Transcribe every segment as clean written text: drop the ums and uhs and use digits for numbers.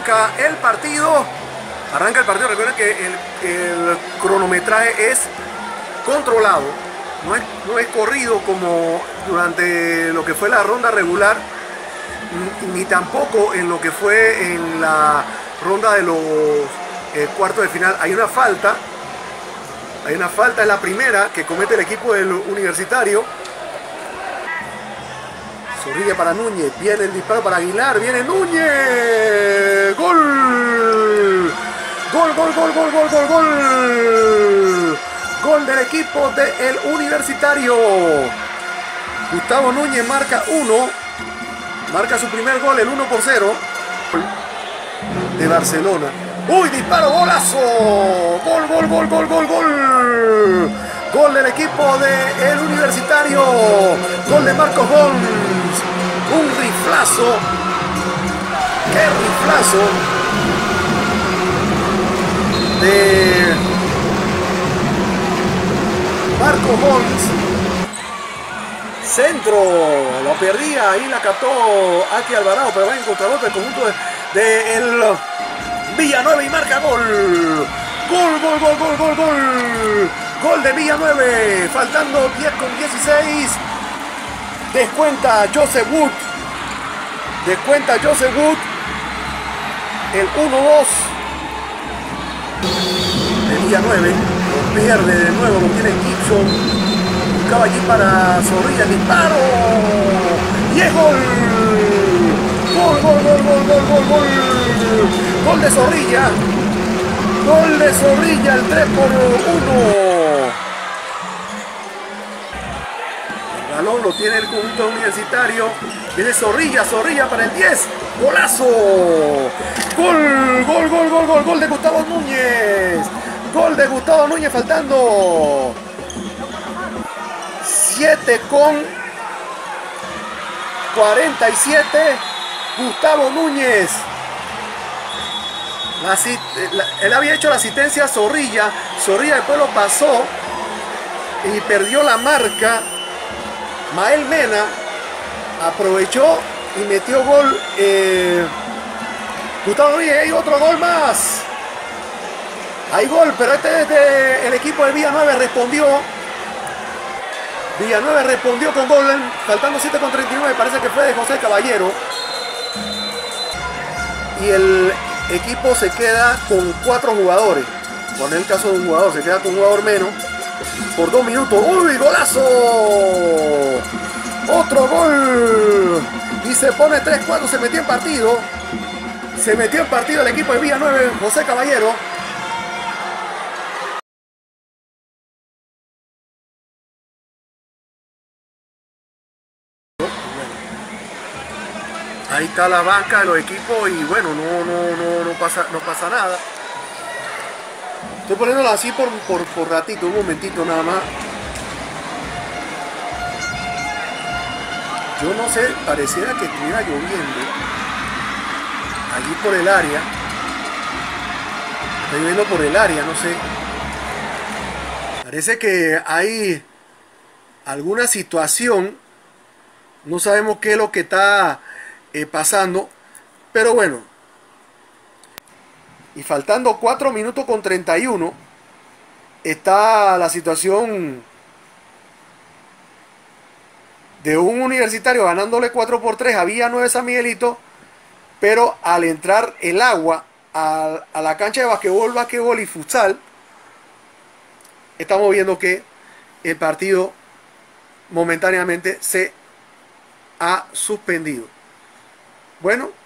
arranca el partido. Arranca el partido. Recuerden que el cronometraje es controlado. No es corrido como durante lo que fue la ronda regular, ni tampoco en lo que fue en la ronda de los cuartos de final. Hay una falta en la primera que comete el equipo del Universitario. Zorrilla para Núñez, viene el disparo para Aguilar, viene Núñez, gol, gol del equipo del Universitario. Gustavo Núñez marca su primer gol, el 1-0 de Barcelona. ¡Uy, disparo, golazo! Gol del equipo del Universitario. Gol de Marcos Gons. Un riflazo. ¡Qué riflazo! De Marcos Gons. Centro. Lo perdía. Ahí la captó Aki Alvarado. Pero va en contragolpe el conjunto del Villanueva y marca gol. Gol de Villanueva. Faltando 10 con 16. Descuenta Joseph Wood. El 1-2 de Villanueva. Lo pierde de nuevo. Lo tiene Gibson. Buscaba allí para Zorrilla. El disparo. Y es gol. Gol de Zorrilla. El 3-1. El balón lo tiene el conjunto Universitario. Viene Zorrilla para el 10. Golazo. Gol de Gustavo Núñez. Faltando 7 con 47. Gustavo Núñez. Él había hecho la asistencia a Zorrilla. Zorrilla después lo pasó y perdió la marca. Mael Mena aprovechó y metió gol. Gustavo Núñez, hay otro gol más. Hay gol, pero este es el equipo de Villanueva. Respondió con gol, faltando 7 con 39. Parece que fue de José Caballero. Y el equipo se queda con 4 jugadores. Cuando es el caso de un jugador, se queda con un jugador menos. Por 2 minutos. ¡Uy, golazo! Otro gol. Y se pone 3-4. Se metió en partido el equipo de Villanueva. José Caballero. Ahí está la banca de los equipos y bueno, no pasa nada. Estoy poniéndolo así por ratito, un momentito nada más. Yo no sé, pareciera que estuviera lloviendo allí por el área. Está lloviendo por el área, no sé. Parece que hay alguna situación. No sabemos qué es lo que está pasando. Pero bueno. Y faltando 4 minutos con 31. Está la situación de un Universitario ganándole 4-3 a Villanueva San Miguelito. Pero al entrar el agua a la cancha de basquetbol y futsal, estamos viendo que el partido momentáneamente se ha suspendido. Bueno,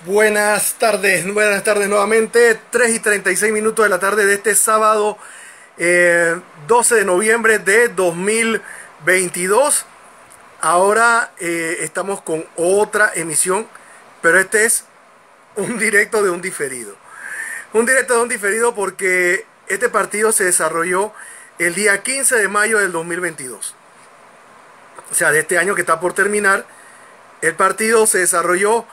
Buenas tardes nuevamente, 3:36 de la tarde de este sábado 12 de noviembre de 2022. Ahora estamos con otra emisión, pero este es un directo de un diferido. Un directo de un diferido porque este partido se desarrolló el día 15 de mayo del 2022. O sea, de este año que está por terminar. El partido se desarrolló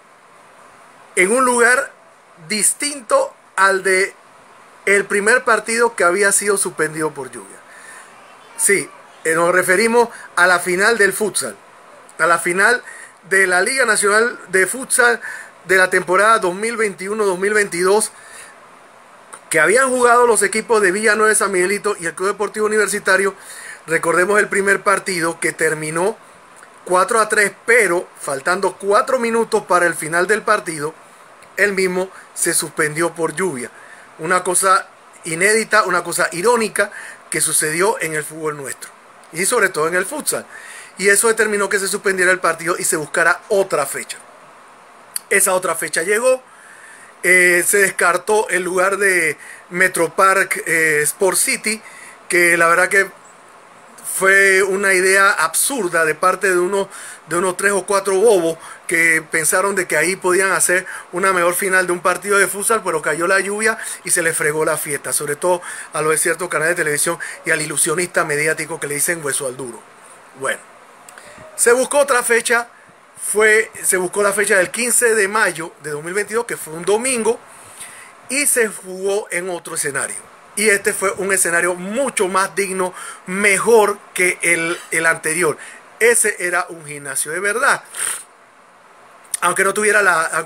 en un lugar distinto al de el primer partido que había sido suspendido por lluvia. Sí, nos referimos a la final del futsal, a la final de la Liga Nacional de Futsal de la temporada 2021-2022, que habían jugado los equipos de Villanueva de San Miguelito y el Club Deportivo Universitario. Recordemos el primer partido que terminó 4-3, pero faltando 4 minutos para el final del partido, el mismo se suspendió por lluvia. Una cosa inédita, una cosa irónica que sucedió en el fútbol nuestro y sobre todo en el futsal. Y eso determinó que se suspendiera el partido y se buscara otra fecha. Esa otra fecha llegó. Se descartó el lugar de Metropark Sport City, que la verdad que fue una idea absurda de parte de unos 3 o 4 bobos que pensaron de que ahí podían hacer una mejor final de un partido de futsal, pero cayó la lluvia y se les fregó la fiesta, sobre todo a los de ciertos canales de televisión y al ilusionista mediático que le dicen hueso al duro. Bueno, se buscó otra fecha, se buscó la fecha del 15 de mayo de 2022, que fue un domingo, y se jugó en otro escenario. Y este fue un escenario mucho más digno, mejor que el anterior. Ese era un gimnasio de verdad. Aunque no tuviera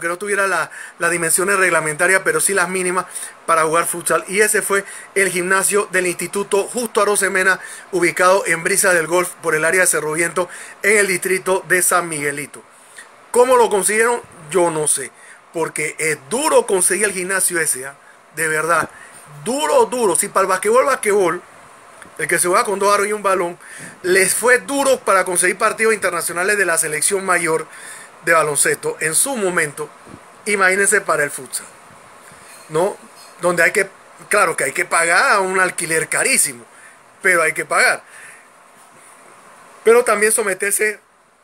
las dimensiones reglamentarias, pero sí las mínimas para jugar futsal. Y ese fue el gimnasio del Instituto Justo Arosemena, ubicado en Brisa del Golf, por el área de Cerro Viento, en el distrito de San Miguelito. ¿Cómo lo consiguieron? Yo no sé. Porque es duro conseguir el gimnasio ese, ¿eh? De verdad. Duro. Si para el basquetbol, el que se juega con 2 aros y un balón, les fue duro para conseguir partidos internacionales de la selección mayor de baloncesto en su momento, imagínense para el futsal, ¿no? Donde claro que hay que pagar un alquiler carísimo, pero hay que pagar. Pero también someterse,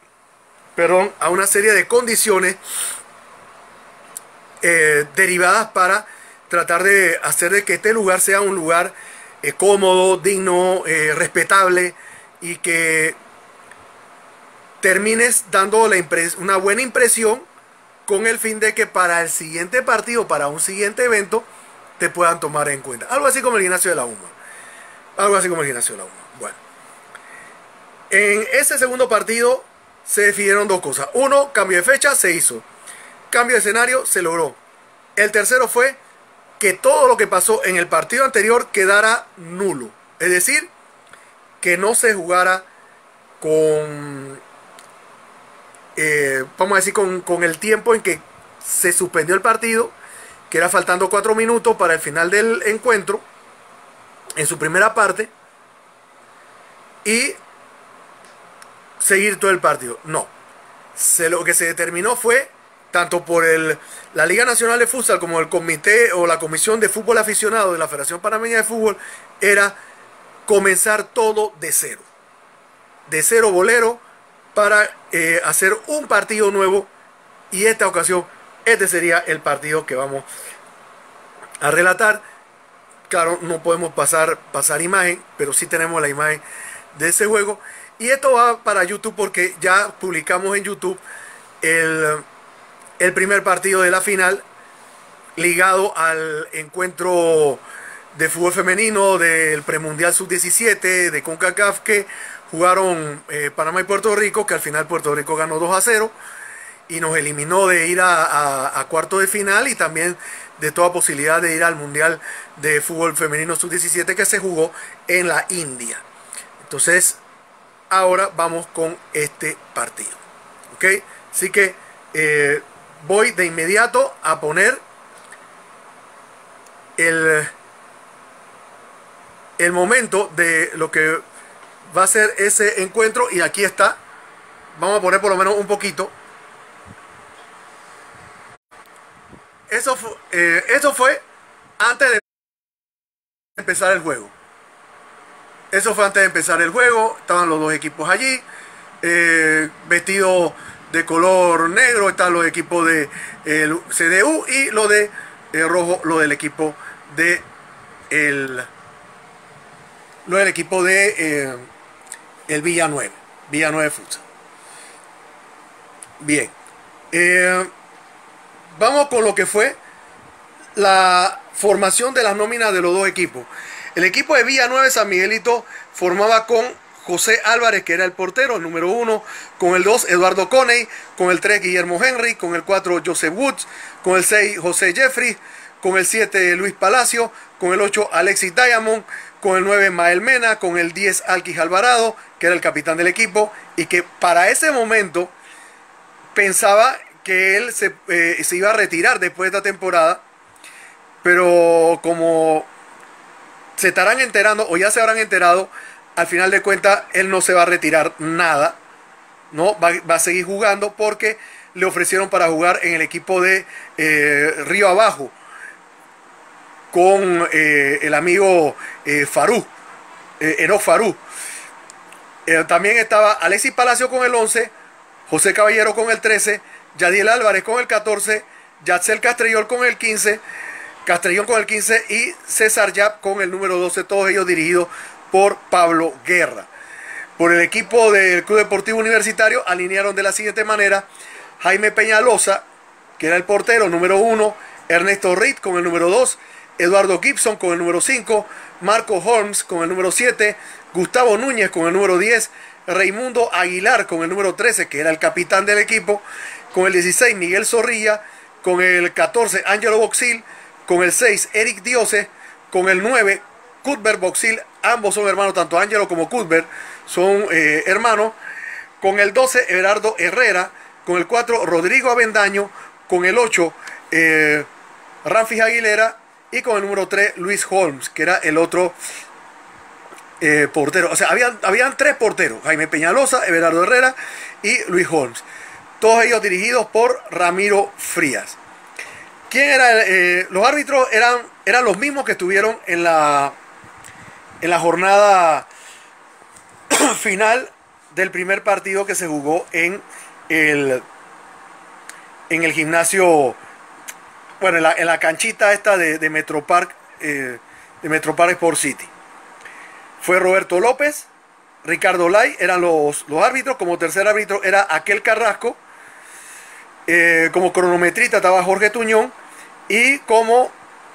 a una serie de condiciones derivadas para tratar de hacer de que este lugar sea un lugar cómodo, digno, respetable, y que termines dando una buena impresión, con el fin de que para el siguiente partido, para un siguiente evento, te puedan tomar en cuenta. Algo así como el gimnasio de la UMA. Bueno, en ese segundo partido se definieron 2 cosas. Uno, cambio de fecha, se hizo. Cambio de escenario, se logró. El tercero fue que todo lo que pasó en el partido anterior quedara nulo. Es decir, que no se jugara con, vamos a decir, con el tiempo en que se suspendió el partido, que era faltando 4 minutos para el final del encuentro, en su primera parte, y seguir todo el partido. No. Lo que se determinó fue, tanto por la Liga Nacional de Futsal como el comité o la Comisión de Fútbol Aficionado de la Federación Panameña de Fútbol, era comenzar todo de cero. De cero bolero, para hacer un partido nuevo. Y esta ocasión, este sería el partido que vamos a relatar. Claro, no podemos pasar imagen, pero sí tenemos la imagen de ese juego. Y esto va para YouTube porque ya publicamos en YouTube el primer partido de la final, ligado al encuentro de fútbol femenino del premundial sub-17 de CONCACAF, que jugaron Panamá y Puerto Rico, que al final Puerto Rico ganó 2-0 y nos eliminó de ir a cuarto de final, y también de toda posibilidad de ir al mundial de fútbol femenino sub-17 que se jugó en la India. Entonces, ahora vamos con este partido, ¿ok? Así que voy de inmediato a poner el momento de lo que va a ser ese encuentro, y aquí está. Vamos a poner por lo menos un poquito. eso fue antes de empezar el juego. Eso fue antes de empezar el juego. Estaban los dos equipos allí, vestidos de color negro. Están los equipos de CDU y lo de rojo, lo del equipo de el Villanueva Futsal. Bien, vamos con lo que fue la formación de las nóminas de los dos equipos. El equipo de Villanueva San Miguelito formaba con José Álvarez, que era el portero, el número 1, con el 2 Eduardo Coney, con el 3 Guillermo Henry, con el 4 Joseph Woods, con el 6 José Jeffrey, con el 7 Luis Palacio, con el 8 Alexis Diamond, con el 9 Mael Mena, con el 10 Alquis Alvarado, que era el capitán del equipo, y que para ese momento pensaba que él se iba a retirar después de esta temporada, pero como se estarán enterando, o ya se habrán enterado, al final de cuentas él no se va a retirar nada, ¿no? Va a seguir jugando porque le ofrecieron para jugar en el equipo de Río Abajo con el amigo Farú, Enoch Farú. También estaba Alexis Palacio con el 11, José Caballero con el 13, Yadiel Álvarez con el 14, Yatzel Castrellón con el 15 y César Yap con el número 12, todos ellos dirigidos por Pablo Guerra. Por el equipo del Club Deportivo Universitario alinearon de la siguiente manera: Jaime Peñalosa, que era el portero, número 1, Ernesto Reed con el número 2, Eduardo Gibson con el número 5, Marco Holmes con el número 7, Gustavo Núñez con el número 10, Raimundo Aguilar con el número 13, que era el capitán del equipo, con el 16 Miguel Zorrilla, con el 14 Ángelo Boxil, con el 6 Eric Diose, con el 9 Cuthbert Boxil, ambos son hermanos, tanto Ángelo como Cuthbert son hermanos, con el 12 Everardo Herrera, con el 4 Rodrigo Avendaño, con el 8 Ramfis Aguilera y con el número 3 Luis Holmes, que era el otro portero. O sea, habían 3 porteros: Jaime Peñalosa, Everardo Herrera y Luis Holmes, todos ellos dirigidos por Ramiro Frías. ¿Quién era? Los árbitros eran los mismos que estuvieron en la jornada final del primer partido que se jugó en el gimnasio, bueno, en la canchita esta de Metropark, de Metropark Sport City. Fue Roberto López, Ricardo Lai, eran los árbitros. Como tercer árbitro era Aquel Carrasco. Como cronometrista estaba Jorge Tuñón. Y como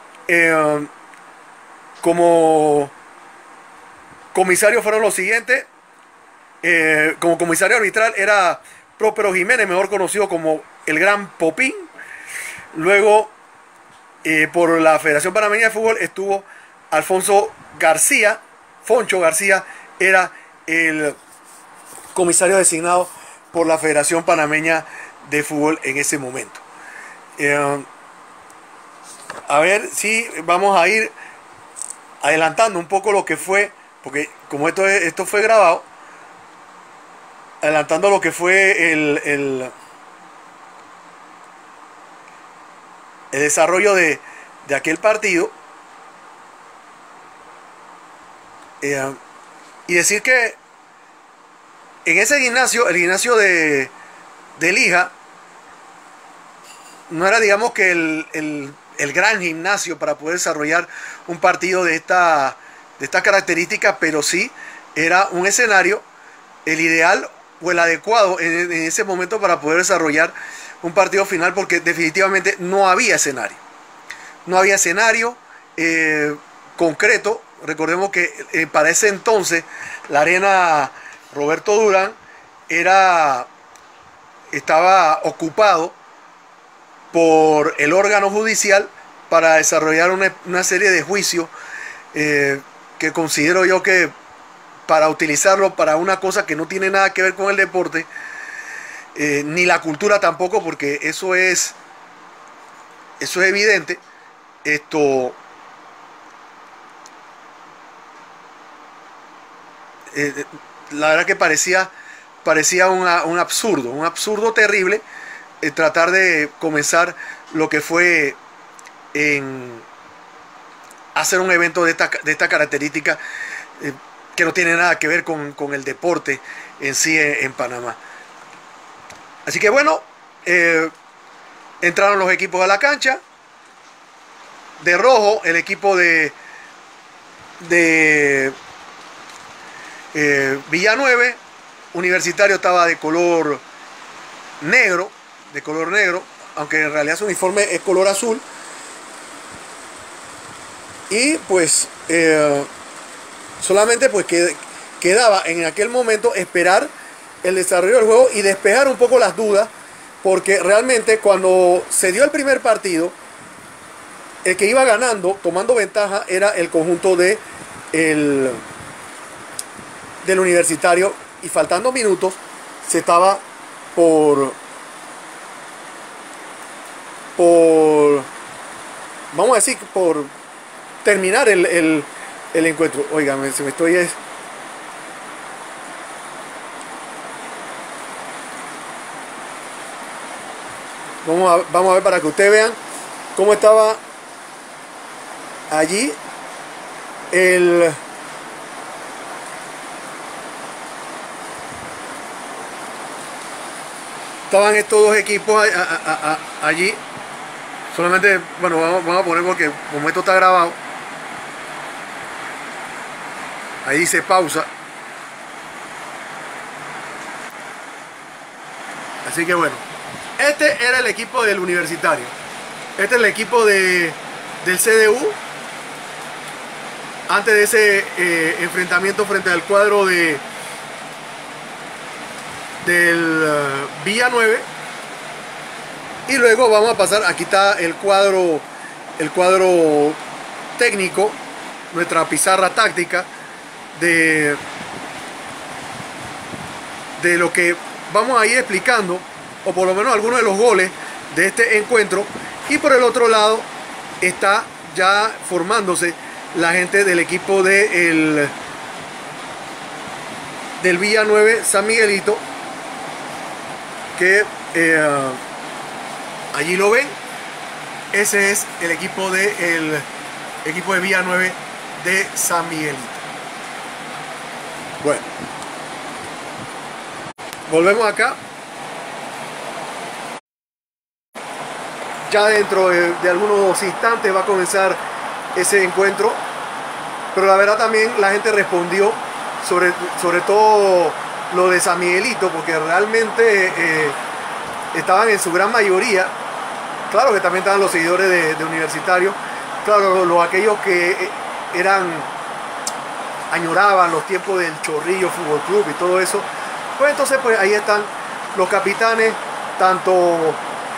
comisario fueron los siguientes. Como comisario arbitral era Próspero Jiménez, mejor conocido como el Gran Popín. Luego, por la Federación Panameña de Fútbol estuvo Alfonso García. Foncho García era el comisario designado por la Federación Panameña de Fútbol en ese momento. A ver si vamos a ir adelantando un poco lo que fue, porque como esto fue grabado, adelantando lo que fue el desarrollo de aquel partido. Y decir que en ese gimnasio, el gimnasio de Lija, no era, digamos, que el gran gimnasio para poder desarrollar un partido de esta característica, pero sí era un escenario, el ideal o el adecuado en ese momento para poder desarrollar un partido final, porque definitivamente no había escenario. No había escenario concreto. Recordemos que para ese entonces la arena Roberto Durán estaba ocupado por el órgano judicial para desarrollar una serie de juicios que considero yo que para utilizarlo para una cosa que no tiene nada que ver con el deporte, ni la cultura tampoco, porque eso es evidente. La verdad que parecía un absurdo terrible, tratar de comenzar lo que fue en hacer un evento de esta característica, que no tiene nada que ver con el deporte en sí en Panamá. Así que bueno, entraron los equipos a la cancha. De rojo, el equipo de Villanueve. Universitario estaba de color negro, aunque en realidad su uniforme es color azul. Y pues solamente pues quedaba en aquel momento esperar el desarrollo del juego y despejar un poco las dudas, porque realmente cuando se dio el primer partido, el que iba ganando, tomando ventaja, era el conjunto del Universitario, y faltando minutos se estaba por vamos a decir, por terminar el encuentro. Oigan, se me estoy... Vamos a ver para que ustedes vean cómo estaba allí estaban estos dos equipos allí. Solamente, bueno, vamos a poner, porque como esto está grabado, ahí dice pausa. Así que bueno, este era el equipo del Universitario. Este es el equipo del CDU. Antes de ese enfrentamiento frente al cuadro del Villanueve. Y luego vamos a pasar, aquí está el cuadro técnico, nuestra pizarra táctica de lo que vamos a ir explicando, o por lo menos algunos de los goles de este encuentro. Y por el otro lado está ya formándose la gente del equipo del Villanueve San Miguelito, que allí lo ven. Ese es el equipo de Villanueve de San Miguelito. Bueno, volvemos acá. Ya dentro de algunos instantes va a comenzar ese encuentro, pero la verdad también la gente respondió, sobre todo lo de San Miguelito, porque realmente estaban en su gran mayoría. Claro que también estaban los seguidores de Universitario, claro, aquellos que añoraban los tiempos del Chorrillo Fútbol Club y todo eso. Pues entonces pues ahí están los capitanes, tanto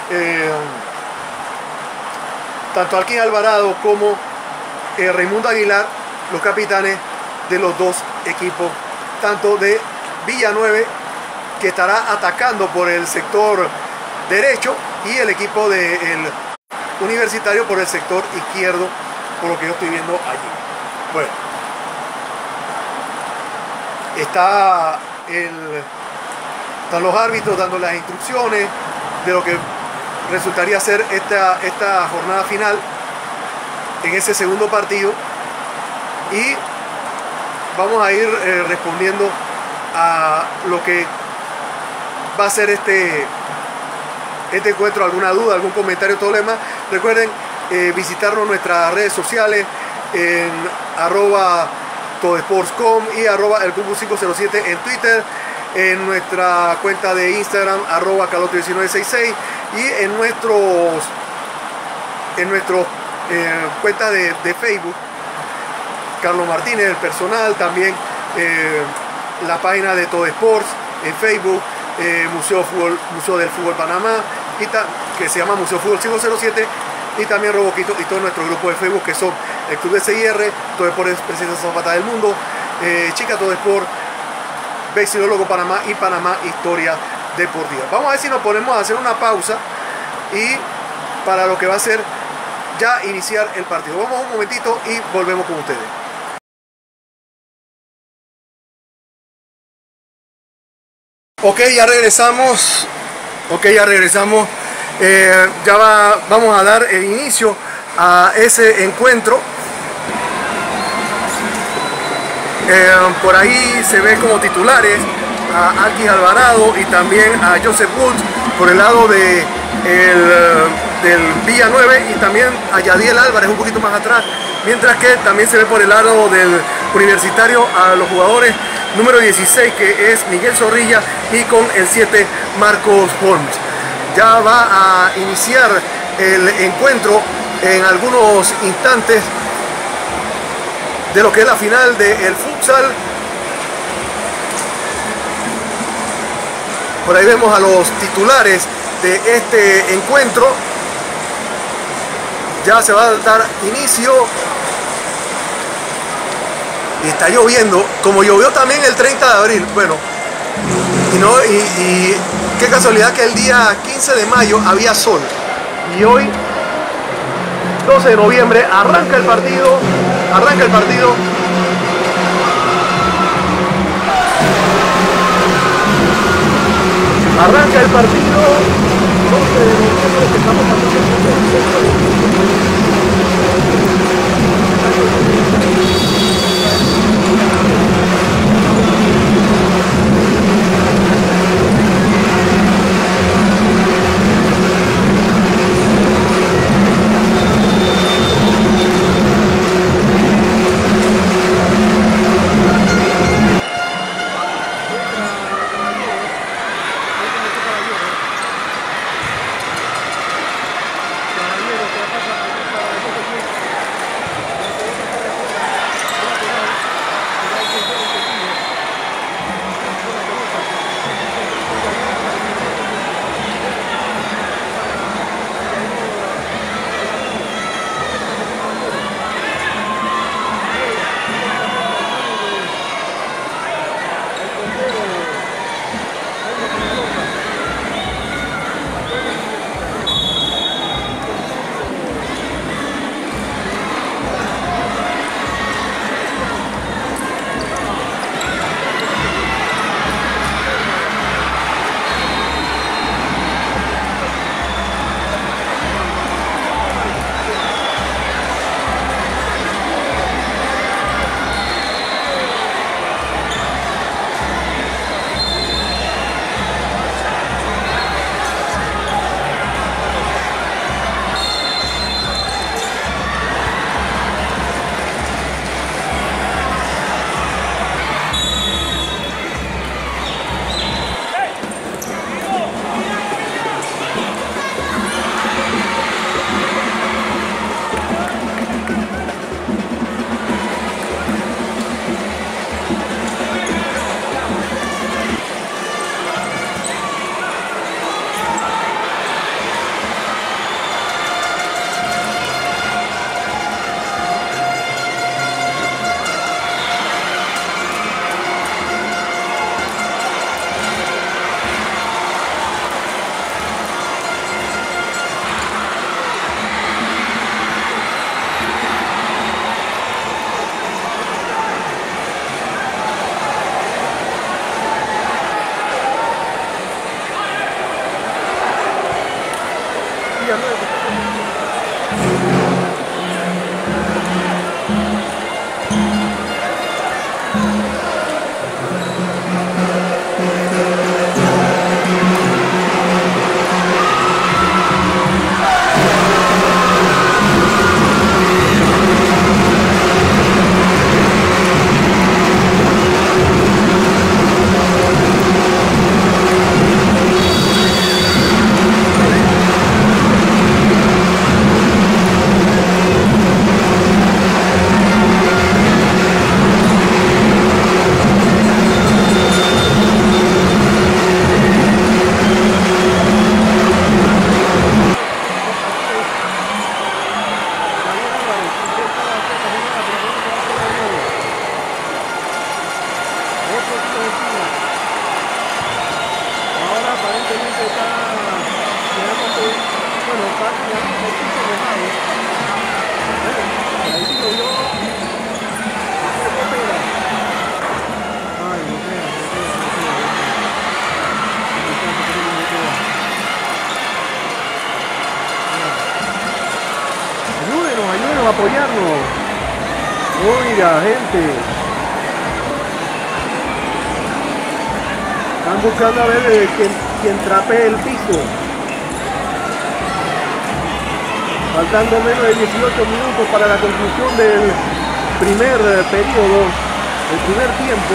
Alquín Alvarado como Raimundo Aguilar, los capitanes de los dos equipos, tanto de Villanueve, que estará atacando por el sector derecho, y el equipo del Universitario por el sector izquierdo, por lo que yo estoy viendo allí. Bueno, están los árbitros dando las instrucciones de lo que resultaría ser esta jornada final en ese segundo partido, y vamos a ir respondiendo a lo que va a ser este encuentro. Alguna duda, algún comentario, todo lo demás, recuerden visitarnos en nuestras redes sociales, en @todesports.com y @elcubo507 en Twitter, en nuestra cuenta de Instagram @caloto1966, y en nuestros cuentas de Facebook, Carlos Martínez, el personal, también la página de Todo Sports en Facebook, Museo del Fútbol Panamá, que se llama Museo Fútbol 507, y también Roboquito, y todo nuestro grupo de Facebook, que son el Club de CIR, Todo Sport Presencia Zapata del Mundo, Chica Todo Sport, Vexilólogo Panamá y Panamá Historia Deportiva. Vamos a ver si nos ponemos a hacer una pausa y para lo que va a ser ya iniciar el partido. Vamos un momentito y volvemos con ustedes. Ok, ya regresamos. Vamos a dar el inicio a ese encuentro. Por ahí se ve como titulares a Alquis Alvarado y también a Joseph Woods por el lado del Villa 9, y también a Yadiel Álvarez un poquito más atrás, mientras que también se ve por el lado del Universitario a los jugadores número 16, que es Miguel Zorrilla, y con el 7 Marcos Holmes. Ya va a iniciar el encuentro en algunos instantes de lo que es la final del futsal. Por ahí vemos a los titulares de este encuentro. Ya se va a dar inicio. Y está lloviendo, como llovió también el 30 de abril. Bueno, y qué casualidad que el día 15 de mayo había sol. Y hoy, 12 de noviembre, arranca el partido. Arranca el partido. Arranca el partido. 12 de noviembre, que estamos pasando apoyarnos. Oiga, gente. Están buscando a ver quién trapee el piso. Faltando menos de 18 minutos para la conclusión del primer periodo, el primer tiempo.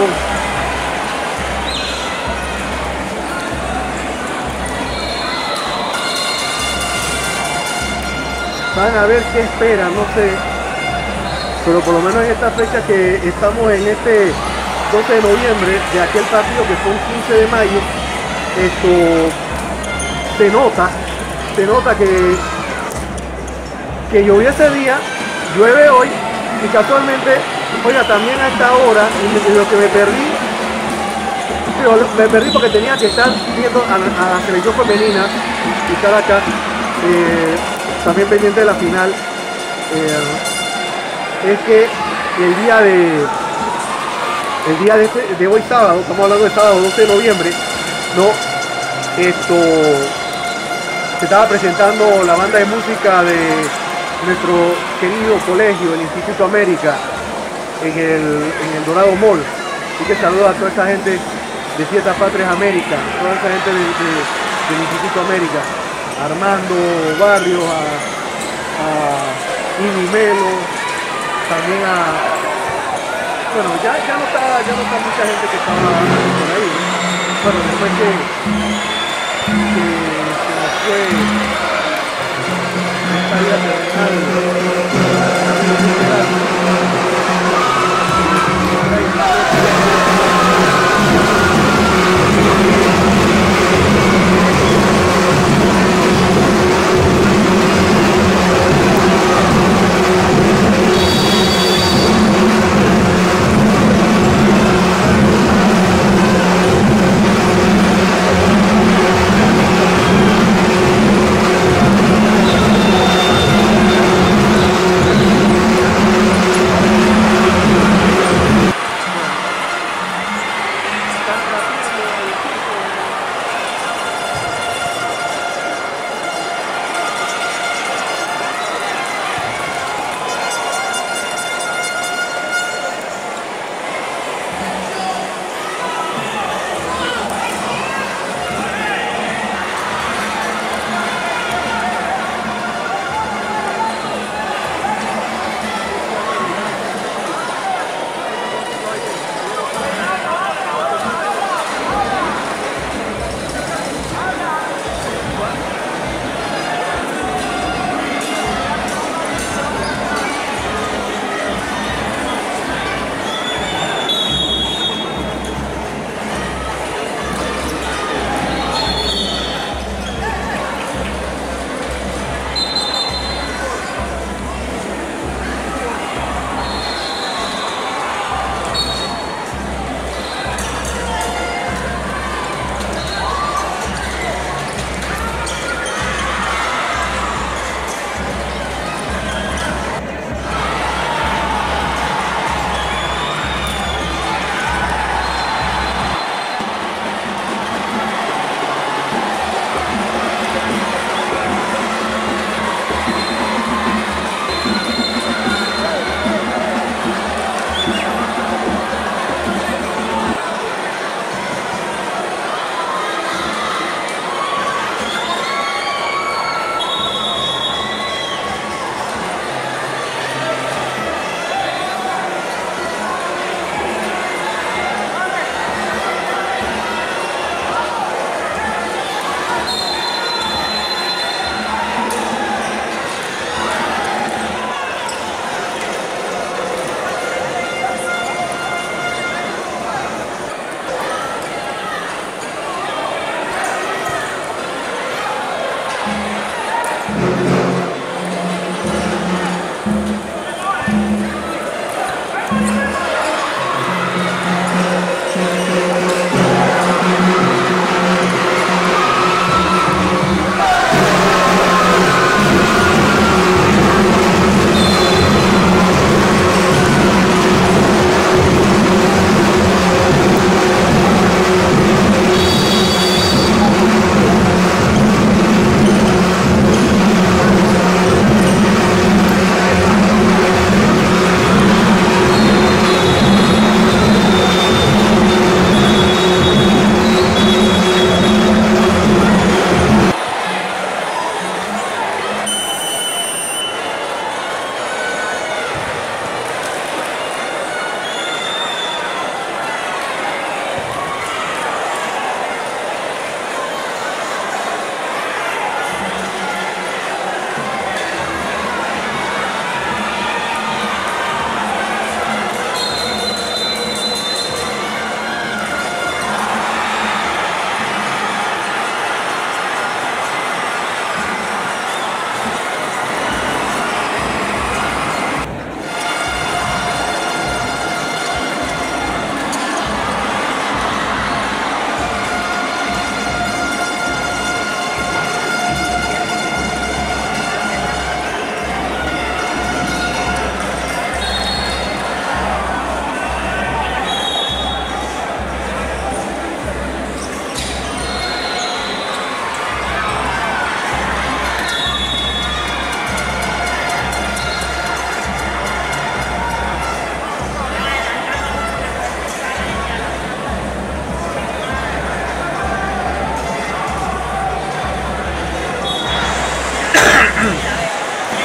Van a ver qué esperan, no sé. Pero por lo menos en esta fecha que estamos en este 12 de noviembre, de aquel partido que fue un 15 de mayo, esto se nota que llovió ese día, llueve hoy, y casualmente, oiga, también a esta hora, y lo que me perdí porque tenía que estar viendo a la selección femenina y estar acá, también pendiente de la final. Es que el día de hoy sábado, estamos hablando de sábado 12 de noviembre, no, se estaba presentando la banda de música de nuestro querido colegio, el Instituto América, en el Dorado Mall. Así que saludo a toda esa gente de Fiestas Patrias América, toda esa gente del Instituto América, a Armando Barrios, a Ivy Melo, también bueno, ya no está mucha gente que estaba por ahí, ¿no? Bueno, después que se nos fue esta vida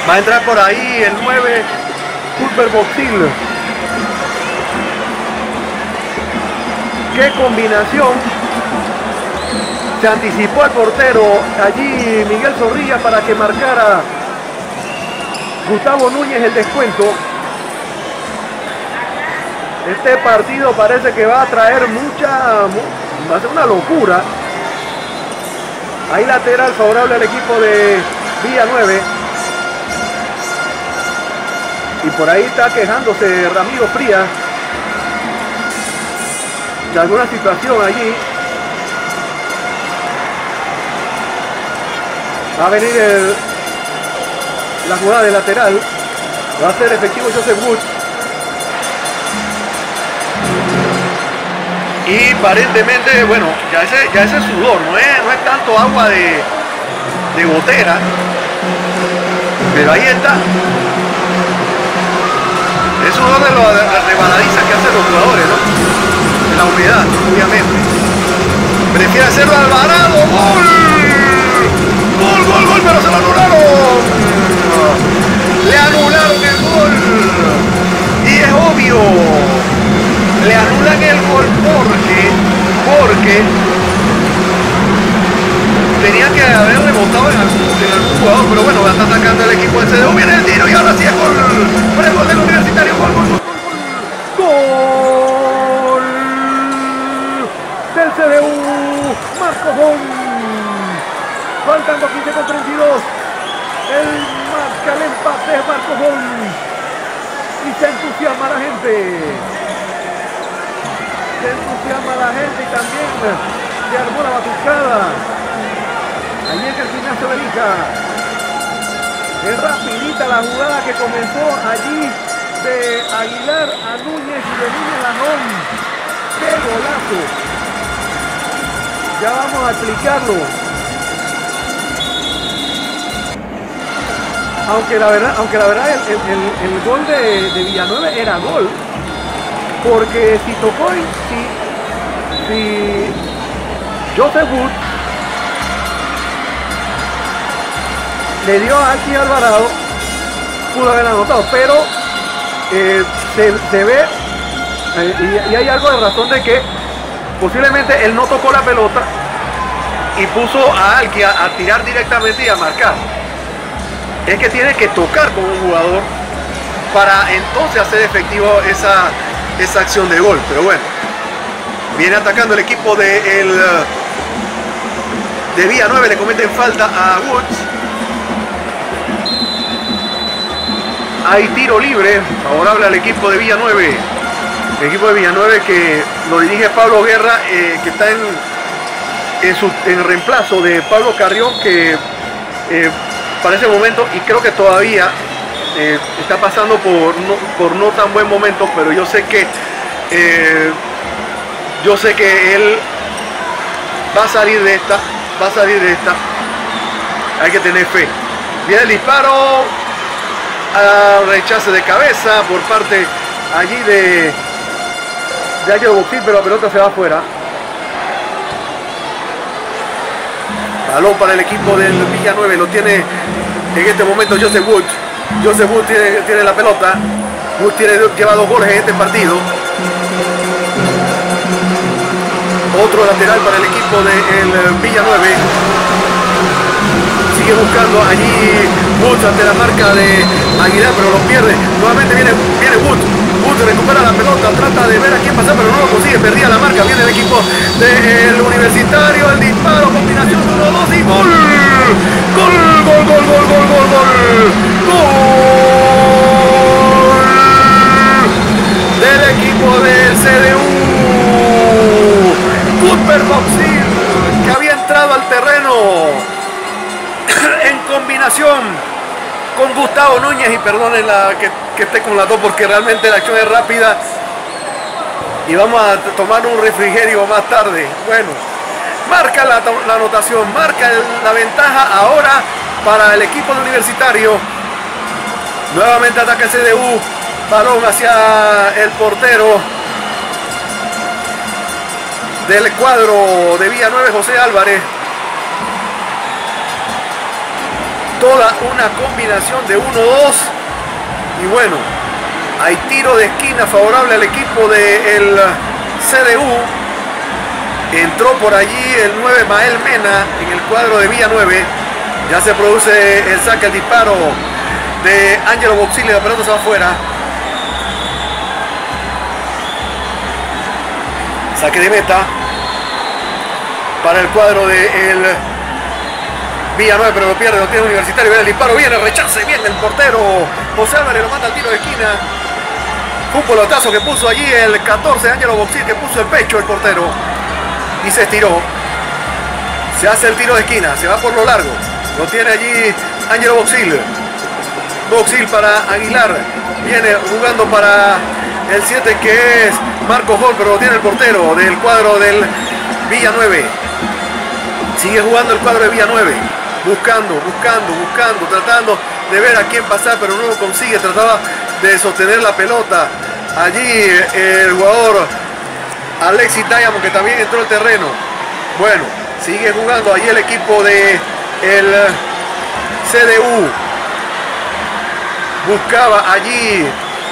Va a entrar por ahí el 9, Super Boxil. ¡Qué combinación! Se anticipó el portero allí, Miguel Zorrilla, para que marcara Gustavo Núñez el descuento. Este partido parece que va a traer va a ser una locura. Ahí lateral favorable al equipo de Villanueve. Y por ahí está quejándose Ramiro Frías de alguna situación allí. Va a venir la jugada de lateral. Va a ser efectivo Joseph Wood. Y aparentemente, bueno, ya ese sudor, no es tanto agua de gotera. Pero ahí está. Es sudor de las rebaladizas que hacen los jugadores, ¿no? De la humedad, obviamente. Prefiere hacerlo Alvarado. ¡Gol! ¡Gol, gol, gol! Pero se lo anularon. Le anularon el gol. Y es obvio. Le anulan el gol porque tenía que haber rebotado en algún jugador, pero bueno, está atacando el equipo del CDU, viene el tiro y ahora sí es gol. Por el gol del Universitario, gol, gol, gol, gol, gol del CDU, Marco Bon. Faltando 15 con 32. El marca el empate es Marco Bon. Y se entusiasma la gente. Se entusiasma la gente y también se armó la batucada. Allí en el gimnasio de Lija. Es rapidita la jugada que comenzó allí de Aguilar a Núñez y de Núñez a Lajón. ¡Qué golazo! Ya vamos a explicarlo. Aunque la verdad el gol de Villanueve era gol. Porque si tocó, si Joseph Wood le dio a Alki Alvarado, pudo haber anotado, pero se ve y hay algo de razón de que posiblemente él no tocó la pelota y puso a Alki a tirar directamente y a marcar. Es que tiene que tocar con un jugador para entonces hacer efectivo esa acción de gol. Pero bueno, viene atacando el equipo de Villanueve, le cometen falta a Woods. Hay tiro libre favorable al equipo de Villanueve. El equipo de Villanueve que lo dirige Pablo Guerra, que está en reemplazo de Pablo Carrión, que para ese momento, y creo que todavía está pasando por no tan buen momento, pero yo sé que él va a salir de esta, hay que tener fe. Viene el disparo, rechace de cabeza por parte allí de Ángel Boxil, pero la pelota se va afuera. Balón para el equipo del Villanueve, lo tiene en este momento Joseph Wood. Joseph Wood tiene la pelota. Wood lleva 2 goles en este partido. Otro lateral para el equipo del Villanueve. Sigue buscando allí Wood ante la marca de Aguilar, pero lo pierde. Nuevamente viene Wood. Wood recupera la pelota, trata de ver a quién pasar, pero no lo consigue. Perdía la marca. Viene el equipo del Universitario. El disparo, combinación 1-2 y gol. Gol, gol, gol, gol, gol, gol, gol. Gol del equipo del CDU. Super Boxil, que había entrado al terreno en combinación con Gustavo Núñez, y perdonen que esté con las dos porque realmente la acción es rápida y vamos a tomar un refrigerio más tarde. Bueno, marca la anotación, marca la ventaja ahora para el equipo de Universitario. Nuevamente ataca el CDU, balón hacia el portero del cuadro de Villanueve, José Álvarez. toda una combinación de 1-2 y bueno, hay tiro de esquina favorable al equipo del CDU. Entró por allí el 9 Mael Mena en el cuadro de Villanueve. Ya se produce el saque, el disparo de Ángelo Boxil y la pelota se va afuera. Saque de meta para el cuadro de el Villanueve, pero lo pierde, lo tiene Universitario. Viene el disparo, viene el rechace, viene el portero José Álvarez, lo manda al tiro de esquina. Un pelotazo que puso allí el 14 Ángelo Boxil, que puso el pecho el portero y se estiró. Se hace el tiro de esquina, se va por lo largo. Lo tiene allí Ángelo Boxil. Boxil para Aguilar. Viene jugando para el 7 que es Marco Hall, pero lo tiene el portero del cuadro del Villanueve. Sigue jugando el cuadro de Villanueve. Buscando, tratando de ver a quién pasar, pero no lo consigue. Trataba de sostener la pelota. Allí el jugador Alexis Diamond, que también entró al terreno. Bueno, sigue jugando allí el equipo de el CDU. Buscaba allí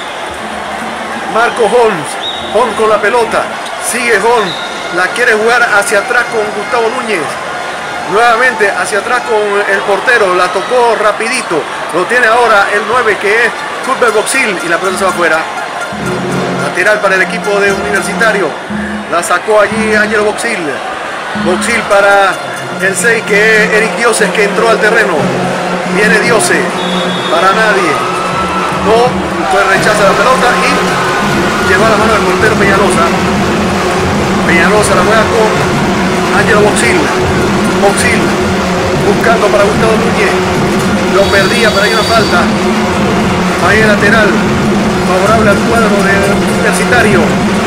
Marco Holmes. Holmes con la pelota. Sigue Holmes. La quiere jugar hacia atrás con Gustavo Núñez. Nuevamente hacia atrás con el portero. La tocó rapidito. Lo tiene ahora el 9 que es Fulber Boxil. Y la pelota se va afuera. Lateral para el equipo de Universitario. La sacó allí Ángelo Boxil. Boxil para el 6 que es Eric Dioses, que entró al terreno. Viene Dioses. Para nadie. No, pues rechaza la pelota y llegó a la mano del portero Peñalosa. Peñalosa la juega con Ángelo Boxil. Boxil buscando para Gustavo Núñez. Lo perdía, pero hay una falta. Ahí el lateral favorable al cuadro del Universitario.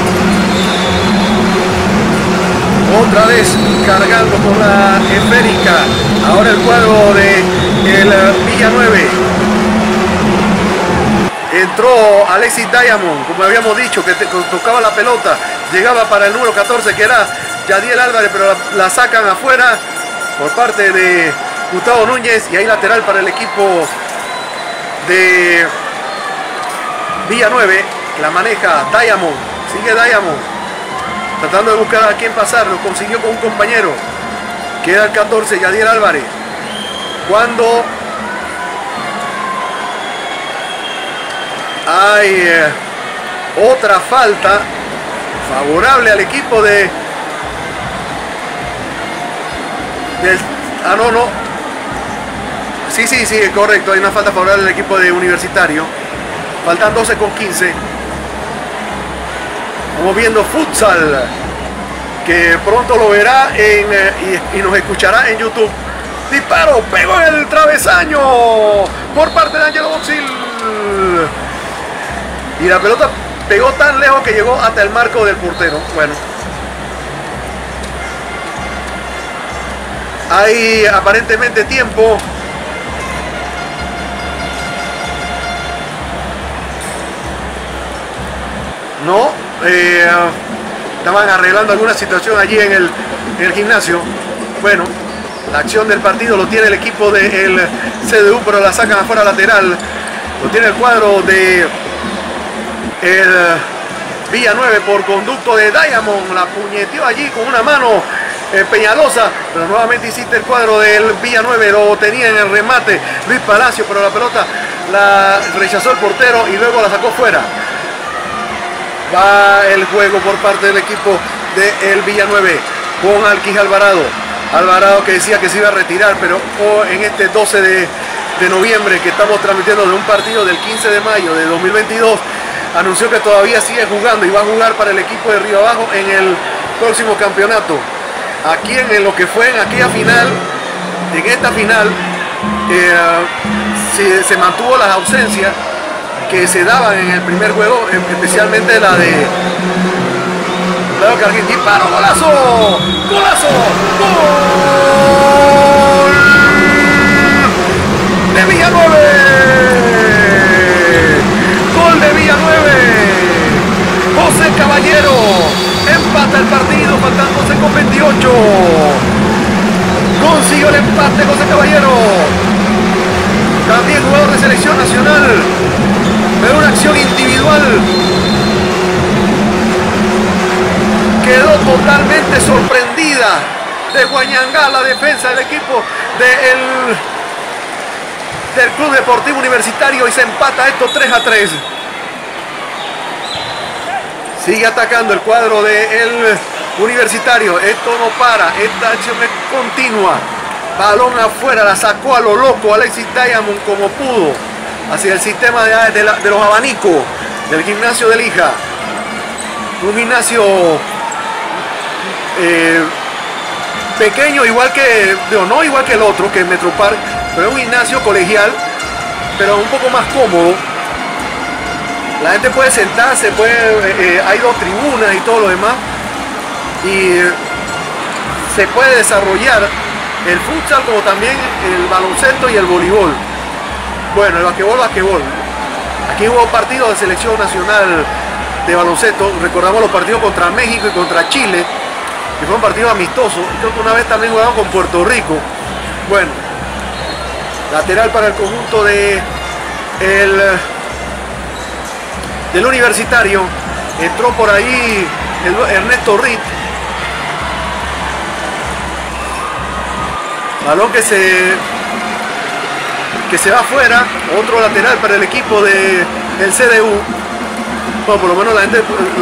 Otra vez cargando por la esférica. Ahora el cuadro de el Villanueve. Entró Alexis Diamond, como habíamos dicho, que tocaba la pelota. Llegaba para el número 14, que era Yadiel Álvarez, pero la sacan afuera por parte de Gustavo Núñez. Y ahí lateral para el equipo de Villanueve. La maneja Diamond. Sigue Diamond tratando de buscar a quién pasar. Lo consiguió con un compañero. Queda el 14, Yadiel Álvarez. Cuando hay otra falta favorable al equipo de no. Sí, correcto. Hay una falta favorable al equipo de Universitario. Faltan 12 con 15. Estamos viendo futsal, que pronto lo verá y nos escuchará en YouTube. Disparo, pegó en el travesaño por parte de Ángelo Boxil. Y la pelota pegó tan lejos que llegó hasta el marco del portero. Bueno, hay aparentemente tiempo. No, estaban arreglando alguna situación allí en el gimnasio. Bueno, la acción del partido lo tiene el equipo del CDU, pero la sacan afuera lateral. Lo tiene el cuadro de el Villanueve por conducto de Diamond. La puñeteó allí con una mano Peñalosa, pero nuevamente hiciste el cuadro del Villanueve. Lo tenía en el remate Luis Palacio, pero la pelota la rechazó el portero y luego la sacó fuera. Va el juego por parte del equipo del Villanueve con Alquis Alvarado. Alvarado, que decía que se iba a retirar, pero en este 12 de noviembre que estamos transmitiendo de un partido del 15 de mayo de 2022, anunció que todavía sigue jugando y va a jugar para el equipo de Río Abajo en el próximo campeonato. Aquí en lo que fue en aquella final, en esta final, se mantuvo las ausencias que se daban en el primer juego, especialmente la de Claro Carguín. Disparo, golazo, golazo, gol de Villanueve, gol de Villanueve. José Caballero empata el partido, faltan 12 con 28. Consiguió el empate José Caballero. jugador de selección nacional, pero una acción individual quedó totalmente sorprendida de Huañangá, la defensa del equipo del Club Deportivo Universitario, y se empata esto 3-3. Sigue atacando el cuadro del Universitario. Esto no para. Esta acción es continua. Balón afuera. La sacó a lo loco Alexis Diamond como pudo. Hacia el sistema de los abanicos del gimnasio de Lija. Un gimnasio pequeño, igual que, no igual que el otro, que es Metropark, pero es un gimnasio colegial, pero un poco más cómodo. La gente puede sentarse, hay 2 tribunas y todo lo demás, y se puede desarrollar el futsal como también el baloncesto y el voleibol. Bueno, el basquetbol. Aquí hubo partidos de selección nacional de baloncesto. Recordamos los partidos contra México y contra Chile, que fue un partido amistoso. Creo que una vez también jugaron con Puerto Rico. Bueno, lateral para el conjunto del Universitario. Entró por ahí Ernesto Ritt. Balón que se va afuera. Otro lateral para el equipo del CDU. Bueno, por lo menos la gente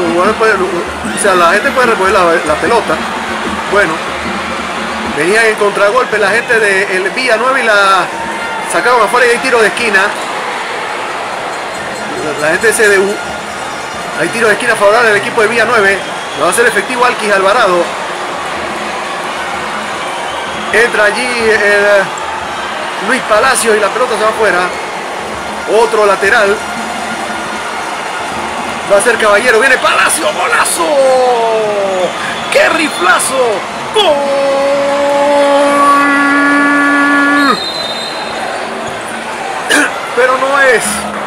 puede recoger la pelota. Bueno, venía en contragolpe la gente del Villanueva y la sacaron afuera, y hay tiro de esquina. La gente de CDU. Hay tiro de esquina favorable al equipo de Villanueva. Lo va a hacer efectivo Alquis Alvarado. Entra allí Luis Palacios y la pelota se va afuera. Otro lateral. Va a ser Caballero. Viene Palacio. ¡Golazo! ¡Qué riflazo! ¡Gol! Pero no es.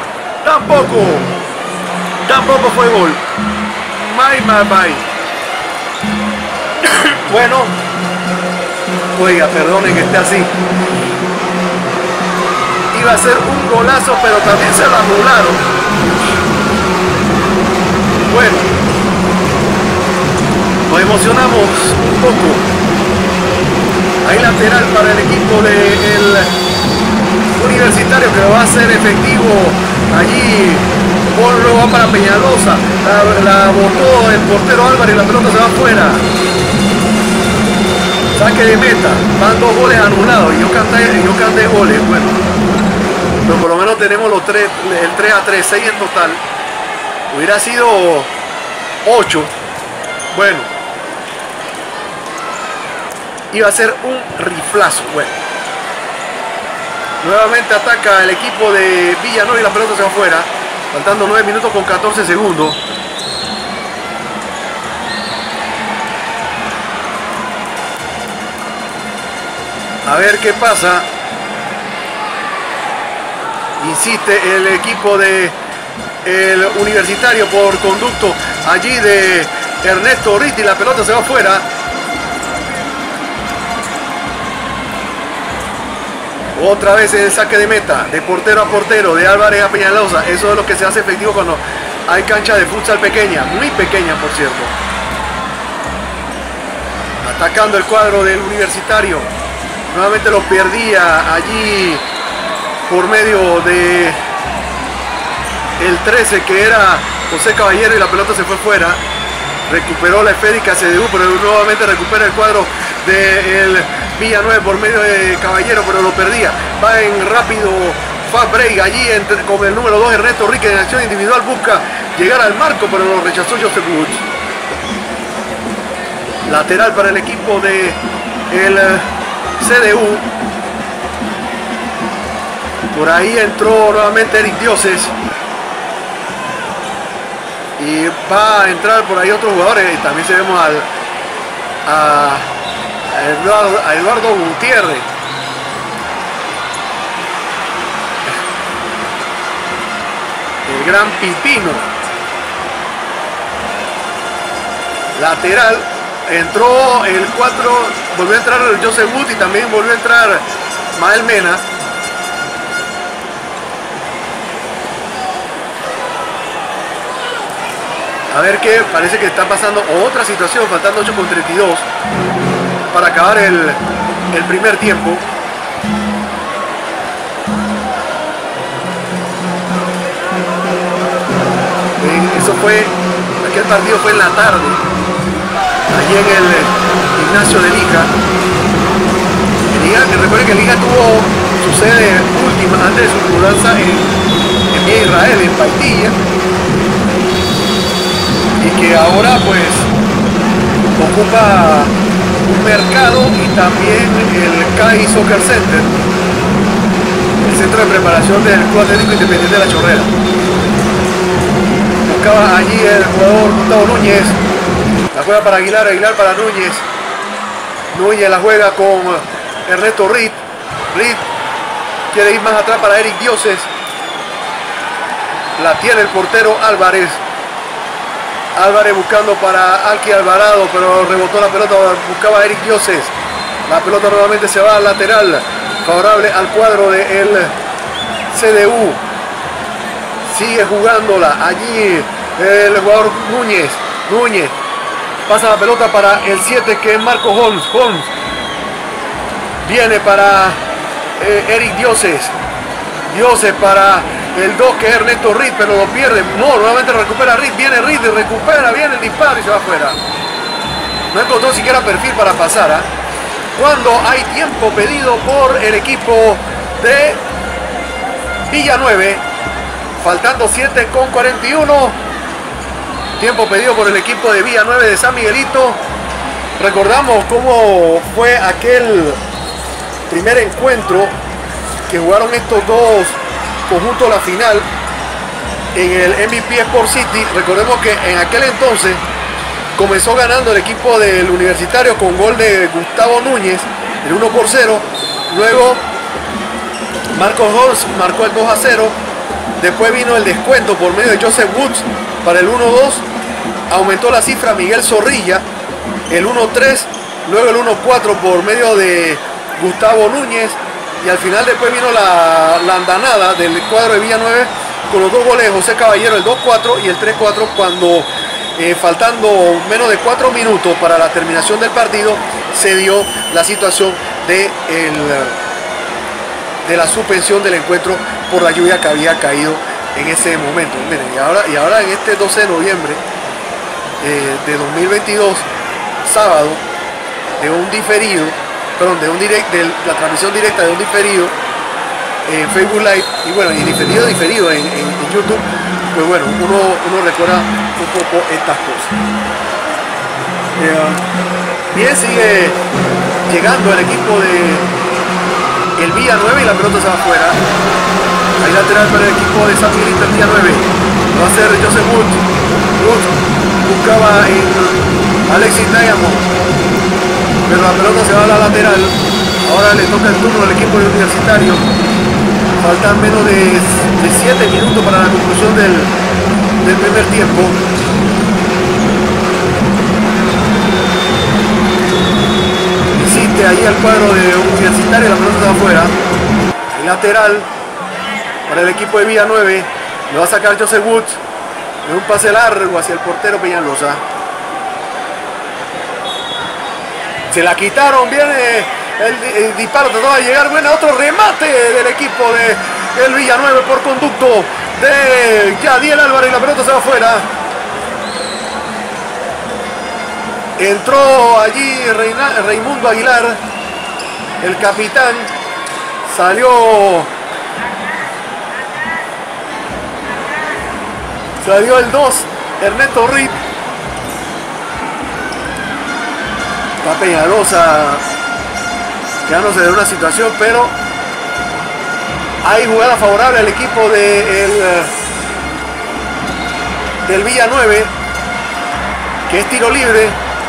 Tampoco fue gol. Bye. Bueno. Oiga, perdonen que esté así. Iba a ser un golazo, pero también se lo anularon. Bueno, nos emocionamos un poco. Hay lateral para el equipo del Universitario, que lo va a hacer efectivo allí. Lo va para Peñalosa. La botó el portero Álvarez y la pelota se va afuera. Saque de meta. Van 2 goles anulados. Y yo canté goles. Bueno, pero por lo menos tenemos el 3-3, 6 en total. Hubiera sido 8. Bueno, iba a ser un riflazo. Bueno, nuevamente ataca el equipo de Villanueva y la pelota se va afuera, faltando 9 minutos con 14 segundos. A ver qué pasa. Insiste el equipo de el Universitario por conducto allí de Ernesto Ritt y la pelota se va afuera. Otra vez el saque de meta, de portero a portero, de Álvarez a Peñalosa. Eso es lo que se hace efectivo cuando hay cancha de futsal pequeña, muy pequeña por cierto. Atacando el cuadro del Universitario. Nuevamente lo perdía allí por medio de el 13, que era José Caballero, y la pelota se fue fuera. Recuperó la esférica CDU, pero nuevamente recupera el cuadro del Villanueva por medio de Caballero, pero lo perdía. Va en rápido fast break allí con el número 2 Ernesto Ritt, en acción individual busca llegar al marco, pero lo rechazó Joseph Woods. Lateral para el equipo de el CDU. Por ahí entró nuevamente Eric Dioses. Y va a entrar por ahí otros jugadores. Y también se vemos a Eduardo Gutiérrez. El gran Pipino. Lateral. Entró el 4. Volvió a entrar Joseph Wood y también volvió a entrar Mael Mena. A ver qué, parece que está pasando otra situación, faltando 8:32 para acabar el primer tiempo. Eso fue, aquel partido fue en la tarde, allí en el gimnasio de Lija. Que recuerden que Lija tuvo su sede última antes de su mudanza en Vía Israel, en Paitilla, y que ahora pues ocupa un mercado y también el CAI Soccer Center, el centro de preparación del Club Atlético Independiente de La Chorrera. Buscaba allí el jugador Gustavo Núñez, la juega para Aguilar, Aguilar para Núñez. Núñez la juega con Ernesto Reed. Reed quiere ir más atrás para Eric Dioses. La tiene el portero Álvarez. Álvarez buscando para Alki Alvarado, pero rebotó la pelota, buscaba a Eric Dioses. La pelota nuevamente se va al lateral, favorable al cuadro del CDU. Sigue jugándola allí el jugador Núñez. Núñez pasa la pelota para el 7, que es Marco Holmes. Holmes viene para Eric Dioses. Dioses para el 2, que es Ernesto Reed, pero lo pierde. No, nuevamente recupera Reed. Viene Reed y recupera, viene el disparo y se va afuera. No encontró siquiera perfil para pasar, ¿eh? Cuando hay tiempo pedido por el equipo de Villanueve, faltando 7:41. Tiempo pedido por el equipo de Villanueve de San Miguelito. Recordamos cómo fue aquel primer encuentro que jugaron estos dos conjuntos la final en el MVP Sport City. Recordemos que en aquel entonces comenzó ganando el equipo del Universitario con gol de Gustavo Núñez, el 1-0. Luego Marcos Holmes marcó el 2-0. Después vino el descuento por medio de Joseph Woods para el 1-2. Aumentó la cifra Miguel Zorrilla, el 1-3. Luego el 1-4 por medio de Gustavo Núñez. Y al final después vino la andanada del cuadro de Villanueve con los dos goles de José Caballero, el 2-4 y el 3-4, cuando faltando menos de 4 minutos para la terminación del partido se dio la situación de la suspensión del encuentro por la lluvia que había caído en ese momento. Miren, y ahora en este 12 de noviembre de 2022, sábado, de un diferido, perdón, de la transmisión directa de un diferido en Facebook Live, y bueno, y diferido en YouTube, pues bueno, uno recuerda un poco estas cosas. Bien, sigue llegando el equipo de el Villanueve y la pelota se va afuera. Hay lateral para el equipo de San Miguelito, el Villanueve. Va a ser Joseph Wood. Wood buscaba en Alexis Diamond, pero la pelota se va a la lateral. Ahora le toca el turno al equipo del Universitario. Faltan menos de 7 minutos para la conclusión del primer tiempo. Insiste ahí al cuadro de Universitario, la pelota está afuera. El lateral para el equipo de Villanueve. Lo va a sacar Joseph Woods en un pase largo hacia el portero Peñalosa. Se la quitaron, viene el disparo, trató de llegar, bueno, otro remate del equipo de el Villanueve por conducto de Yadiel Álvarez, y la pelota se va afuera. Entró allí Raimundo Aguilar, el capitán, salió el 2, Ernesto Reed. Está Peñalosa quedándose de una situación, pero hay jugada favorable al equipo del Villanueve, que es tiro libre.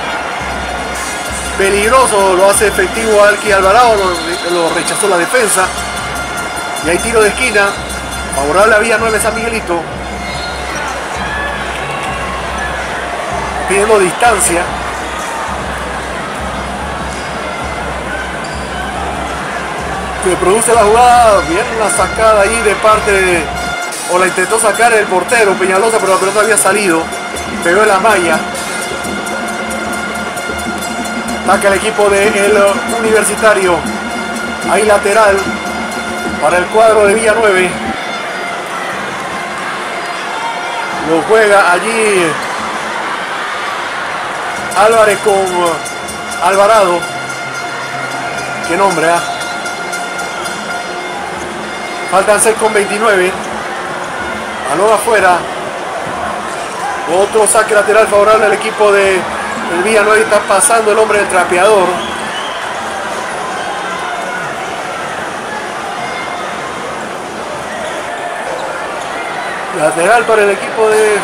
Peligroso, lo hace efectivo Alki Alvarado, lo rechazó la defensa. Y hay tiro de esquina favorable a Villanueve San Miguelito, pidiendo distancia. Se produce la jugada, viene una sacada ahí de parte o la intentó sacar el portero Peñalosa, pero la pelota había salido. Pegó en la malla. Ataca el equipo del Universitario. Ahí lateral para el cuadro de Villanueva. Lo juega allí Álvarez con Alvarado. Qué nombre, ¿eh? Faltan 6:29. Balón afuera. Otro saque lateral favorable al equipo de Villanueva. Está pasando el hombre del trapeador. Lateral para el equipo de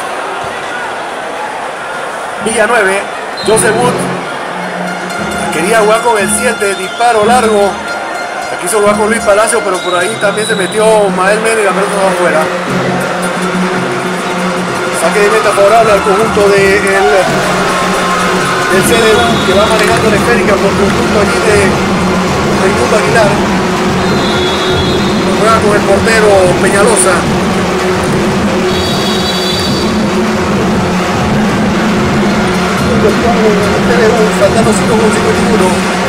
Villanueva. Joseph Wood quería jugar con el 7, disparo largo. Aquí quiso jugar con Luis Palacio, pero por ahí también se metió Mael Mena y la pelota va afuera. Saque de meta favorable al conjunto del CDU, que va manejando la esférica por conjunto allí de Raimundo Aguilar. Juega con el portero Peñalosa. Faltando 5:51.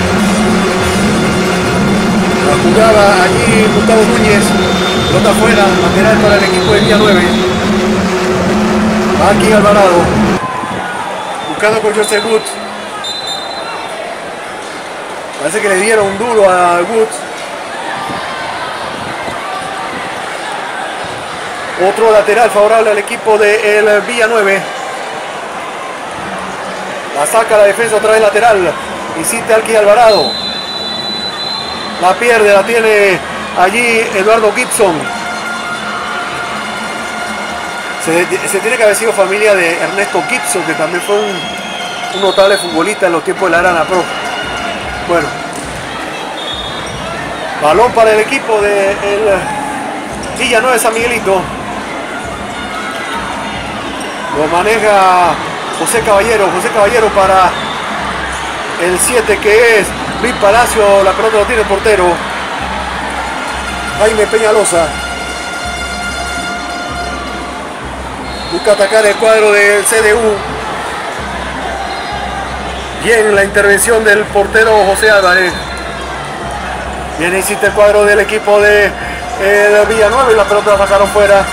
La jugaba allí Gustavo Núñez. Pelota afuera, lateral para el equipo de Villanueva. Aquí Alvarado. Buscando con Joseph Wood. Parece que le dieron un duro a Wood. Otro lateral favorable al equipo de el Villanueva. La saca la defensa otra vez lateral. Insiste aquí Alvarado. La pierde, la tiene allí Eduardo Gibson. Se tiene que haber sido familia de Ernesto Gibson, que también fue un notable futbolista en los tiempos de la Arana Pro. Bueno. Balón para el equipo de el Villanueva de San Miguelito. Lo maneja José Caballero para el 7, que es Luis Palacio. La pelota lo tiene el portero Jaime Peñalosa. Busca atacar el cuadro del CDU. Bien la intervención del portero José Álvarez. Bien insiste el cuadro del equipo de Villanueva y la pelota la sacaron fuera.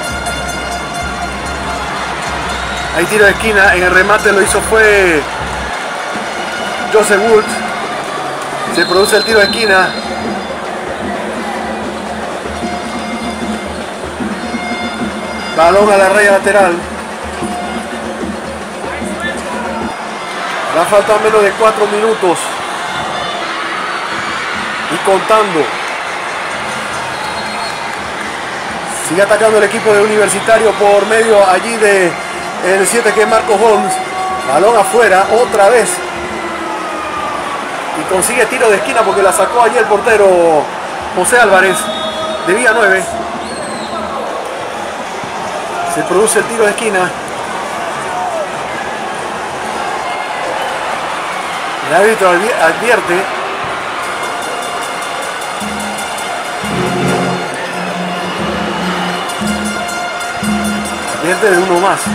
Hay tiro de esquina, en el remate lo hizo fue Joseph Wood. Se produce el tiro de esquina. Balón a la raya lateral. Va a faltar menos de 4 minutos. Y contando. Sigue atacando el equipo de Universitario por medio allí de el 7, que es Marco Holmes. Balón afuera otra vez. Y consigue tiro de esquina porque la sacó allí el portero José Álvarez de Villanueva. Se produce el tiro de esquina. El árbitro advierte. Advierte de uno más.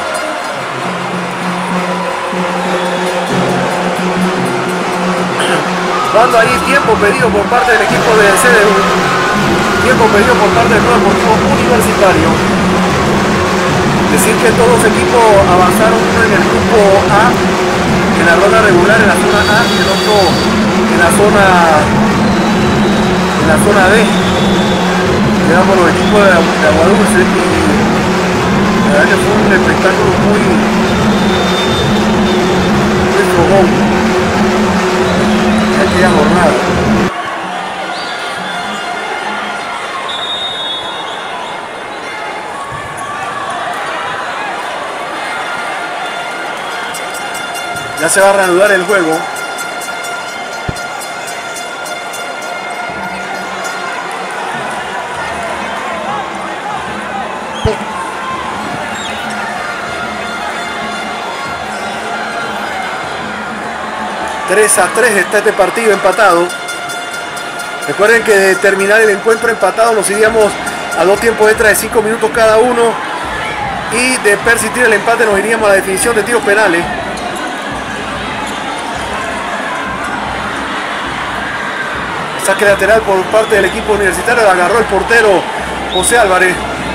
Dando ahí tiempo pedido por parte del equipo del CDU. Tiempo pedido por parte del Club Deportivo Universitario. Decir que todos los equipos avanzaron, uno en el grupo A, en la ronda regular, en la zona A, y el otro en la zona D. Quedamos los equipos de Aguadulce y la verdad que fue un espectáculo muy fogón en aquella jornada. Ya se va a reanudar el juego. (3-3) está este partido empatado. Recuerden que de terminar el encuentro empatado nos iríamos a 2 tiempos extra de 5 minutos cada uno. Y de persistir el empate nos iríamos a la definición de tiros penales. Saque lateral por parte del equipo universitario. La agarró el portero José Álvarez.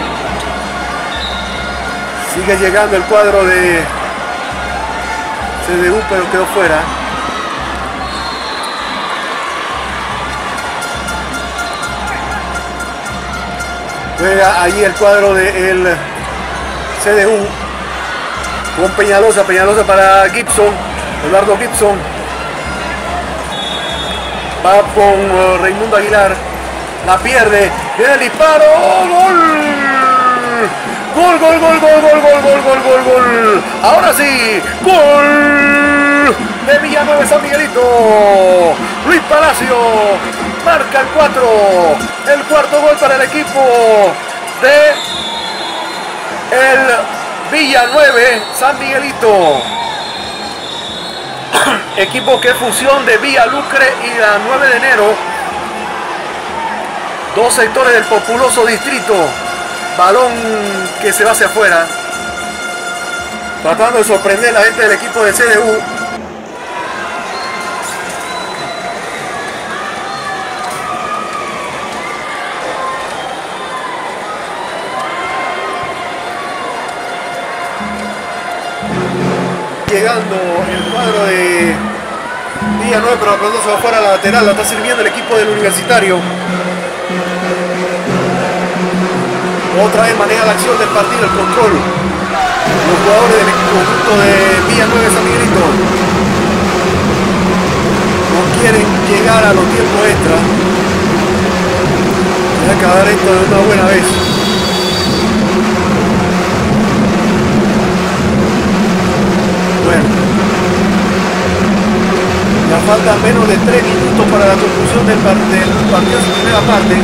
Sigue llegando el cuadro de CDU, pero quedó fuera. Juega allí el cuadro del CDU con Peñalosa. Peñalosa para Gibson. Eduardo Gibson. Va con Raimundo Aguilar. La pierde. Viene el disparo. ¡Gol! Gol, gol, gol, gol, gol, gol, gol, gol, gol, gol. Ahora sí. Gol de Villanueva San Miguelito. Luis Palacio marca el 4. El cuarto gol para el equipo de el Villanueva San Miguelito. Equipo que es fusión de Villa Lucre y la 9 de enero. Dos sectores del populoso distrito. Balón que se va hacia afuera. Tratando de sorprender a la gente del equipo de CDU. Llegando el cuadro de Villanueva, pero la pelota se va fuera a la lateral. La está sirviendo el equipo del Universitario. Otra vez maneja la acción del partido, el control. Los jugadores del conjunto de Villanueva San Miguelito no quieren llegar a los tiempos extra. Voy a acabar esto de una buena vez. Bueno, ya faltan menos de 3 minutos para la conclusión del partido en su primera parte.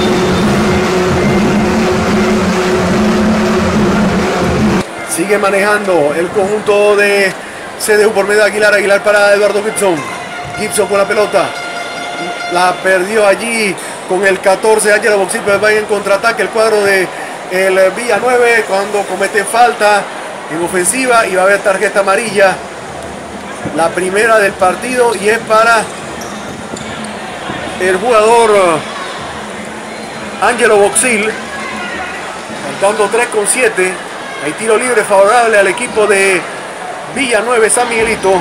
Sigue manejando el conjunto de CDU por medio de Aguilar. Aguilar para Eduardo Gibson. Gibson con la pelota. La perdió allí con el 14. Ángelo Boxil, pero va en contraataque el cuadro de el Villanueva cuando comete falta en ofensiva y va a haber tarjeta amarilla. La primera del partido y es para el jugador Ángelo Boxil. Faltando 3:7. Hay tiro libre favorable al equipo de Villanueva San Miguelito.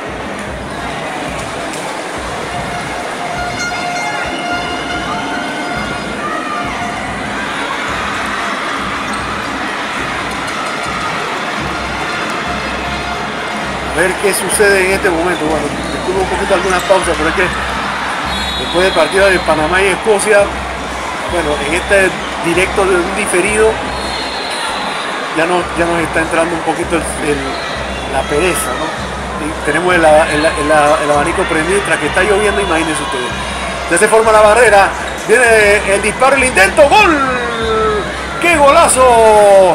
A ver qué sucede en este momento. Bueno, disculpo un poquito algunas pausas, pero es que después del partido de Panamá y Escocia, bueno, en este directo de un diferido, ya nos está entrando un poquito la pereza, ¿no? Y tenemos el abanico prendido mientras que está lloviendo, imagínense ustedes. Ya se forma la barrera, viene el disparo, el intento, ¡gol! ¡Qué golazo!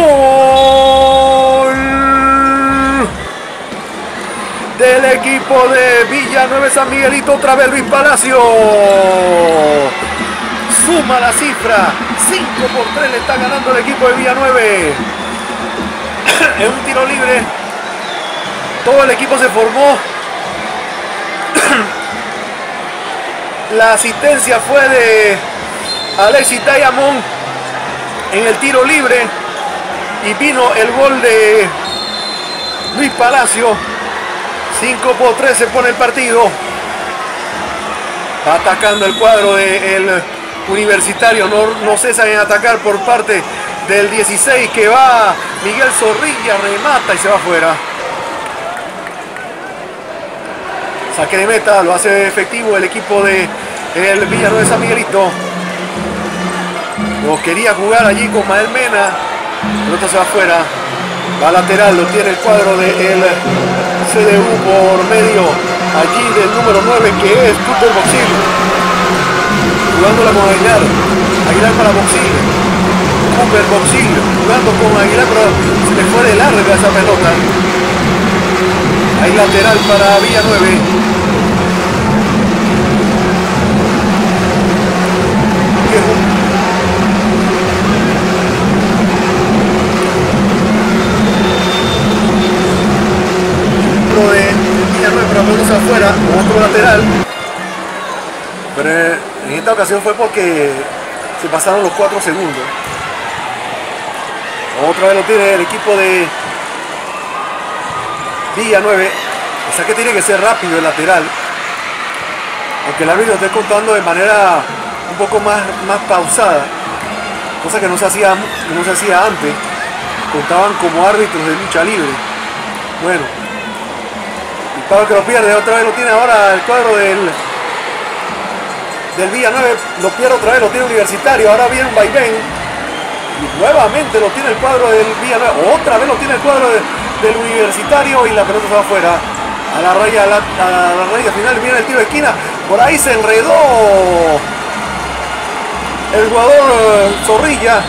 ¡Gol! Del equipo de Villanueva San Miguelito, otra vez Luis Palacio. Suma la cifra, 5-3 le está ganando el equipo de Villanueva. En un tiro libre, todo el equipo se formó. La asistencia fue de Alexis Diamond en el tiro libre y vino el gol de Luis Palacio. 5-3 se pone el partido. Va atacando el cuadro del Universitario, no cesan en atacar por parte del 16 que va Miguel Zorrilla, remata y se va afuera. Saque de meta, lo hace efectivo el equipo de el Villanueva de San Miguelito. Lo quería jugar allí con Mael Mena, pelota se va afuera. Va lateral, lo tiene el cuadro del CDU por medio allí del número 9 que es Cooper Boxil. Jugándola con Aguilar. Aguilar para Boxil. Cooper Boxil jugando con Aguilar, pero se le fue de larga esa pelota. Ahí lateral para Villanueva. ocasión fue porque se pasaron los 4 segundos. Otra vez lo tiene el equipo de Villanueve. O sea que tiene que ser rápido el lateral. Aunque el árbitro esté contando de manera un poco más pausada. Cosa que no se hacía antes. Contaban como árbitros de lucha libre. Bueno. El cuadro que lo pierde. Otra vez lo tiene ahora el cuadro del Villanueve. Lo pierde otra vez. Lo tiene Universitario. Ahora viene un vaivén. Y nuevamente lo tiene el cuadro del Villanueva. Otra vez lo tiene el cuadro del Universitario y la pelota se va afuera. A la raya final viene el tiro de esquina. Por ahí se enredó el jugador Zorrilla.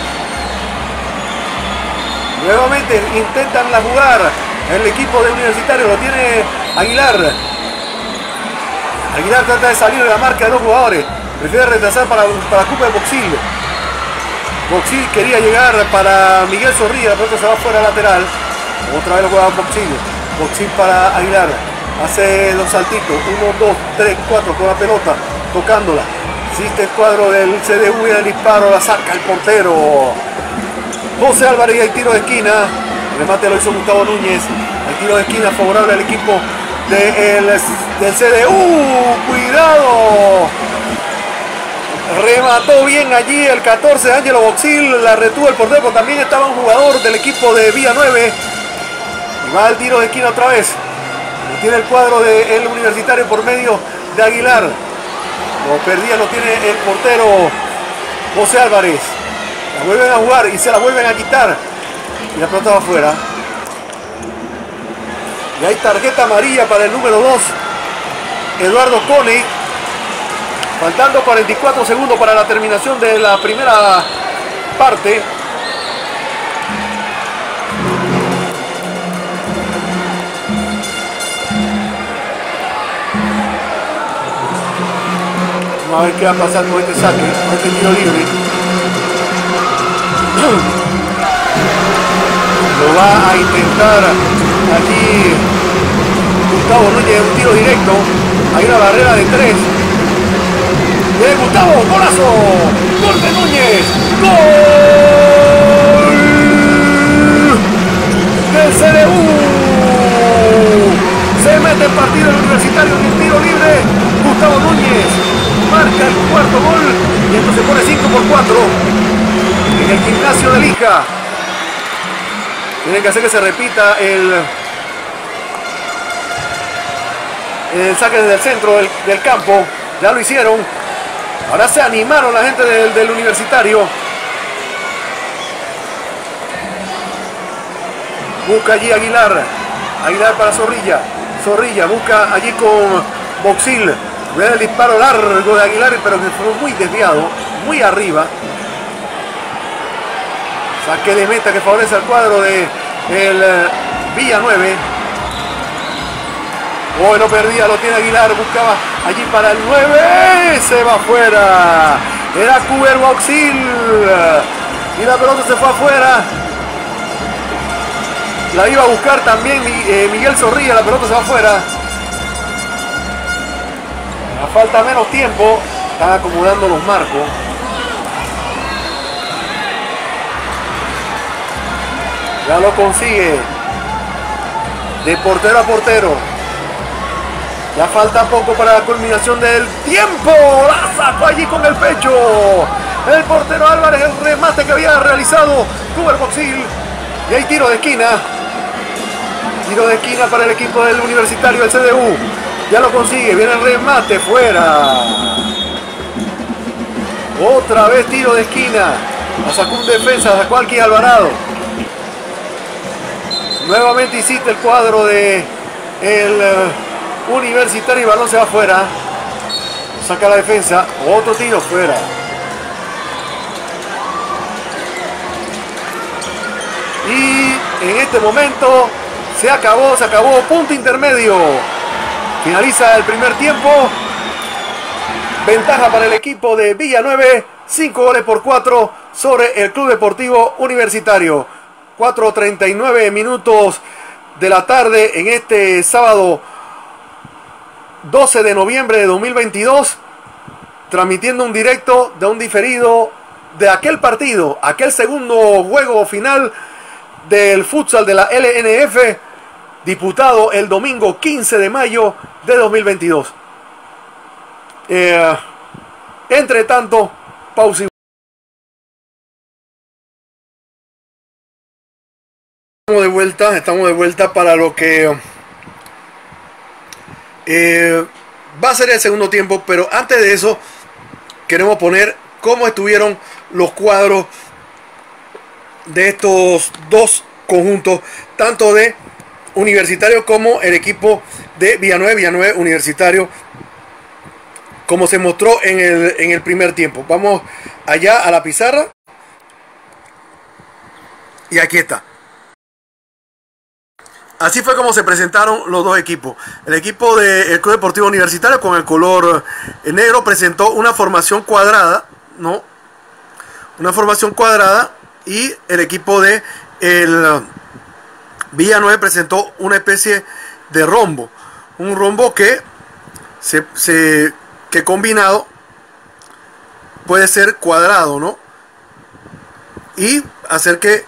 Nuevamente intentan la jugar el equipo de Universitario. Lo tiene Aguilar. Aguilar trata de salir de la marca de 2 jugadores. Prefiere retrasar para Cooper Boxil. Boxil quería llegar para Miguel Zorrilla, la pelota se va fuera lateral. Otra vez lo juega Boxil. Boxil para Aguilar. Hace 2 saltitos. 1, 2, 3, 4 con la pelota. Tocándola. Existe el cuadro del CDU y el disparo. La saca el portero José Álvarez y el tiro de esquina. El remate lo hizo Gustavo Núñez. El tiro de esquina favorable al equipo del CDU. ¡Cuidado! Remató bien allí el 14 Ángelo Boxil, la retuvo el portero, pero también estaba un jugador del equipo de Villanueve. Y va el tiro de esquina otra vez. Lo tiene el cuadro del Universitario por medio de Aguilar. Lo perdía, lo tiene el portero José Álvarez. La vuelven a jugar y se la vuelven a quitar. Y la pelota va afuera. Y hay tarjeta amarilla para el número 2, Eduardo Cone. Faltando 44 segundos para la terminación de la primera parte. Vamos a ver qué va a pasar con este saque, con este tiro libre. Lo va a intentar aquí Gustavo Núñez, un tiro directo. Hay una barrera de 3. De Gustavo, golazo, gol de Núñez, gol del CDU. Se mete en partido el Universitario en el tiro libre. Gustavo Núñez marca el 4º gol y esto se pone 5-4 en el gimnasio de Lija. Tienen que hacer que se repita el saque desde el centro del campo. Ya lo hicieron. Ahora se animaron la gente del Universitario. Busca allí Aguilar. Aguilar para Zorrilla. Zorrilla busca allí con Boxil. Ve el disparo largo de Aguilar, pero que fue muy desviado. Muy arriba. Saque de meta que favorece al cuadro de el Villanueve. Oh, no perdía, lo tiene Aguilar, buscaba allí para el 9, se va afuera. Era Cooper Boxil y la pelota se fue afuera. La iba a buscar también Miguel Zorrilla, la pelota se va afuera. A falta menos tiempo, están acomodando los marcos. Ya lo consigue. De portero a portero. Ya falta poco para la culminación del tiempo. La sacó allí con el pecho. El portero Álvarez, el remate que había realizado Cooper Boxil. Y hay tiro de esquina. Tiro de esquina para el equipo del Universitario, el CDU. Ya lo consigue, viene el remate fuera. Otra vez tiro de esquina. La sacó un defensa, sacó aquí Alvarado. Nuevamente hiciste el cuadro de el Universitario y el balón se va afuera. Saca la defensa. Otro tiro fuera. Y en este momento se acabó. Punto intermedio. Finaliza el primer tiempo. Ventaja para el equipo de Villanueve. 5-4 sobre el Club Deportivo Universitario. 4:39 minutos de la tarde en este sábado 12 de noviembre de 2022. transmitiendo un directo de un diferido de aquel partido, aquel segundo juego final del futsal de la LNF, disputado el domingo 15 de mayo de 2022. Entre tanto, pausa. Estamos de vuelta para lo que va a ser el segundo tiempo, pero antes de eso queremos poner cómo estuvieron los cuadros de estos dos conjuntos, tanto de Universitario como el equipo de Villanueva Universitario, como se mostró en el primer tiempo. Vamos allá a la pizarra y aquí está. Así fue como se presentaron los dos equipos. El equipo del Club Deportivo Universitario, con el color negro, presentó una formación cuadrada, ¿no? Una formación cuadrada, y el equipo de el Villanueva presentó una especie de rombo. Un rombo que que combinado puede ser cuadrado, ¿no? Y hacer que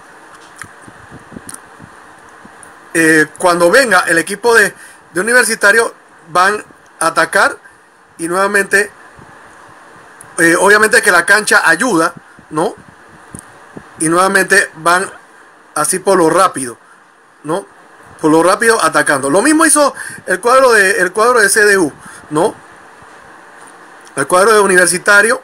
cuando venga el equipo de Universitario van a atacar, y nuevamente obviamente que la cancha ayuda, ¿no? Y nuevamente van así por lo rápido, ¿no? Por lo rápido atacando. Lo mismo hizo el cuadro de CDU, ¿no? El cuadro de Universitario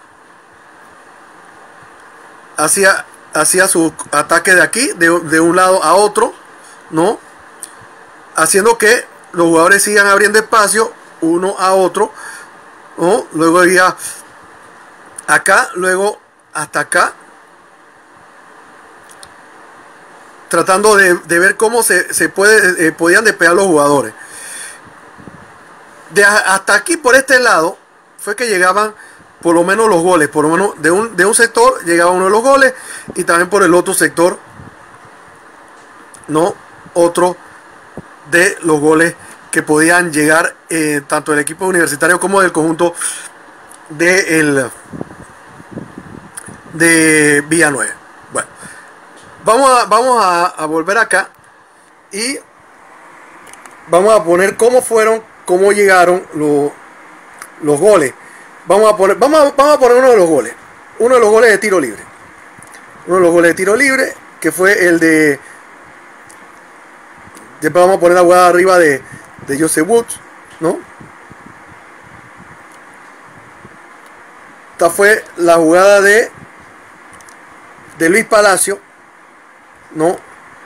hacía su ataque de aquí, de un lado a otro, ¿no? Haciendo que los jugadores sigan abriendo espacio uno a otro, ¿no? Luego iba acá, luego hasta acá, tratando de ver cómo podían despegar los jugadores. Hasta aquí, por este lado, fue que llegaban por lo menos los goles. Por lo menos de un sector llegaba uno de los goles, y también por el otro sector, ¿no? Otro de los goles que podían llegar, tanto del equipo universitario como del conjunto de Villanueva. Bueno, vamos a volver acá y vamos a poner cómo llegaron los goles. Vamos a poner uno de los goles. Uno de los goles de tiro libre. Uno de los goles de tiro libre, que fue el de... Después vamos a poner la jugada arriba de Joseph Woods, ¿no? Esta fue la jugada de Luis Palacio, ¿no?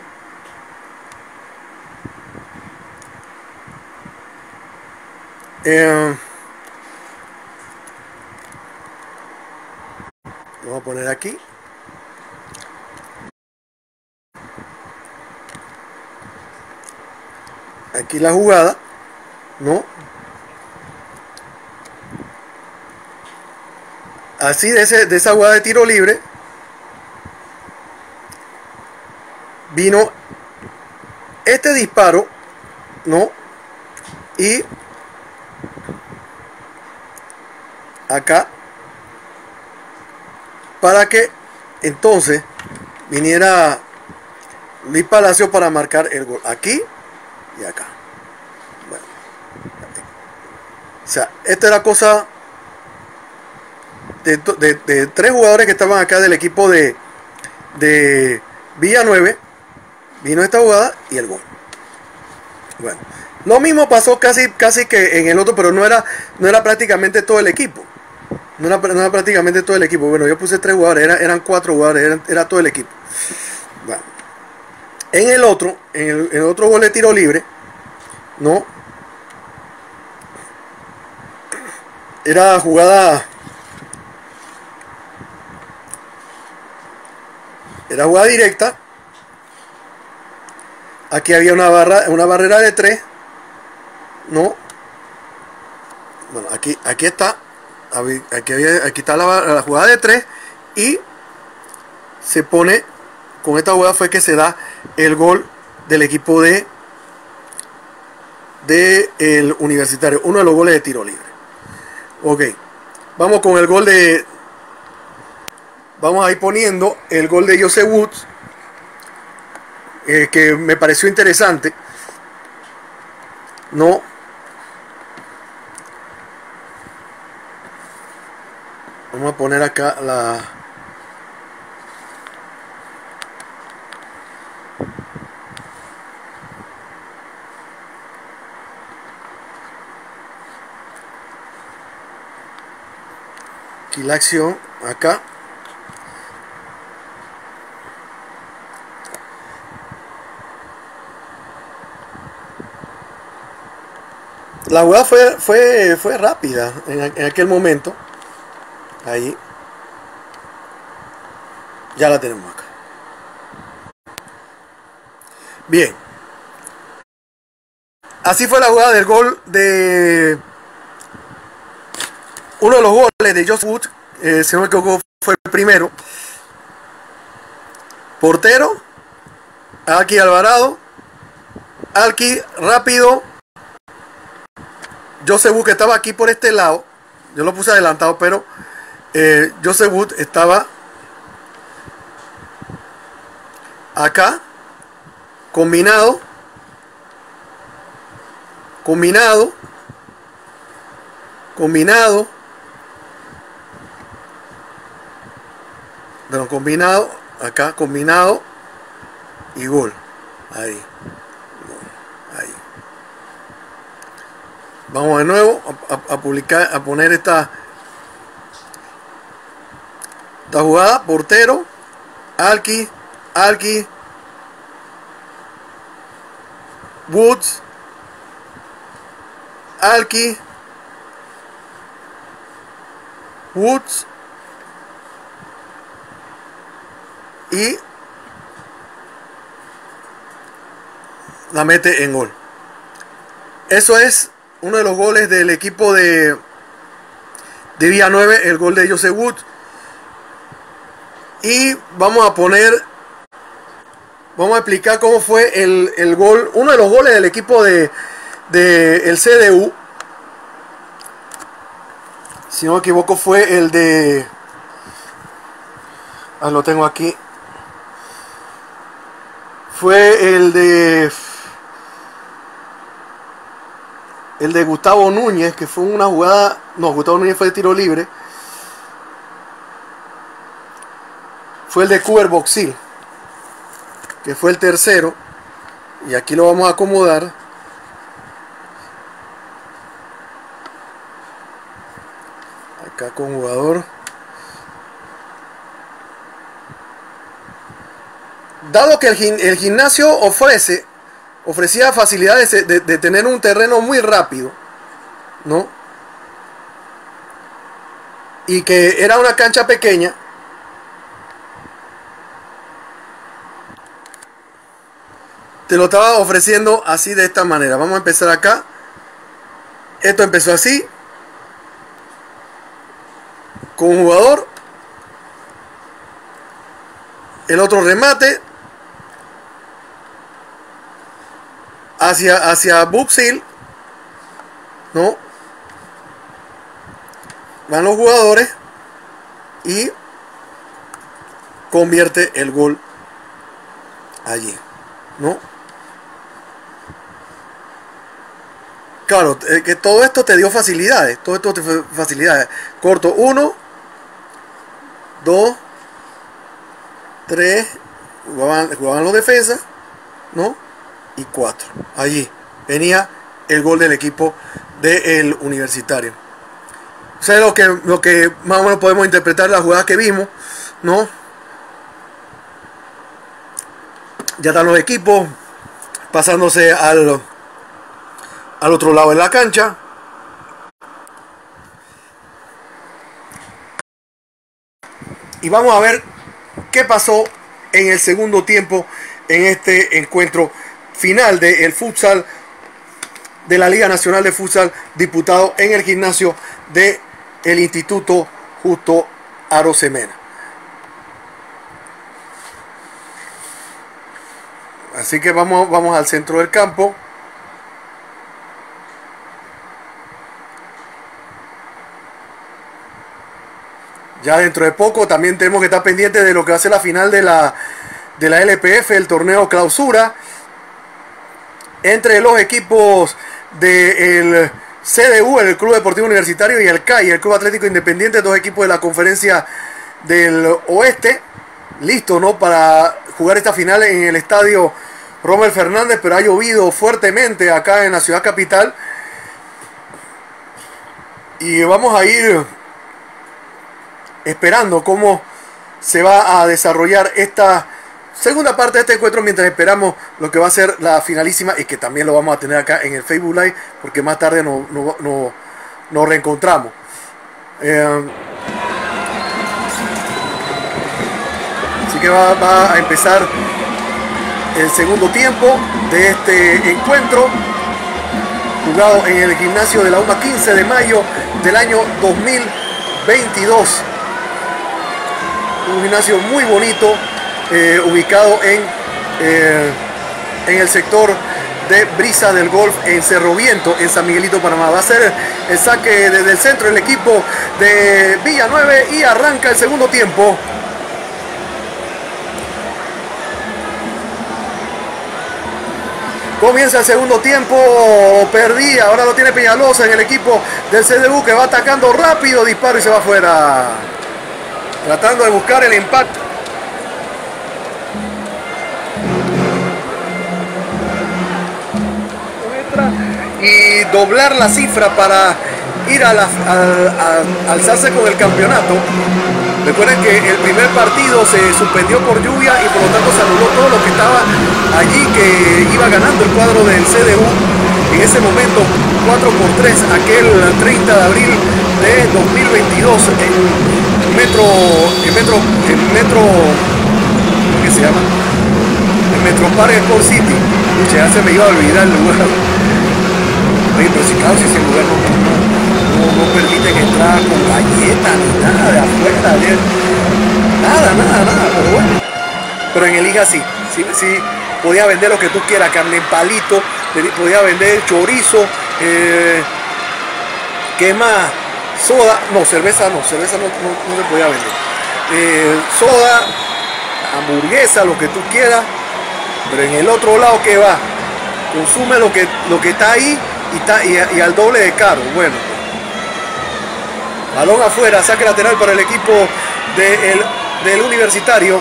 Vamos a poner aquí. Aquí la jugada, ¿no? Así de esa jugada de tiro libre vino este disparo, ¿no? Y acá, para que entonces viniera Luis Palacio para marcar el gol. Aquí y acá. Bueno, o sea, esta era cosa de tres jugadores que estaban acá del equipo de Villanueva. Vino esta jugada y el gol. Bueno, lo mismo pasó casi que en el otro, pero no era prácticamente todo el equipo. No era prácticamente todo el equipo. Bueno, yo puse tres jugadores, eran cuatro jugadores, era todo el equipo. Bueno, en el otro gol de tiro libre, ¿no? Era jugada directa. Aquí había una barrera de 3, ¿no? Bueno, aquí está. Aquí está la jugada de 3, y se pone, con esta jugada fue que se da el gol del equipo de el Universitario, uno de los goles de tiro libre. Ok, Vamos con el gol de... Vamos a ir poniendo el gol de Joseph Woods, que me pareció interesante. No. Vamos a poner acá la... Aquí la acción, acá. La jugada fue rápida en aquel momento. Ahí. Ya la tenemos acá. Bien. Así fue la jugada del gol de... Uno de los goles de Joseph Woods, si no me equivoco, fue el primero. Portero. Alki Alvarado. Alki rápido. Joseph Woods, que estaba aquí por este lado. Yo lo puse adelantado, pero Joseph Woods estaba acá. Combinado. Bueno, combinado. Acá, combinado. Y gol. Ahí. Ahí. Vamos de nuevo a publicar, a poner esta jugada. Portero. Alki. Woods. Alki. Woods. Y la mete en gol. Eso es uno de los goles del equipo de Villanueva, el gol de Joseph Woods. Y vamos a explicar cómo fue el gol, uno de los goles del equipo de el CDU. Si no me equivoco fue el de... lo tengo aquí. Fue el de Gustavo Núñez, que fue una jugada... No, Gustavo Núñez fue de tiro libre. Fue el de Cuber Boxil, que fue el tercero. Y aquí lo vamos a acomodar. Acá con jugador. Dado que el gimnasio ofrecía facilidades de tener un terreno muy rápido, ¿no? Y que era una cancha pequeña, te lo estaba ofreciendo así, de esta manera. Vamos a empezar acá. Esto empezó así, con un jugador, el otro remate hacia Buxil, ¿no? Van los jugadores y convierte el gol allí, ¿no? Claro, que todo esto te dio facilidades, todo esto te fue facilidades. Corto 1, 2, 3, jugaban los defensas, ¿no? Y 4. Allí venía el gol del equipo del Universitario. O sea, lo que más o menos podemos interpretar la jugada que vimos, ¿no? Ya están los equipos pasándose al otro lado de la cancha. Y vamos a ver qué pasó en el segundo tiempo en este encuentro final del futsal de la Liga Nacional de Futsal, disputado en el gimnasio del Instituto Justo Arosemena. Así que vamos al centro del campo. Ya dentro de poco también tenemos que estar pendientes de lo que va a ser la final de la LPF, el torneo clausura, entre los equipos del CDU, el Club Deportivo Universitario, y el CAI, el Club Atlético Independiente, dos equipos de la Conferencia del Oeste, listo, ¿no?, para jugar esta final en el estadio Rommel Fernández, pero ha llovido fuertemente acá en la ciudad capital y vamos a ir esperando cómo se va a desarrollar esta segunda parte de este encuentro mientras esperamos lo que va a ser la finalísima, y que también lo vamos a tener acá en el Facebook Live porque más tarde nos reencontramos. Así que va a empezar el segundo tiempo de este encuentro jugado en el gimnasio de la UMA 15 de mayo del año 2022. Un gimnasio muy bonito, ubicado en el sector de Brisa del Golf en Cerro Viento, en San Miguelito, Panamá. Va a ser el saque desde el centro el equipo de Villanueva y arranca el segundo tiempo. Comienza el segundo tiempo, perdí, ahora lo tiene Peñalosa en el equipo del CDU, que va atacando rápido, disparo y se va afuera. Tratando de buscar el empate. Y doblar la cifra para ir a alzarse con el campeonato. Recuerden que el primer partido se suspendió por lluvia y por lo tanto se anuló todo lo que estaba allí, que iba ganando el cuadro del CDU en ese momento 4-3, aquel 30 de abril de 2022 en metro, ¿qué se llama? En Metro Park Sport City. Pucha, ya se me iba a olvidar el lugar. Oye, pero si claro, si ese lugar no permiten entrar con galletas ni nada de afuera, nada, pero bueno. Pero en el IGA sí podía vender lo que tú quieras, carne en palito, podía vender chorizo, ¿qué más? Soda, no, cerveza no se podía vender. Soda, hamburguesa, lo que tú quieras, pero en el otro lado, ¿qué va? Consume lo que está ahí y al doble de caro. Bueno, balón afuera, saque lateral para el equipo del Universitario.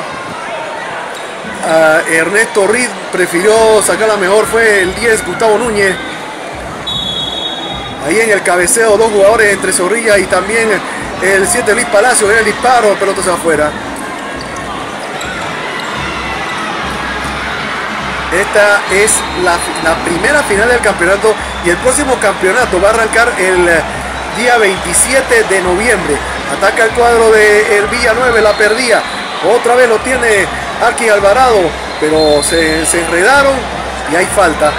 Ernesto Reed prefirió sacarla mejor, fue el 10 Gustavo Núñez. Ahí en el cabeceo, dos jugadores entre Zorrilla y también el 7 Luis Palacio. Viene el disparo, el pelota se va afuera. Esta es la primera final del campeonato, y el próximo campeonato va a arrancar el día 27 de noviembre. Ataca el cuadro de el Villanueva, la perdía. Otra vez lo tiene Arqui Alvarado, pero se enredaron y hay falta.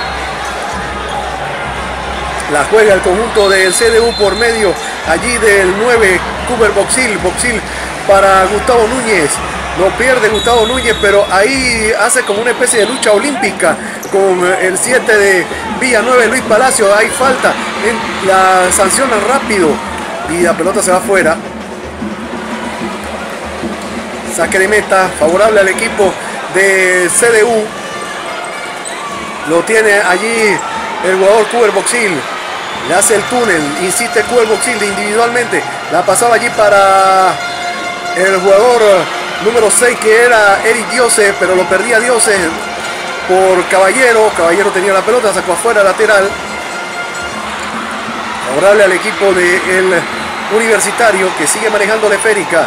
La juega el conjunto del CDU por medio allí del 9 Cuber Boxil para Gustavo Núñez. No pierde Gustavo Núñez, pero ahí hace como una especie de lucha olímpica con el 7 de Villanueva, Luis Palacio. Hay falta, la sancionan rápido y la pelota se va afuera. Saque de meta favorable al equipo de CDU. Lo tiene allí el jugador Cuber Boxil. Le hace el túnel, insiste Cuber Boxil individualmente. La pasaba allí para el jugador número 6, que era Eric Dioses, pero lo perdía Dioses por Caballero. Caballero tenía la pelota, sacó afuera lateral. Favorable al equipo del Universitario, que sigue manejando la esférica.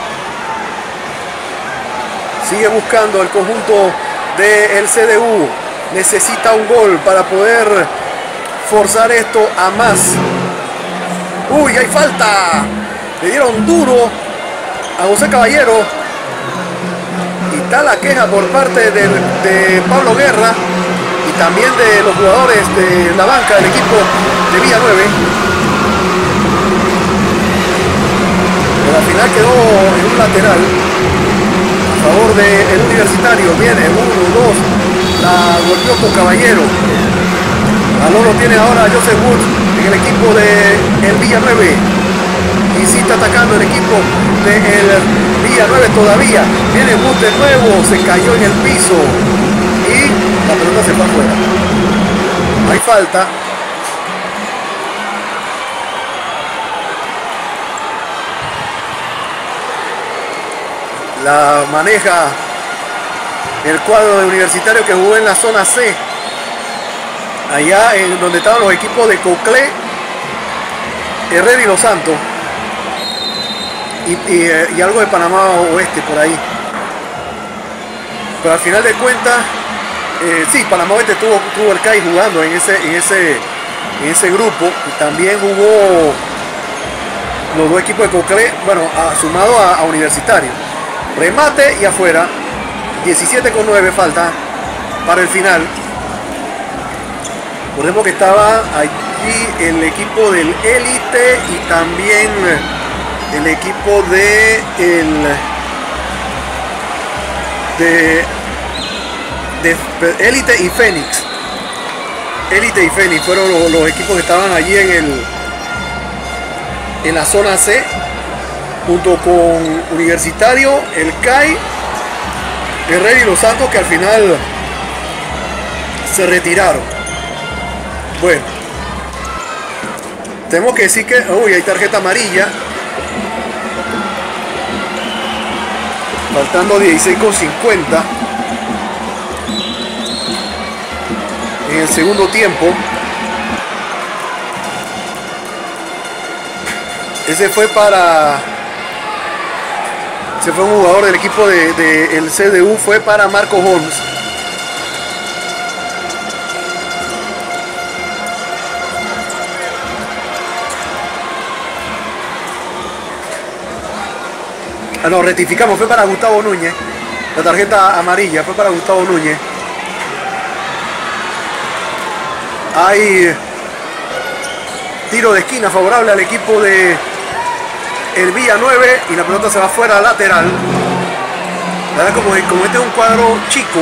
Sigue buscando el conjunto del CDU. Necesita un gol para poder forzar esto a más. ¡Uy, hay falta! Le dieron duro a José Caballero. Y está la queja por parte de Pablo Guerra y también de los jugadores de la banca del equipo de Villanueva. Pero al final quedó en un lateral a favor del Universitario. Viene 1, 2, la golpeó con Caballero. Balón lo tiene ahora Joseph Wood en el equipo de el Villanueva. Insiste atacando el equipo del Villa 9 todavía. Viene bus de nuevo, se cayó en el piso y la pelota se fue afuera. Hay falta. La maneja el cuadro de Universitario, que jugó en la zona C, allá en donde estaban los equipos de Coclé, Herrera y Los Santos, y algo de Panamá Oeste por ahí. Pero al final de cuentas, sí, Panamá Oeste tuvo el CAI jugando en ese grupo, y también jugó los dos equipos de Coclé, bueno, sumado a Universitario. Remate y afuera. 17:9 falta para el final. Recordemos que estaba allí el equipo del Élite y también el equipo de Élite y Fénix. Élite y Fénix fueron los equipos que estaban allí en la zona C, junto con Universitario, el CAI, Herrera y Los Santos, que al final se retiraron. Bueno, tenemos que decir que hay tarjeta amarilla, faltando 16:50 en el segundo tiempo. Ese fue un jugador del equipo del CDU, fue para Marco Holmes. No, rectificamos, fue para Gustavo Núñez. La tarjeta amarilla fue para Gustavo Núñez. Hay tiro de esquina favorable al equipo de el Villa 9 y la pelota se va fuera lateral. La verdad, como este es un cuadro chico,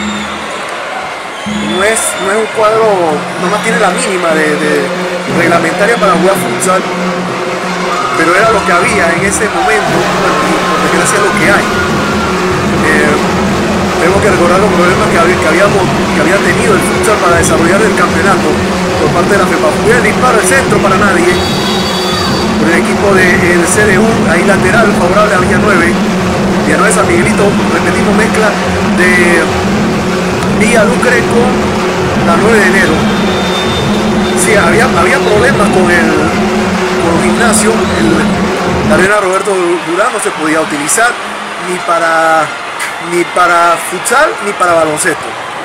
no es un cuadro, nomás tiene la mínima de reglamentaria para jugar futsal, pero era lo que había en ese momento, bueno, por desgracia es lo que hay. Tenemos que recordar los problemas que había tenido el futsal para desarrollar el campeonato por parte de la FEPA. Fue el disparo al centro para nadie por el equipo del CDU, ahí lateral favorable a Villa 9. Villa 9 San Miguelito, repetimos, mezcla de Villa Lucre con la 9 de enero. Sí, había problemas con el gimnasio. La arena Roberto Durán no se podía utilizar ni para futsal ni para baloncesto.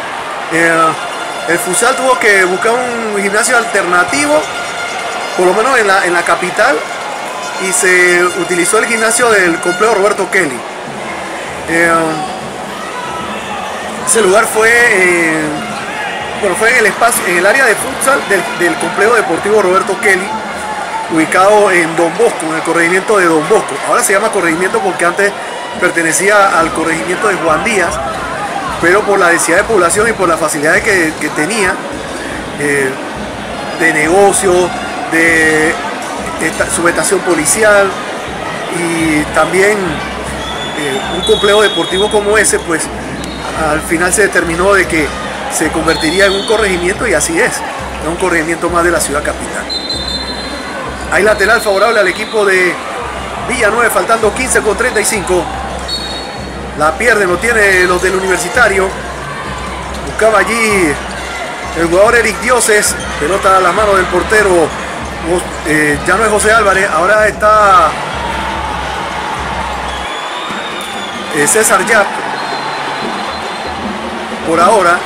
El futsal tuvo que buscar un gimnasio alternativo, por lo menos en la capital, y se utilizó el gimnasio del complejo Roberto Kelly. Ese lugar fue en el espacio, en el área de futsal del complejo deportivo Roberto Kelly, ubicado en Don Bosco, en el corregimiento de Don Bosco. Ahora se llama corregimiento porque antes pertenecía al corregimiento de Juan Díaz, pero por la densidad de población y por las facilidades que tenía de negocio, de subestación policial y también un complejo deportivo como ese, pues al final se determinó de que se convertiría en un corregimiento, y así es un corregimiento más de la ciudad capital. Hay lateral favorable al equipo de Villa 9, faltando 15:35. La pierden, lo tiene los del Universitario. Buscaba allí el jugador Eric Dioses, pelota a la mano del portero. Ya no es José Álvarez, ahora está César Yap. Por ahora,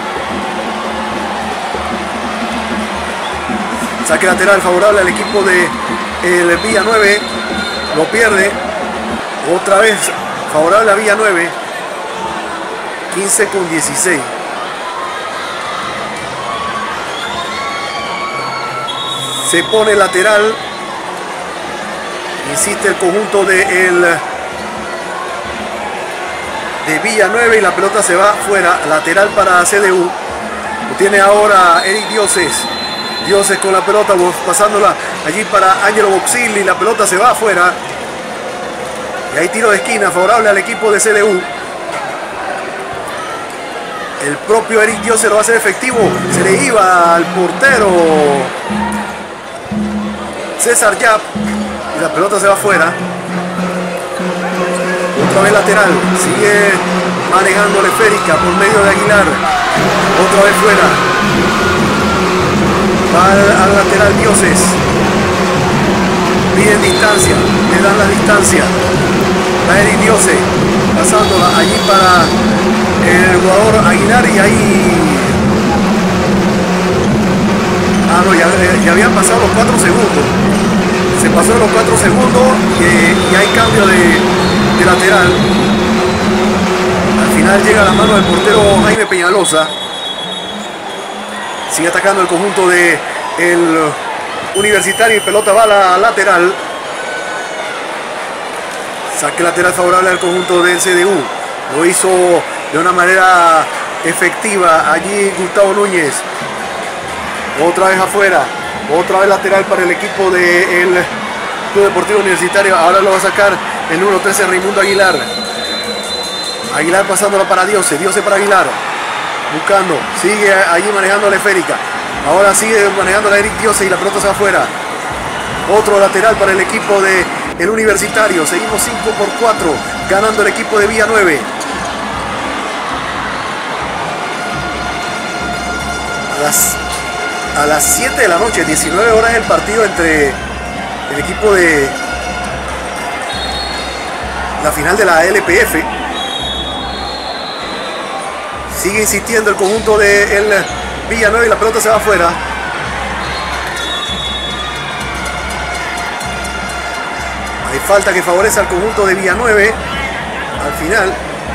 saque lateral favorable al equipo de el Villa 9. Lo pierde. Otra vez favorable a Villa 9. 15:16. Se pone lateral. Insiste el conjunto de Villa 9 y la pelota se va fuera. Lateral para CDU. Lo tiene ahora Eric Dioses. Dioses con la pelota, pasándola allí para Angelo Boxilli. La pelota se va afuera. Y hay tiro de esquina favorable al equipo de CDU. El propio Eric Diose lo va a hacer efectivo. Se le iba al portero César Yap. Y la pelota se va afuera. Otra vez lateral. Sigue manejando la esférica por medio de Aguilar. Otra vez fuera. Va al lateral Dioses. Piden distancia. Le dan la distancia. Va Eric Diose. Pasándola allí para el jugador Aguilar. Y ahí... Ah, no, ya habían pasado los 4 segundos. Se pasó los 4 segundos y hay cambio de lateral. Al final llega a la mano del portero Jaime Peñalosa. Sigue atacando el conjunto del Universitario y pelota va a la lateral. Saque lateral favorable al conjunto del CDU. Lo hizo de una manera efectiva allí Gustavo Núñez. Otra vez afuera. Otra vez lateral para el equipo del Club Deportivo Universitario. Ahora lo va a sacar el número 13 Raimundo Aguilar. Aguilar pasándola para Diose. Diose para Aguilar. Buscando. Sigue allí manejando la esférica. Ahora sigue manejando la Eric Diose y la pelota se va afuera. Otro lateral para el equipo del Universitario. Seguimos 5-4. Ganando el equipo de Villa 9. A las 7 de la noche, 19 horas el partido entre el equipo de la final de la LPF. Sigue insistiendo el conjunto del Villanueva y la pelota se va afuera. Hay falta que favorece al conjunto de Villanueva. Al final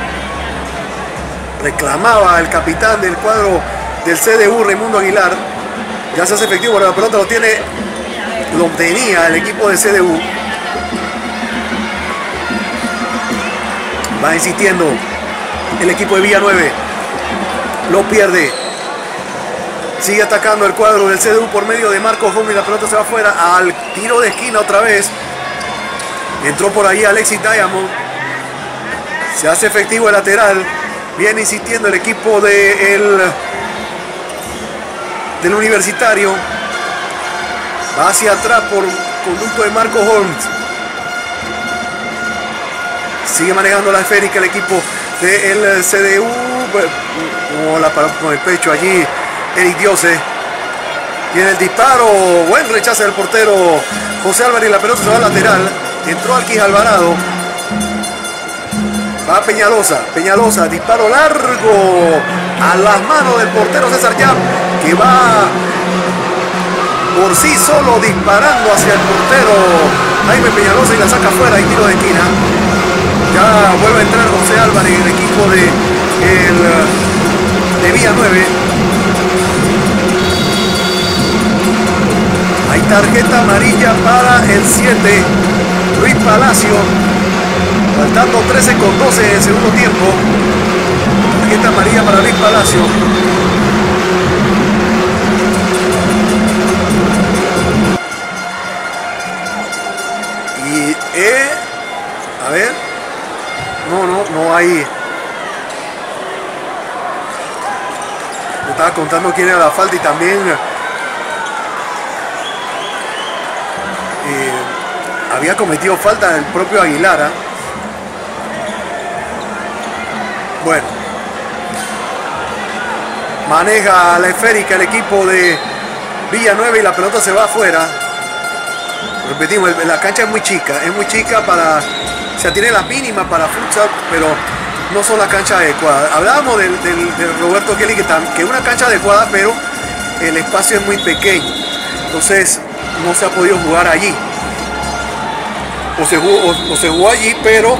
reclamaba el capitán del cuadro del CDU, Raimundo Aguilar. Ya se hace efectivo, pero la pelota lo tenía el equipo de CDU. Va insistiendo el equipo de Villanueva. Lo pierde. Sigue atacando el cuadro del CDU por medio de Marcos Gómez. La pelota se va afuera al tiro de esquina otra vez. Entró por ahí Alexis Diamond. Se hace efectivo el lateral. Viene insistiendo el equipo del Universitario. Va hacia atrás por conducto de Marcos Holmes. Sigue manejando la esférica el equipo del CDU. La paró con el pecho allí Eric Diose. Viene el disparo. Buen rechazo del portero José Álvarez y la pelota se va al lateral. Entró Alquis Alvarado. Va Peñalosa. Peñalosa, disparo largo a las manos del portero César Yap, que va por sí solo disparando hacia el portero Jaime Peñalosa y la saca afuera y tiro de esquina. Ya vuelve a entrar José Álvarez en el equipo de Villa 9. Hay tarjeta amarilla para el 7, Luis Palacio. Faltando 13:12 en el segundo tiempo. Tarjeta amarilla para Luis Palacio. Y a ver. No hay. Me estaba contando quién era la falta y también había cometido falta el propio Aguilar. Bueno, maneja la esférica el equipo de Villanueva y la pelota se va afuera. Repetimos, la cancha es muy chica para, o sea, tiene la mínima para futsal, pero no son las canchas adecuadas. Hablábamos del Roberto Kelly, que es una cancha adecuada, pero el espacio es muy pequeño, entonces no se ha podido jugar allí. O se jugó allí, pero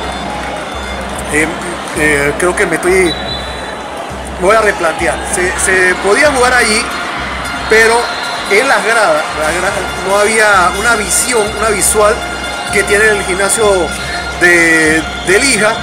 creo que me voy a replantear. Se podía jugar allí, pero en las gradas no había una visual que tiene el gimnasio de Lija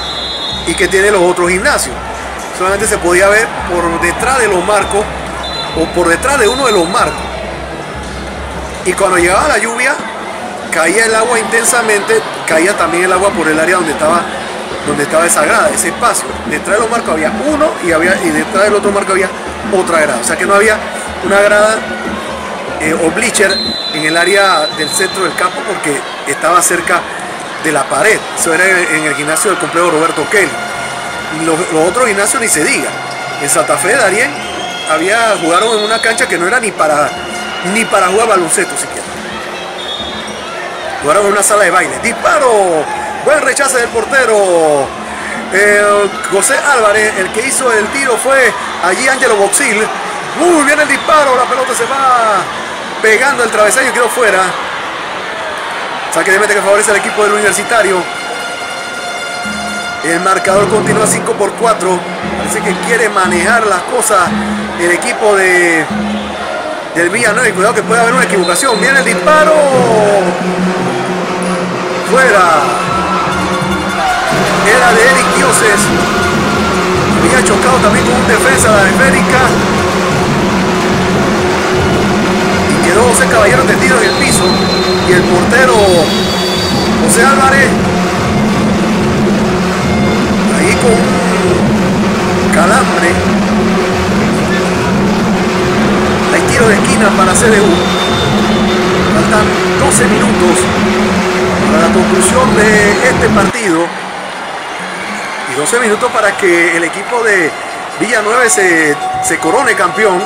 y que tiene los otros gimnasios. Solamente se podía ver por detrás de los marcos o por detrás de uno de los marcos. Y cuando llegaba la lluvia, caía el agua intensamente, caía también el agua por el área donde estaba esa grada, ese espacio. Detrás de los marcos había uno y detrás del otro marco había otra grada. O sea que no había una grada o bleacher en el área del centro del campo porque estaba cerca de la pared. Eso era en el gimnasio del complejo Roberto Kelly. Y los otros gimnasios ni se diga. En Santa Fe de Darién jugaron en una cancha que no era ni para jugar baloncesto siquiera. Jugaron en una sala de baile. Disparo. Buen rechace del portero. José Álvarez, el que hizo el tiro fue allí Angelo Boxil. Muy bien el disparo. La pelota se va pegando el travesaño y quedó fuera. Saque de meta que favorece al equipo del Universitario. El marcador continúa 5-4. Parece que quiere manejar las cosas el equipo del Villanueva. Y cuidado que puede haber una equivocación. Viene el disparo. Fuera. Era de Eric Dioses. Había chocado también con un defensa de la esférica. Y quedó José Caballero tendido en el piso. Y el portero José Álvarez ahí con un calambre. Hay tiro de esquina para CDU. Faltan 12 minutos para la conclusión de este partido. Y 12 minutos para que el equipo de Villanueva se corone campeón.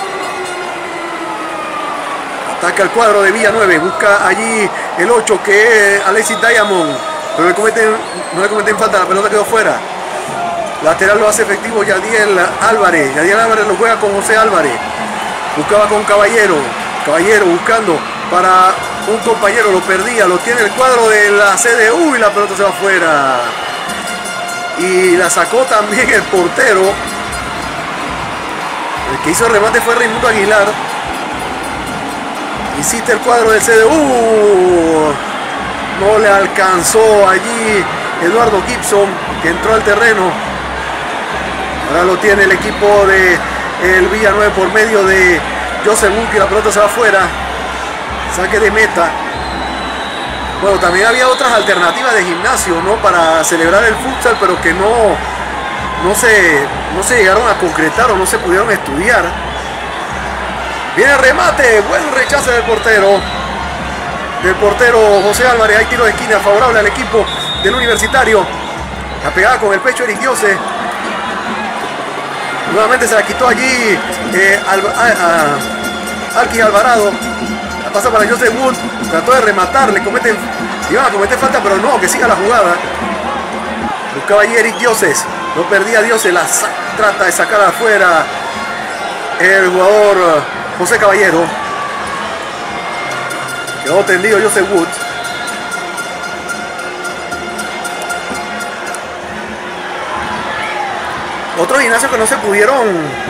Ataca el cuadro de Villanueva. Busca allí el 8 que es Alexis Diamond. Pero no le cometen falta. La pelota quedó fuera. Lateral lo hace efectivo Yadiel Álvarez. Yadiel Álvarez lo juega con José Álvarez. Buscaba con Caballero. Caballero buscando para un compañero. Lo perdía. Lo tiene el cuadro de la CDU y la pelota se va afuera. Y la sacó también el portero. El que hizo el remate fue Raimundo Aguilar. Hiciste el cuadro del CDU. No le alcanzó allí Eduardo Gibson, que entró al terreno. Ahora lo tiene el equipo de el Villanueva por medio de Joseph Buque. La pelota se va afuera. Saque de meta. Bueno, también había otras alternativas de gimnasio, ¿no? Para celebrar el futsal, pero que no se llegaron a concretar o no se pudieron estudiar. Viene el remate, buen rechace del portero José Álvarez. Hay tiro de esquina favorable al equipo del Universitario. La pegada con el pecho Eric Dioses. Nuevamente se la quitó allí Alquis Alvarado. La pasa para Joseph Wood. Trató de rematar, iban a cometer falta, pero no, que siga la jugada. Buscaba allí Eric Dioses. No perdía Dioses, trata de sacar afuera el jugador José Caballero. Quedó tendido Joseph Wood. Otros gimnasios que no se pudieron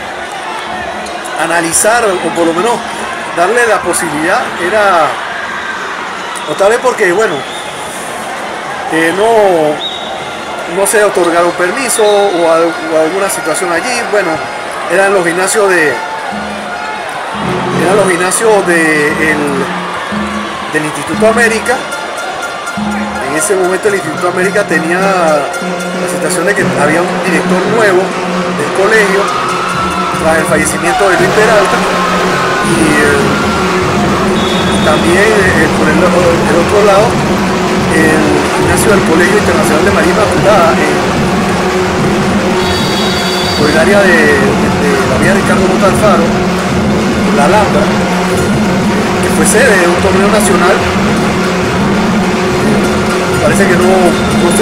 analizar o por lo menos darle la posibilidad era, o tal vez porque bueno, no se otorgaron permiso o alguna situación allí. Bueno, eran los gimnasios del Instituto América. En ese momento el Instituto América tenía la situación de que había un director nuevo del colegio tras el fallecimiento de Luis Peralta, y también por el otro lado el gimnasio del Colegio Internacional de María Inmaculada por el área de la vía Ricardo Mota Alfaro, la Alhambra, que fue sede de un torneo nacional. Parece que no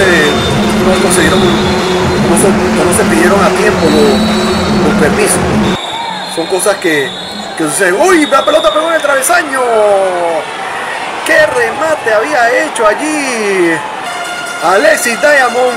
se pidieron a tiempo los permisos. Son cosas que suceden. ¡Uy! La pelota pegó en el travesaño. ¡Qué remate había hecho allí Alexis Diamond!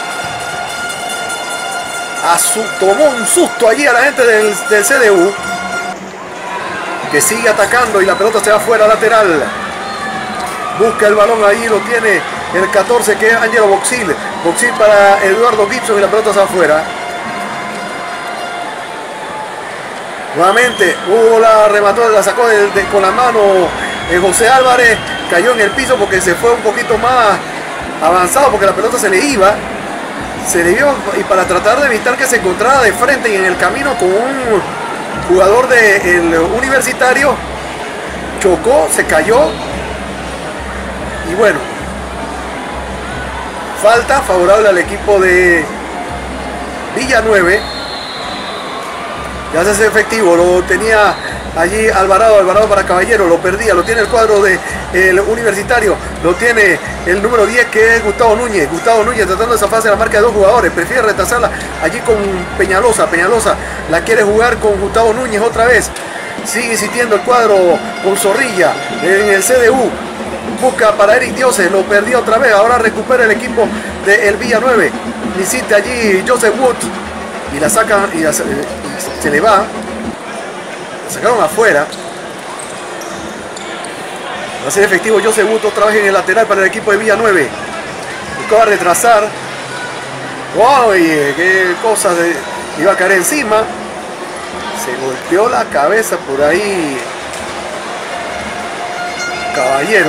Tomó un susto allí a la gente del CDU, que sigue atacando y la pelota se va fuera lateral. Busca el balón, ahí lo tiene el 14 que es Angelo Boxil. Boxil para Eduardo Gibson y la pelota se va afuera. Nuevamente, Hugo la remató, la sacó con la mano. José Álvarez cayó en el piso porque se fue un poquito más avanzado, porque la pelota se le iba. Se le iba, y para tratar de evitar que se encontrara de frente y en el camino con un jugador del Universitario, chocó, se cayó. Y bueno, falta favorable al equipo de Villanueve. Ya se hace efectivo, lo tenía allí Alvarado para Caballero, lo perdía, lo tiene el cuadro del Universitario, lo tiene el número 10 que es Gustavo Núñez tratando de zafarse la marca de dos jugadores, prefiere retrasarla allí con Peñalosa la quiere jugar con Gustavo Núñez otra vez, sigue insistiendo el cuadro con Zorrilla en el CDU, busca para Eric Dioses, lo perdió otra vez, ahora recupera el equipo del Villanueve, insiste allí Joseph Wood y la sacan y se le va. La sacaron afuera. Va a ser efectivo Joseph Wood otra vez en el lateral para el equipo de Villanueve. Buscaba retrasar. ¡Wow! ¡Qué cosa! Iba a caer encima. Se golpeó la cabeza por ahí Caballero.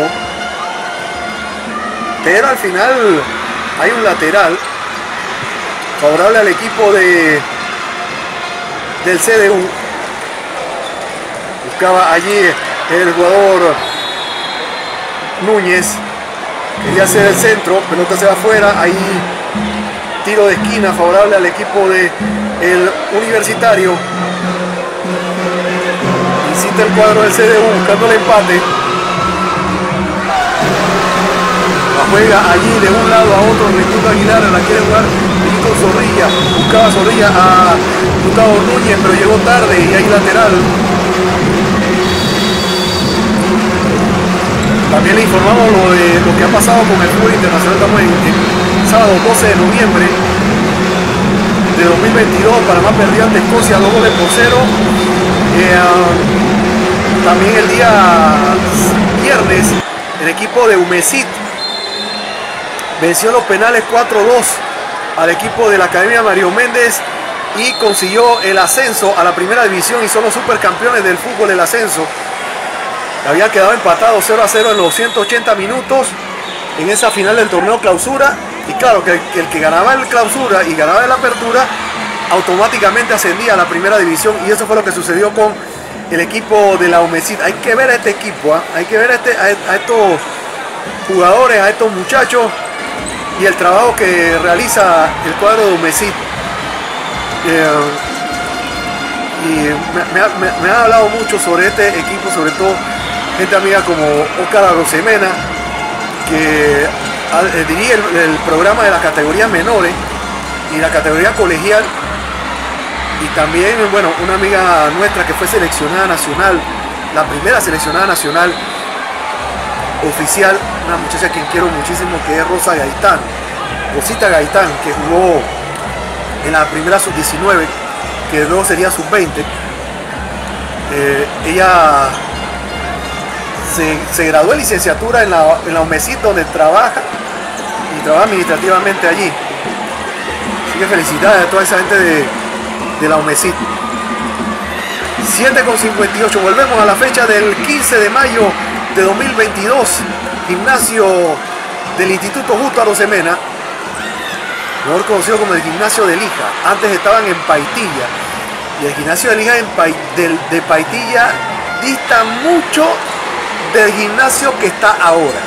Pero al final hay un lateral favorable al equipo del CDU. Buscaba allí el jugador Núñez, quería hacer el centro, pelota se va afuera, ahí tiro de esquina favorable al equipo del Universitario. Insiste el cuadro del CDU buscando el empate. La juega allí de un lado a otro, Ricardo Aguilar la quiere jugar con Zorrilla, buscaba Zorrilla a Gustavo Núñez, pero llegó tarde y hay lateral. También le informamos lo que ha pasado con el fútbol internacional. Estamos en sábado 12 de noviembre de 2022. Panamá perdió ante Escocia 2-0. También el día viernes el equipo de Humesit venció los penales 4-2 al equipo de la Academia Mario Méndez y consiguió el ascenso a la primera división y son los supercampeones del fútbol del ascenso. Había quedado empatado 0-0 en los 180 minutos en esa final del torneo clausura, y claro que el que ganaba el clausura y ganaba el apertura automáticamente ascendía a la primera división, y eso fue lo que sucedió con el equipo de la Humesit. Hay que ver a este equipo, hay que ver a estos jugadores, a estos muchachos y el trabajo que realiza el cuadro de Humesit. Y me han hablado mucho sobre este equipo, sobre todo gente amiga como Óscar Arosemena, que dirige el programa de las categorías menores y la categoría colegial, y también, bueno, una amiga nuestra que fue seleccionada nacional, la primera seleccionada nacional oficial, una muchacha a quien quiero muchísimo, que es Rosita Gaitán, que jugó en la primera sub-19, que luego sería sub-20. Ella se graduó en licenciatura en la Humesit, donde trabaja y trabaja administrativamente allí. Así que felicidades a toda esa gente de la Humesit. 7:58, volvemos a la fecha del 15 de mayo de 2022. Gimnasio del Instituto Justo Arosemena, mejor conocido como el Gimnasio de Lija. Antes estaban en Paitilla, y el Gimnasio de Lija de Paitilla dista mucho del gimnasio que está ahora.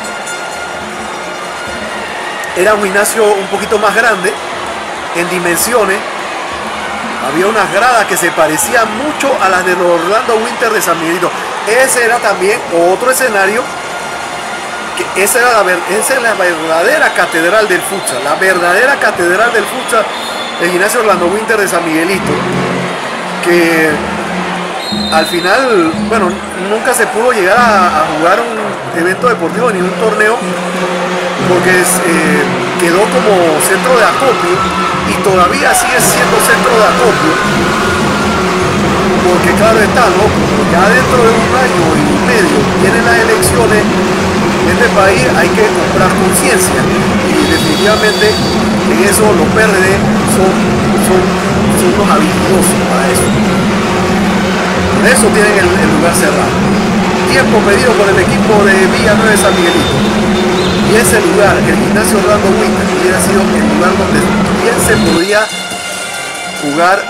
Era un gimnasio un poquito más grande en dimensiones, había unas gradas que se parecían mucho a las de los Orlando Winter de San Miguelito. Ese era también otro escenario, que esa es la verdadera catedral del futsal, la verdadera catedral del futsal, el Gimnasio Orlando Winter de San Miguelito, que al final, bueno, nunca se pudo llegar a jugar un evento deportivo ni un torneo, porque quedó como centro de acopio, y todavía sigue siendo centro de acopio, porque claro está, ¿no? Ya dentro de un año y medio vienen las elecciones en este país, hay que comprar conciencia, y definitivamente en eso los PRD son los habilidosos para eso. Por eso tienen el lugar cerrado. Tiempo pedido por el equipo de Villanueva San Miguelito. Y ese lugar, el gimnasio Orlando Winter, hubiera sido el lugar donde bien se podía jugar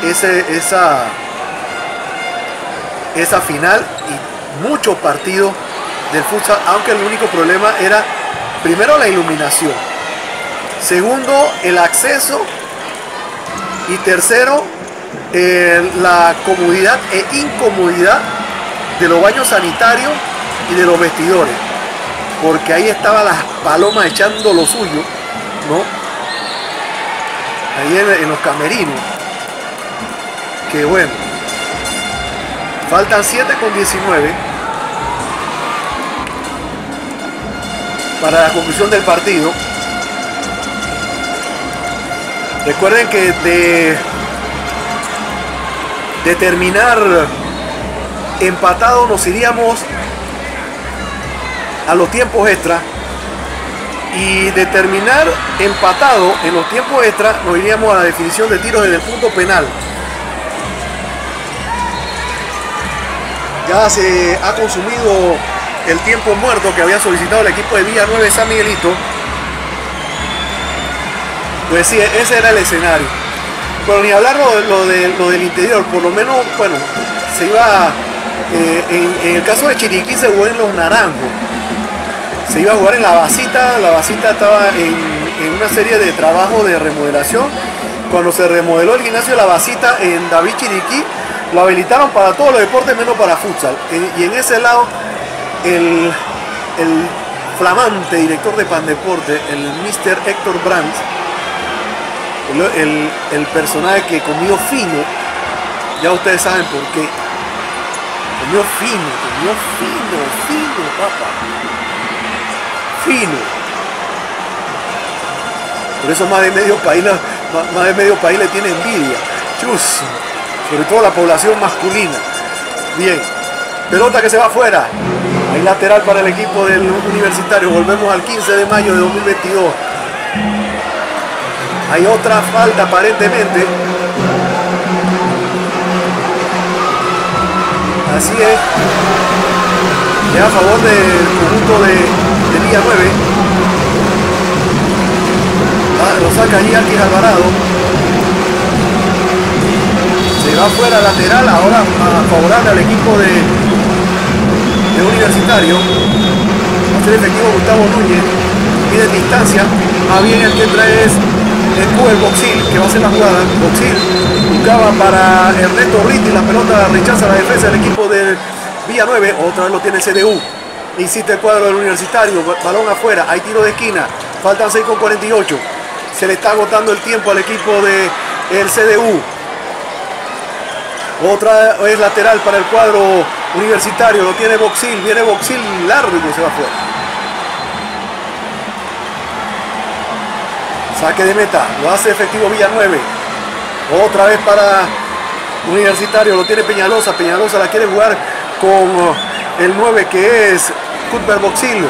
esa final y muchos partidos del futsal, aunque el único problema era primero la iluminación, segundo el acceso y tercero la comodidad e incomodidad de los baños sanitarios y de los vestidores, porque ahí estaban las palomas echando lo suyo, ¿no? Ahí en los camerinos. Que bueno, faltan 7:19 para la conclusión del partido. Recuerden que de terminar empatado nos iríamos a los tiempos extra, y de terminar empatado en los tiempos extra nos iríamos a la definición de tiros desde el punto penal. Ya se ha consumido el tiempo muerto que había solicitado el equipo de Villanueva de San Miguelito. Pues sí, ese era el escenario. Pero ni hablar lo del interior, por lo menos, bueno, se iba, en el caso de Chiriquí se jugó en Los Naranjos. Se iba a jugar en La Basita estaba en una serie de trabajos de remodelación. Cuando se remodeló el gimnasio de La Basita en David Chiriquí, lo habilitaron para todos los deportes menos para futsal. Y en ese lado, el flamante director de Pandeporte, el Mr. Héctor Brandt, el personaje que comió fino, ya ustedes saben por qué. Comió fino, papá. Fino. Por eso más de medio país le tiene envidia. Chus. Sobre todo la población masculina. Bien, pelota que se va afuera. Hay lateral para el equipo del Universitario. Volvemos al 15 de mayo de 2022. Hay otra falta aparentemente. Así es. Ya a favor del conjunto de Villa 9. Lo saca allí Alquis Alvarado. Se va fuera lateral, ahora a favorable al equipo de Universitario. Va a ser efectivo Gustavo Núñez. Pide distancia. Más bien el que trae es el Boxil, que va a hacer la jugada. Boxil buscaba para Ernesto Ritti. La pelota rechaza la defensa del equipo de Villa 9. Otra vez lo tiene el CDU. Insiste el cuadro del Universitario. Balón afuera. Hay tiro de esquina. Faltan 6:48. Se le está agotando el tiempo al equipo del CDU. Otra es lateral para el cuadro Universitario. Lo tiene Boxil. Viene Boxil largo y se va afuera. Saque de meta. Lo hace efectivo Villa 9. Otra vez para Universitario. Lo tiene Peñalosa. Peñalosa la quiere jugar con el 9 que es Cuthbert Boxil.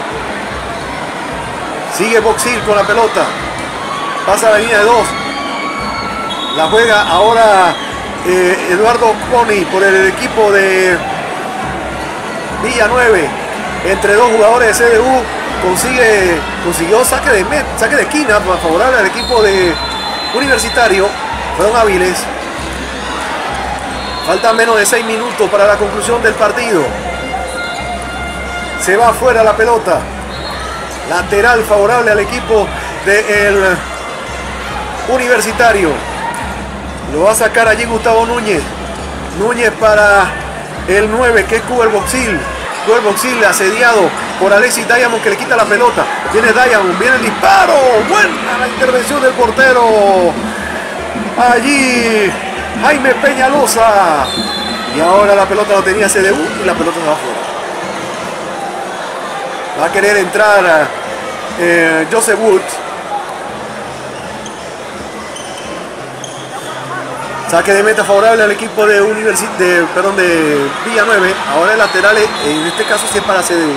Sigue Boxil con la pelota. Pasa la línea de 2. La juega ahora Eduardo Coni por el equipo de Villa 9. Entre dos jugadores de CDU consiguió saque de esquina favorable al equipo de Universitario. Fueron hábiles. Faltan menos de 6 minutos para la conclusión del partido. Se va afuera la pelota. Lateral favorable al equipo del Universitario. Lo va a sacar allí Gustavo Núñez. Núñez para el 9 que es Cuthbert Boxil. Cuthbert Boxil asediado por Alexis Diamond, que le quita la pelota. Viene Diamond, viene el disparo. Buena la intervención del portero. Allí Jaime Peñalosa. Y ahora la pelota lo tenía CDU y la pelota se va afuera. Va a querer entrar Joseph Woods. Saque de meta favorable al equipo de Villa 9. Ahora el lateral, en este caso sí es para CDU.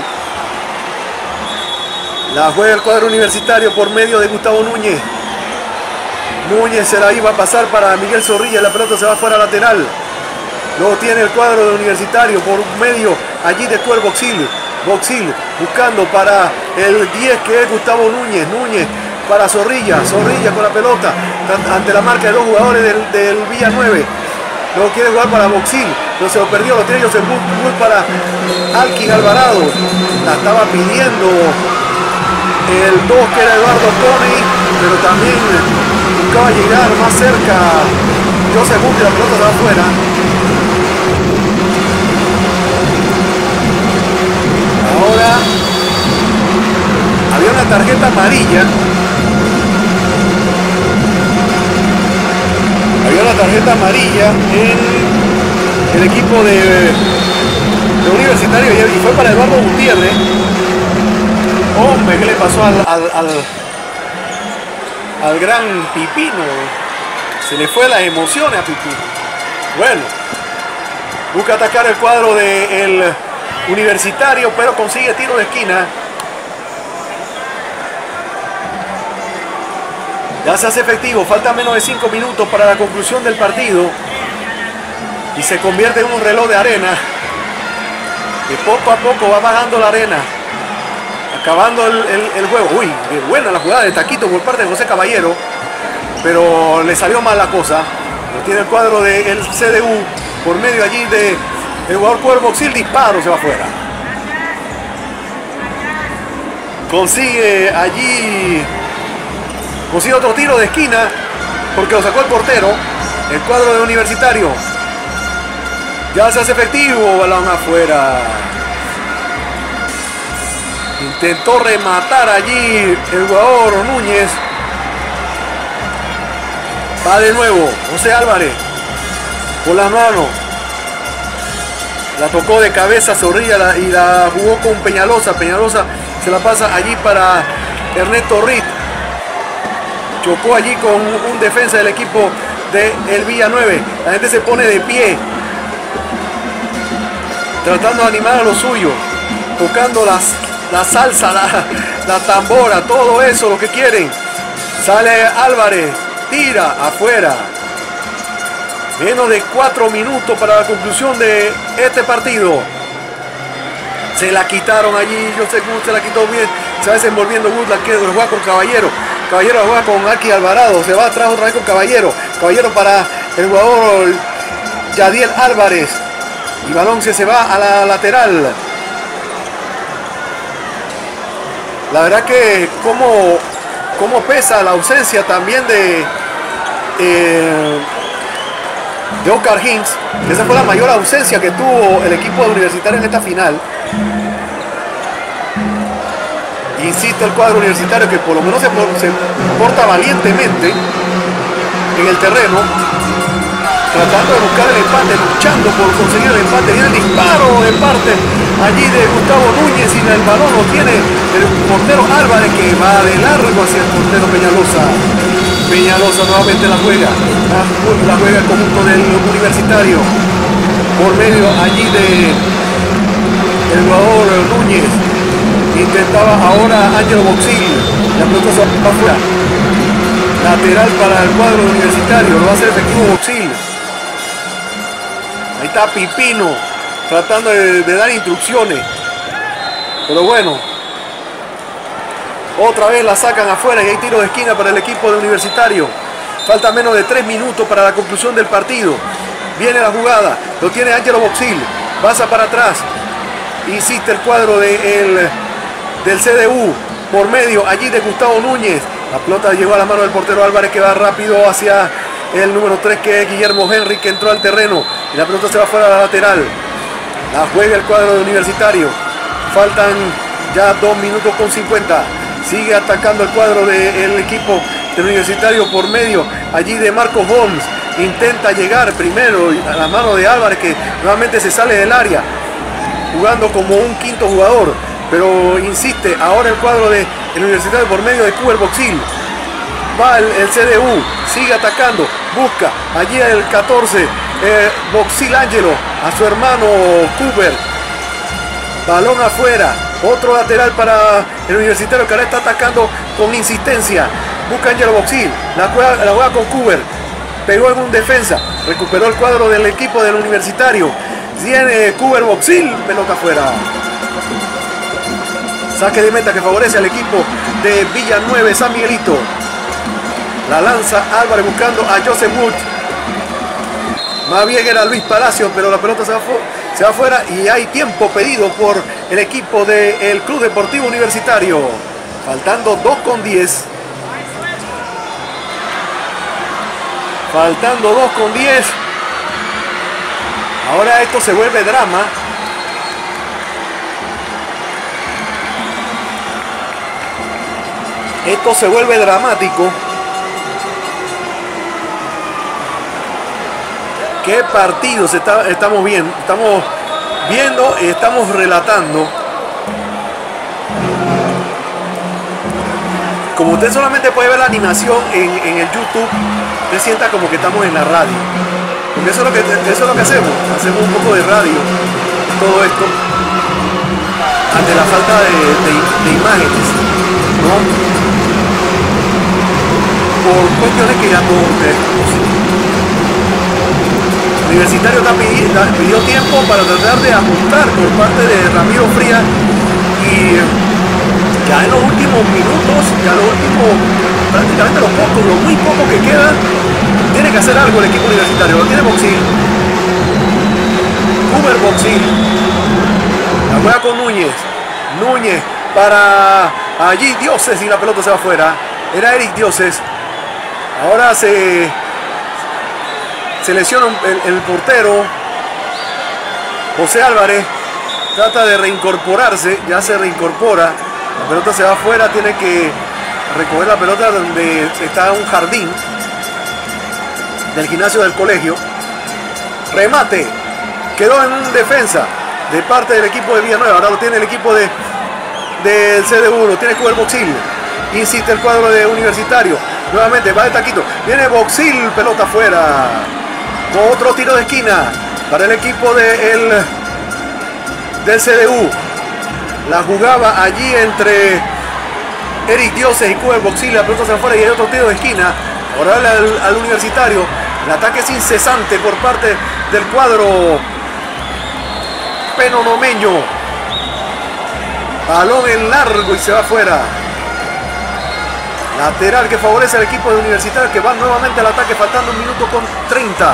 La juega el cuadro Universitario por medio de Gustavo Núñez. Núñez se la iba a pasar para Miguel Zorrilla. La pelota se va fuera lateral. Lo tiene el cuadro de Universitario por medio allí de Cuer Boxil. Boxil buscando para el 10 que es Gustavo Núñez. Núñez para Zorrilla. Zorrilla con la pelota ante la marca de dos jugadores del Villa 9. Luego quiere jugar para Boxil, pero se lo perdió. Lo tiene Joseph Bull para Alquis Alvarado. La estaba pidiendo el 2 que era Eduardo Pony, pero también buscaba llegar más cerca Joseph Bull, y la pelota se va afuera. Ahora había una tarjeta amarilla. Había una tarjeta amarilla en el equipo de Universitario y fue para Eduardo Gutiérrez. Hombre, ¿qué le pasó al gran Pipino? Se le fue las emociones a Pipino. Bueno, busca atacar el cuadro del Universitario, pero consigue tiro de esquina. Ya se hace efectivo, falta menos de 5 minutos para la conclusión del partido y se convierte en un reloj de arena que poco a poco va bajando la arena, acabando el juego. Uy, qué buena la jugada de taquito por parte de José Caballero, pero le salió mal la cosa. Lo tiene el cuadro del CDU por medio allí de el jugador Cuer Boxil. Disparo, se va afuera. Consigue allí otro tiro de esquina porque lo sacó el portero. El cuadro de Universitario ya se hace efectivo. Balón afuera. Intentó rematar allí el jugador Núñez. Va de nuevo José Álvarez por la mano. La tocó de cabeza Zorrilla y la jugó con Peñalosa. Peñalosa se la pasa allí para Ernesto Ritt. Chocó allí con un defensa del equipo del Villa 9. La gente se pone de pie, tratando de animar a lo suyo, tocando la salsa, la tambora, todo eso, lo que quieren. Sale Álvarez, tira afuera. Menos de 4 minutos para la conclusión de este partido. Se la quitaron allí, yo sé que se la quitó bien. Se va desenvolviendo Wood, la que juega con Caballero. Caballero juega con Alquis Alvarado. Se va atrás otra vez con Caballero. Caballero para el jugador Yadiel Álvarez. Y balón se va a la lateral. La verdad que cómo pesa la ausencia también de Oscar Hinks. Esa fue la mayor ausencia que tuvo el equipo Universitario en esta final. Insiste el cuadro Universitario que por lo menos se porta valientemente en el terreno, tratando de buscar el empate, luchando por conseguir el empate. Viene el disparo de parte allí de Gustavo Núñez y el balón lo tiene el portero Álvarez, que va de largo hacia el portero Peñalosa. Peñalosa nuevamente la juega el conjunto del Universitario por medio allí de el jugador Núñez. Intentaba ahora Ángelo Boxil. La pelota se va afuera. Lateral para el cuadro Universitario. Lo va a hacer efectivo Boxil. Ahí está Pipino tratando de dar instrucciones. Pero bueno. Otra vez la sacan afuera y hay tiro de esquina para el equipo de Universitario. Falta menos de 3 minutos para la conclusión del partido. Viene la jugada. Lo tiene Ángelo Boxil. Pasa para atrás. Insiste el cuadro del CDU por medio allí de Gustavo Núñez. La pelota llegó a la mano del portero Álvarez, que va rápido hacia el número 3 que es Guillermo Henry, que entró al terreno y la pelota se va fuera a la lateral. La juega el cuadro de Universitario. Faltan ya 2 minutos con 50. Sigue atacando el cuadro del equipo del Universitario por medio allí de Marcos Holmes. Intenta llegar primero a la mano de Álvarez, que nuevamente se sale del área jugando como un quinto jugador. Pero insiste ahora el cuadro del Universitario por medio de Cuer Boxil. Va el CDU, sigue atacando, busca allí el 14, Boxil Ángelo, a su hermano Cooper. Balón afuera, otro lateral para el Universitario, que ahora está atacando con insistencia. Busca Ángelo Boxil, la juega con Cooper. pegó en un defensa, recuperó el cuadro del equipo del Universitario. Viene Cuber Boxil, pelota afuera. Saque de meta que favorece al equipo de Villanueva, San Miguelito. La lanza Álvarez buscando a Joseph Wood. Más bien era Luis Palacio, pero la pelota se va afuera y hay tiempo pedido por el equipo del Club Deportivo Universitario. Faltando 2:10. Faltando 2:10. Ahora esto se vuelve drama. Esto se vuelve dramático. ¿Qué partido estamos viendo? Estamos viendo y estamos relatando. Como usted solamente puede ver la animación en el YouTube, usted sienta como que estamos en la radio. Porque eso es lo que hacemos. Hacemos un poco de radio, todo esto, ante la falta de imágenes, ¿no? Por cuestiones que ya todos ustedes conocen. Universitario pidió tiempo para tratar de ajustar por parte de Ramiro Frías y ya en los últimos minutos, ya los últimos, prácticamente lo muy poco que queda, tiene que hacer algo el equipo universitario. Lo tiene Boxil, Cuber Boxil, la juega con Núñez para allí Dioses y la pelota se va afuera. Era Eric Dioses. Ahora se lesiona el portero José Álvarez, trata de reincorporarse, ya se reincorpora, la pelota se va afuera, tiene que recoger la pelota donde está un jardín del gimnasio del colegio. Remate, quedó en defensa de parte del equipo de Villanueva, ahora lo tiene el equipo del CDU, lo tiene Cuber Boxil, insiste el cuadro de Universitario, nuevamente va de taquito, viene Boxil, pelota afuera. Otro tiro de esquina para el equipo del CDU. La jugaba allí entre Eric Dioses y Cuber Boxil. La pelota se afuera y hay otro tiro de esquina. Ahora al Universitario. El ataque es incesante por parte del cuadro penonomeño. Balón en largo y se va afuera. Lateral que favorece al equipo de Universitario, que va nuevamente al ataque faltando 1 minuto con 30.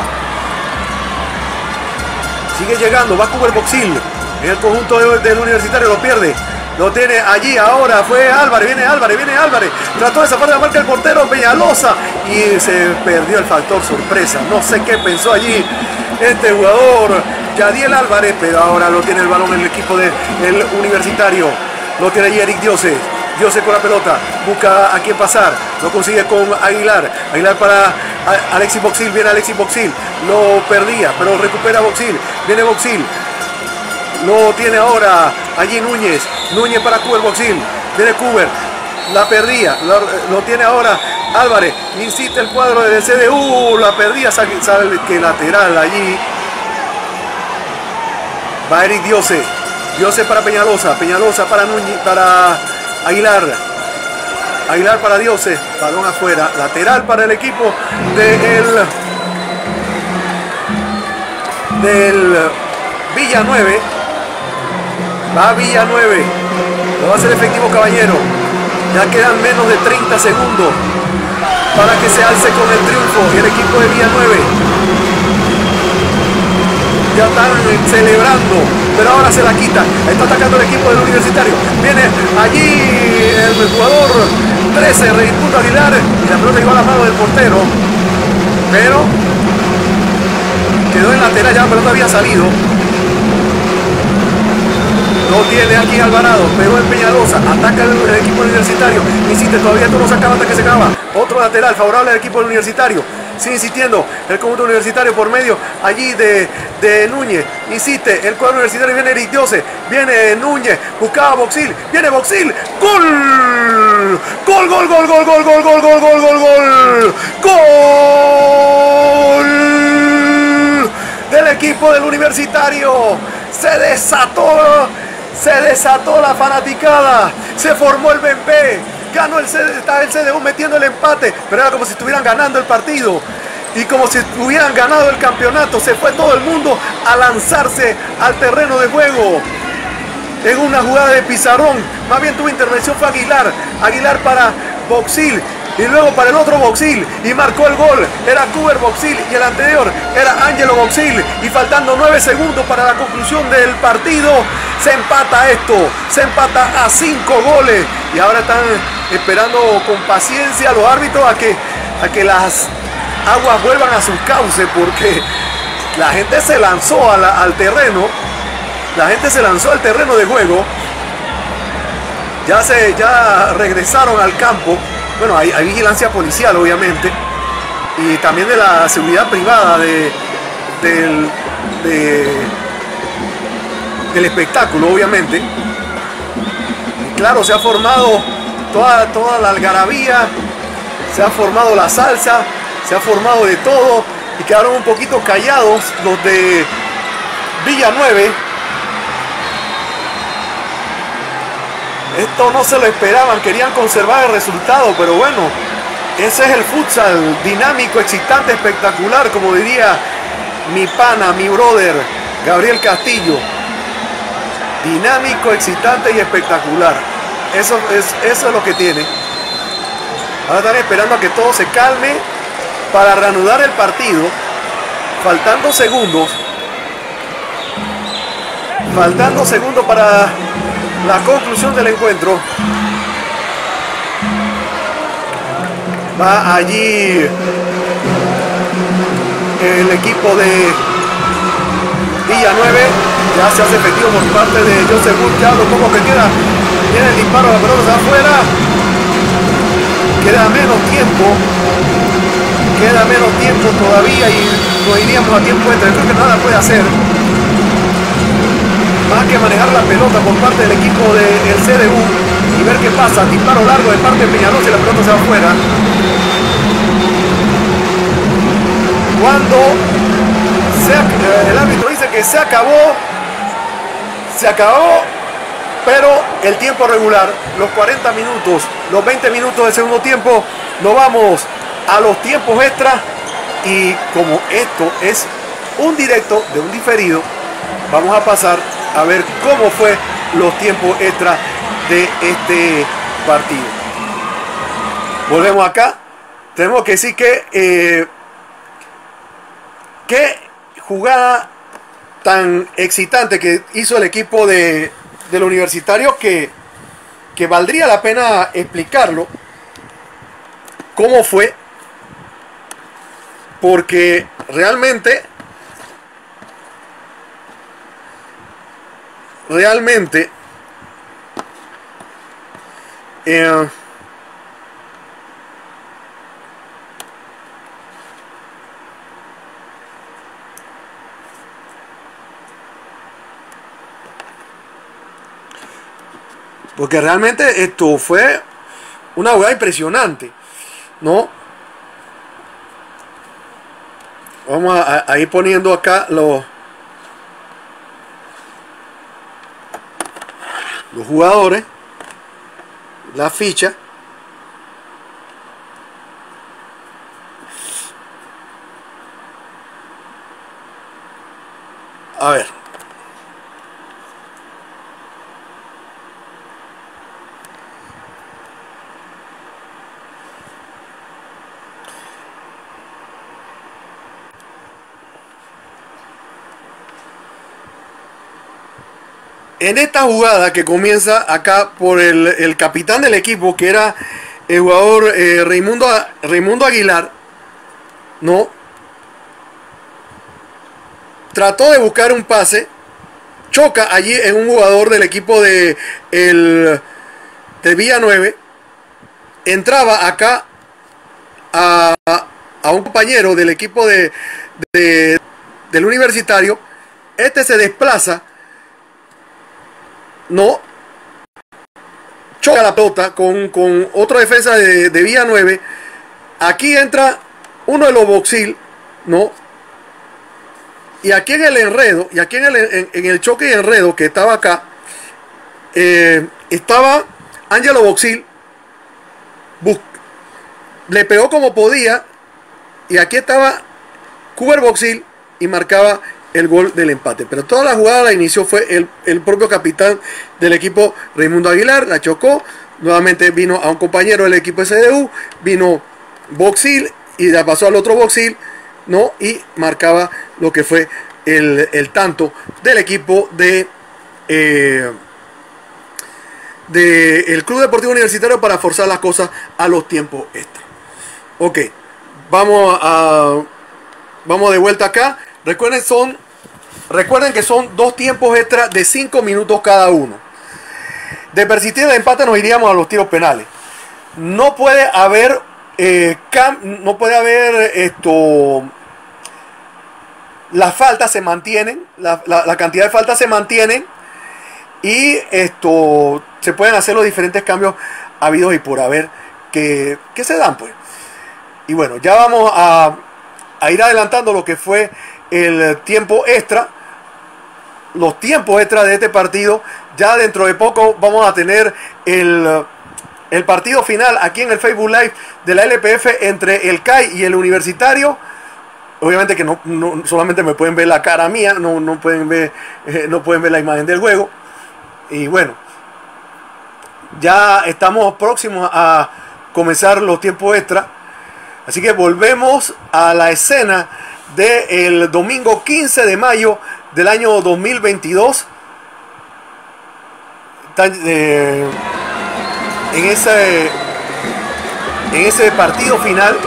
Sigue llegando, va Cuber Boxil. En el conjunto del Universitario lo pierde. Lo tiene allí ahora, fue Álvarez, viene Álvarez. Trató de zafar de la marca el portero Peñalosa y se perdió el factor sorpresa. No sé qué pensó allí este jugador, Yadiel Álvarez, pero ahora lo tiene el balón en el equipo del Universitario. Lo tiene allí Eric Dioses. Dioses con la pelota, busca a quién pasar, lo consigue con Aguilar para Alexis Boxil, viene Alexis Boxil, lo perdía, pero recupera Boxil, viene Boxil, lo tiene ahora allí Núñez para Cuber Boxil, viene Cuber, la perdía, lo tiene ahora Álvarez, insiste el cuadro del CDU, la perdía, sabe que lateral allí, va Eric Dioses para Peñalosa para Núñez, para Aguilar para Dioses, balón afuera, lateral para el equipo del Villanueva. Va Villanueva, lo va a hacer efectivo Caballero, ya quedan menos de 30 segundos para que se alce con el triunfo y el equipo de Villanueva. Ya están celebrando, pero ahora se la quita. Está atacando el equipo del Universitario. Viene allí el jugador 13, Reinaldo Aguilar, y la pelota llegó a la mano del portero, pero quedó en lateral, ya la pelota había salido. Lo tiene aquí Alvarado, pegó en Peñalosa, ataca el equipo Universitario, insiste, todavía esto no se acaba hasta que se acaba. Otro lateral favorable al equipo Universitario. Sigue insistiendo el conjunto Universitario por medio allí de Núñez. Insiste el cuadro Universitario, viene Eric Dioses, viene Núñez, buscaba Boxil, viene Boxil, ¡gol! ¡Gol, gol, gol, gol, gol, gol, gol, gol, gol, gol, gol! ¡Gol! Del equipo del Universitario. Se desató la fanaticada, se formó el Bempé, ganó el CDU metiendo el empate, pero era como si estuvieran ganando el partido. y como si hubieran ganado el campeonato, se fue todo el mundo a lanzarse al terreno de juego. En una jugada de pizarrón, más bien tuvo intervención fue Aguilar para Boxil y luego para el otro Boxil y marcó el gol. Era Cuber Boxil y el anterior era Ángelo Boxil, y faltando 9 segundos para la conclusión del partido se empata esto, se empata a 5 goles, y ahora están esperando con paciencia los árbitros a que las aguas vuelvan a sus cauces, porque la gente se lanzó al terreno. La gente se lanzó al terreno de juego. Ya regresaron al campo. Bueno, hay vigilancia policial, obviamente, y también de la seguridad privada del espectáculo, obviamente. Y claro, se ha formado toda la algarabía, se ha formado la salsa, se ha formado de todo, y quedaron un poquito callados los de Villanueva. Esto no se lo esperaban, querían conservar el resultado, pero bueno, ese es el futsal, dinámico, excitante, espectacular, como diría mi pana, mi brother, Gabriel Castillo. Dinámico, excitante y espectacular. Eso es lo que tiene. Ahora están esperando a que todo se calme para reanudar el partido. Faltando segundos. Faltando segundos para la conclusión del encuentro. Va allí el equipo de Villanueva. Ya se hace efectivo por parte de Joseph Wood. Ya lo poco que queda. Tiene el disparo, la pelota afuera. Queda menos tiempo. Queda menos tiempo todavía y nos iríamos a tiempo extra. Creo que nada puede hacer más que manejar la pelota por parte del equipo del CDU y ver qué pasa. Disparo largo de parte de Peñalosa y la pelota se va afuera. Cuando el árbitro dice que se acabó, pero el tiempo regular, los 40 minutos, los 20 minutos del segundo tiempo, nos vamos a los tiempos extra. Y como esto es un directo de un diferido, vamos a pasar a ver cómo fue los tiempos extra de este partido. Volvemos acá. Tenemos que decir que qué jugada tan excitante que hizo el equipo del Universitario, que valdría la pena explicarlo cómo fue, porque realmente esto fue una jugada impresionante, ¿no? Vamos a ir poniendo acá los jugadores, la ficha. A ver. En esta jugada que comienza acá por el capitán del equipo, que era el jugador Raimundo Aguilar, ¿no? Trató de buscar un pase, choca allí en un jugador del equipo de Villanueva, entraba acá a un compañero del equipo del Universitario. Este se desplaza, no, choca la pelota con otra defensa de Villanueva. Aquí entra uno de los Boxil, ¿no? Y aquí en el enredo, y aquí en el choque y enredo que estaba acá, estaba Ángelo Boxil, le pegó como podía, y aquí estaba Cooper Boxhill y marcaba el gol del empate. Pero toda la jugada la inició fue el propio capitán del equipo, Raimundo Aguilar, la chocó, nuevamente vino a un compañero del equipo SDU, vino Boxhill y la pasó al otro Boxhill, ¿no? Y marcaba lo que fue el tanto del equipo de el Club Deportivo Universitario para forzar las cosas a los tiempos extra. Ok, vamos de vuelta acá. Recuerden que son 2 tiempos extra de 5 minutos cada uno. De persistir el empate nos iríamos a los tiros penales. No puede haber las faltas se mantienen, la cantidad de faltas se mantienen y se pueden hacer los diferentes cambios habidos y por haber que se dan, pues. Y bueno, ya vamos a ir adelantando lo que fue el tiempo extra, los tiempos extra de este partido. Ya dentro de poco vamos a tener el partido final aquí en el Facebook Live de la LPF entre el CAI y el Universitario. Obviamente que no solamente me pueden ver la cara mía, no pueden ver la imagen del juego. Y bueno, ya estamos próximos a comenzar los tiempos extra. Así que volvemos a la escena del domingo 15 de mayo del año 2022. En ese partido final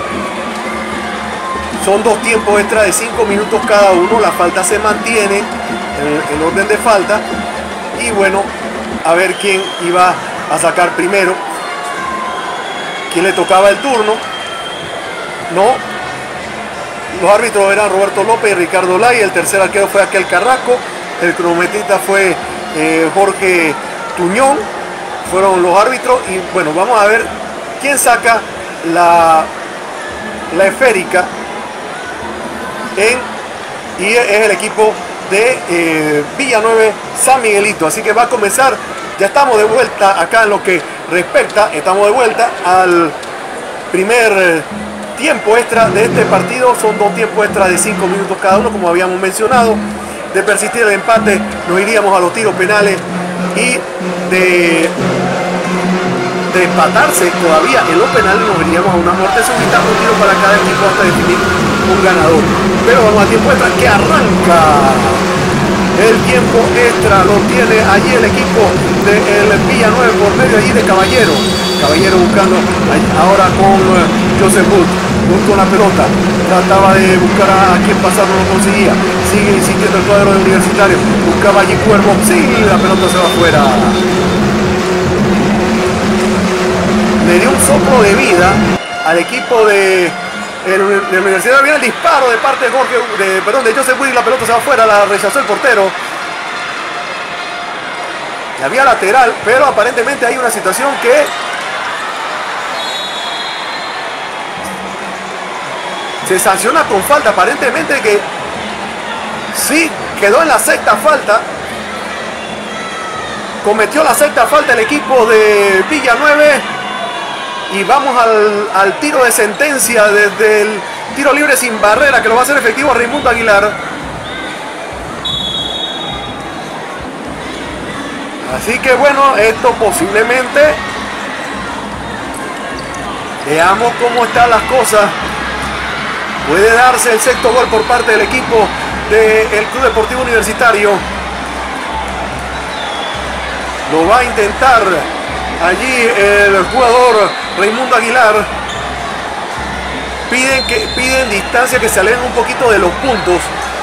son 2 tiempos extra de 5 minutos cada uno. Las faltas se mantienen en el orden de falta. Y bueno, a ver quién iba a sacar primero, quién le tocaba el turno. No, los árbitros eran Roberto López y Ricardo Lai. El tercer arquero fue Aquel Carrasco. El cronometrista fue Jorge Tuñón. Fueron los árbitros. Y bueno, vamos a ver quién saca la esférica. Y es el equipo de Villanueva San Miguelito. Así que va a comenzar. Ya estamos de vuelta acá en lo que respecta. Estamos de vuelta al primer tiempo extra de este partido. Son 2 tiempos extra de 5 minutos cada uno, como habíamos mencionado. De persistir el empate nos iríamos a los tiros penales, y de empatarse todavía en los penales nos iríamos a una muerte súbita, un tiro para cada equipo hasta definir un ganador. Pero vamos a tiempo extra que arranca. El tiempo extra lo tiene allí el equipo del Villanueva por medio allí de Caballero. Caballero buscando ahora con Joseph Wood con la pelota. Trataba de buscar a quien pasar, no lo conseguía. Sigue insistiendo el cuadro de Universitario. Buscaba allí Cuervo. Sí, la pelota se va afuera. Le dio un soplo de vida al equipo de la Universidad. Viene el disparo de parte de Joseph Wood y la pelota se va afuera. La rechazó el portero. Y había lateral, pero aparentemente hay una situación que se sanciona con falta. Aparentemente que sí, quedó en la 6ª falta. Cometió la 6ª falta el equipo de Villanueva. Y vamos al tiro de sentencia desde el tiro libre sin barrera, que lo va a hacer efectivo Raimundo Aguilar. Así que bueno, esto posiblemente, veamos cómo están las cosas. Puede darse el 6º gol por parte del equipo del Club Deportivo Universitario. Lo va a intentar allí el jugador Raimundo Aguilar. Piden distancia, que se alejen un poquito de los puntos.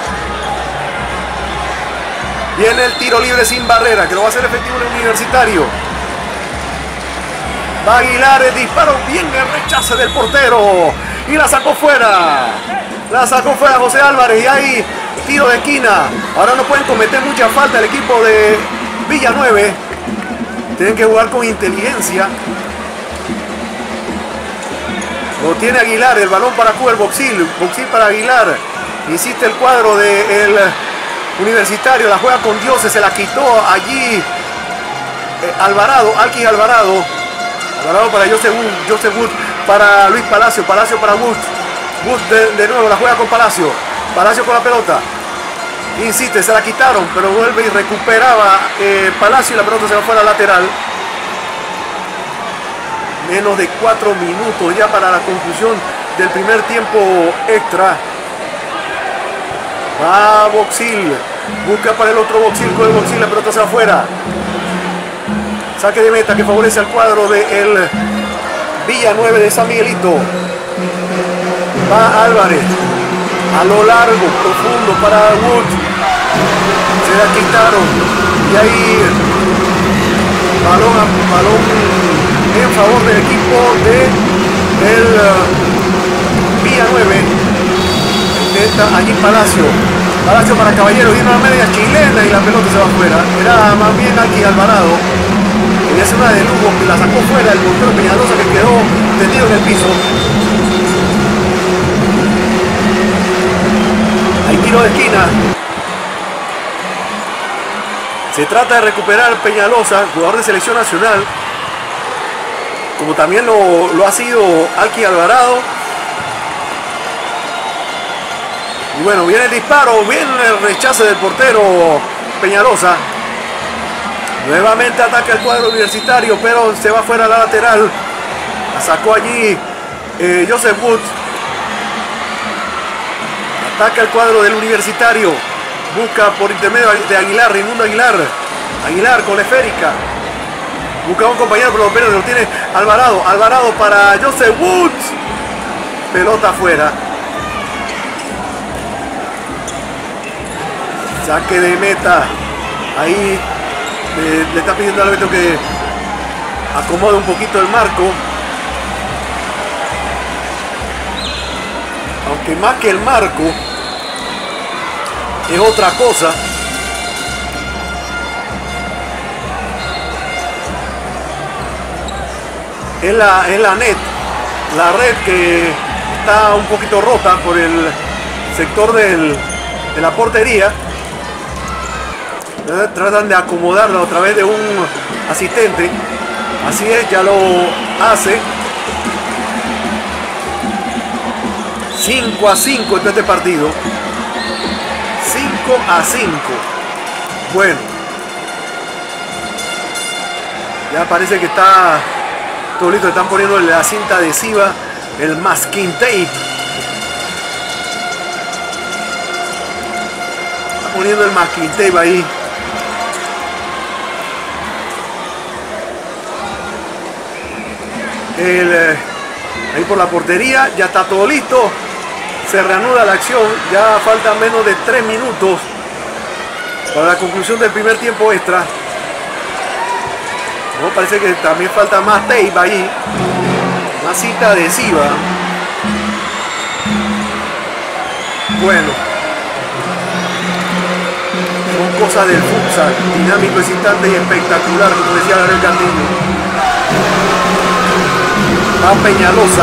Viene el tiro libre sin barrera, que lo va a hacer efectivo el Universitario. Va Aguilar, el disparo, bien el rechace del portero. Y la sacó fuera. La sacó fuera José Álvarez. Y ahí tiro de esquina. Ahora no pueden cometer mucha falta el equipo de Villanueva. Tienen que jugar con inteligencia. Lo tiene Aguilar, el balón para Cooper Boxhill. Boxhill para Aguilar. Insiste el cuadro del Universitario. La juega con Dioses, se la quitó allí Alvarado, Alquis Alvarado. Alvarado para Joseph Wood, para Luis Palacio. Palacio para Wood. Wood de nuevo, la juega con Palacio. Palacio con la pelota. Insiste, se la quitaron, pero vuelve y recuperaba Palacio y la pelota se va fuera lateral. Menos de 4 minutos ya para la conclusión del primer tiempo extra. Va Boxil, busca para el otro Boxil, con el Boxil, la pelota se va afuera. Saque de meta que favorece al cuadro de el Villanueva de San Miguelito. Va Álvarez, a lo largo, profundo para Wood. Se la quitaron y ahí balón en favor del equipo de el Villanueva. Intenta allí Palacio para Caballero, viene una media chilena y la pelota se va afuera. Era más bien aquí Alvarado, quería hacer una de lujo, la sacó fuera el portero Peñalosa, que quedó tendido en el piso. Hay tiro de esquina. Se trata de recuperar Peñalosa, jugador de selección nacional, como también lo ha sido Alki Alvarado. Y bueno, viene el disparo, viene el rechace del portero Peñalosa. Nuevamente ataca el cuadro universitario, pero se va fuera a la lateral. La sacó allí Joseph Wood. Ataca el cuadro del universitario. Busca por intermedio de Aguilar, Raimundo Aguilar. Aguilar con la esférica. Busca a un compañero, pero apenas lo tiene Alvarado. Alvarado para Joseph Wood. Pelota afuera. Saque de meta. Ahí le está pidiendo al árbitro que acomode un poquito el marco. Aunque más que el marco es otra cosa. Es la net, la red que está un poquito rota por el sector de la portería. Tratan de acomodarla a través de un asistente. Así es, ya lo hace. 5-5 en este partido. 5-5. Bueno, ya parece que está todo listo. Están poniendo la cinta adhesiva, el masking tape. Está poniendo el masking tape ahí. Ahí por la portería, ya está todo listo. Se reanuda la acción, ya faltan menos de 3 minutos para la conclusión del primer tiempo extra. No, parece que también falta más tape ahí, más cinta adhesiva. Bueno, son cosas del futsal, dinámico, excitante y espectacular, como decía Gabriel Cantillo. Va Peñalosa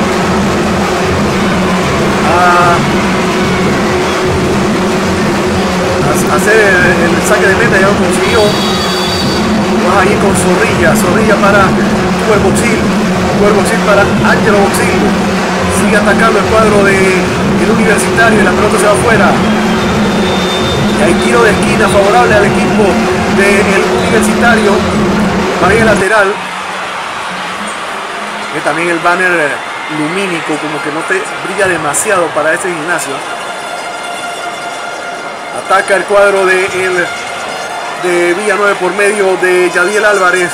a hacer el saque de meta, ya lo consiguió. Va ahí con Zorrilla para Tuber Boxil para Ángelo Boxil. Sigue atacando el cuadro del Universitario y la pelota se va afuera. Y hay tiro de esquina favorable al equipo del Universitario. Va bien el lateral. También el banner lumínico como que no te brilla demasiado para ese gimnasio. Ataca el cuadro de Villanueva por medio de Yadiel Álvarez.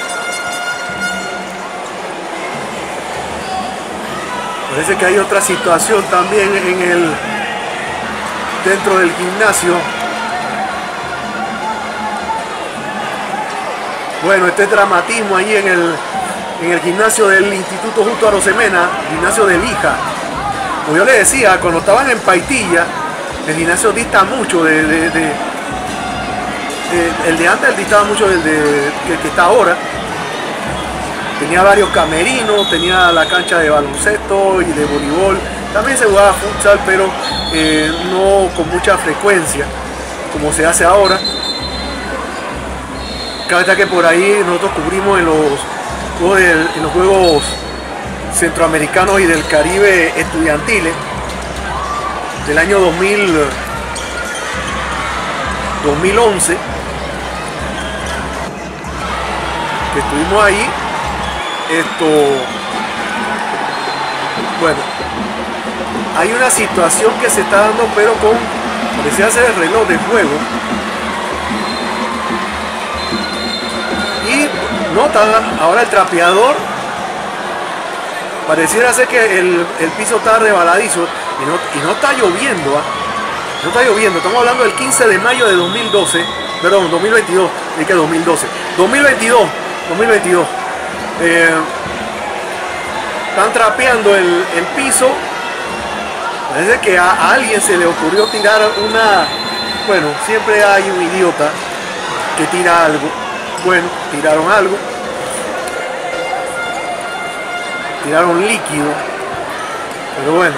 Parece que hay otra situación también dentro del gimnasio. Bueno, este dramatismo ahí en el gimnasio del Instituto Justo Arosemena, gimnasio de Lija. Como yo les decía, cuando estaban en Paitilla, el gimnasio dista mucho el de antes distaba mucho del que está ahora. Tenía varios camerinos, tenía la cancha de baloncesto y de voleibol. También se jugaba futsal, pero no con mucha frecuencia como se hace ahora. Cabe destacar que por ahí nosotros cubrimos en los Juegos Centroamericanos y del Caribe estudiantiles. del año 2011, que estuvimos ahí. Bueno, hay una situación que se está dando, pero parecía ser el reloj de juego. Y nota, ahora el trapeador pareciera ser que el piso está rebaladizo y no está lloviendo, no está lloviendo. Estamos hablando del 15 de mayo de 2012, perdón, 2022, ¿de qué 2012? 2022. Están trapeando el piso. Parece que a alguien se le ocurrió tirar bueno, siempre hay un idiota que tira algo. Bueno, tiraron algo. Tiraron líquido. Pero bueno.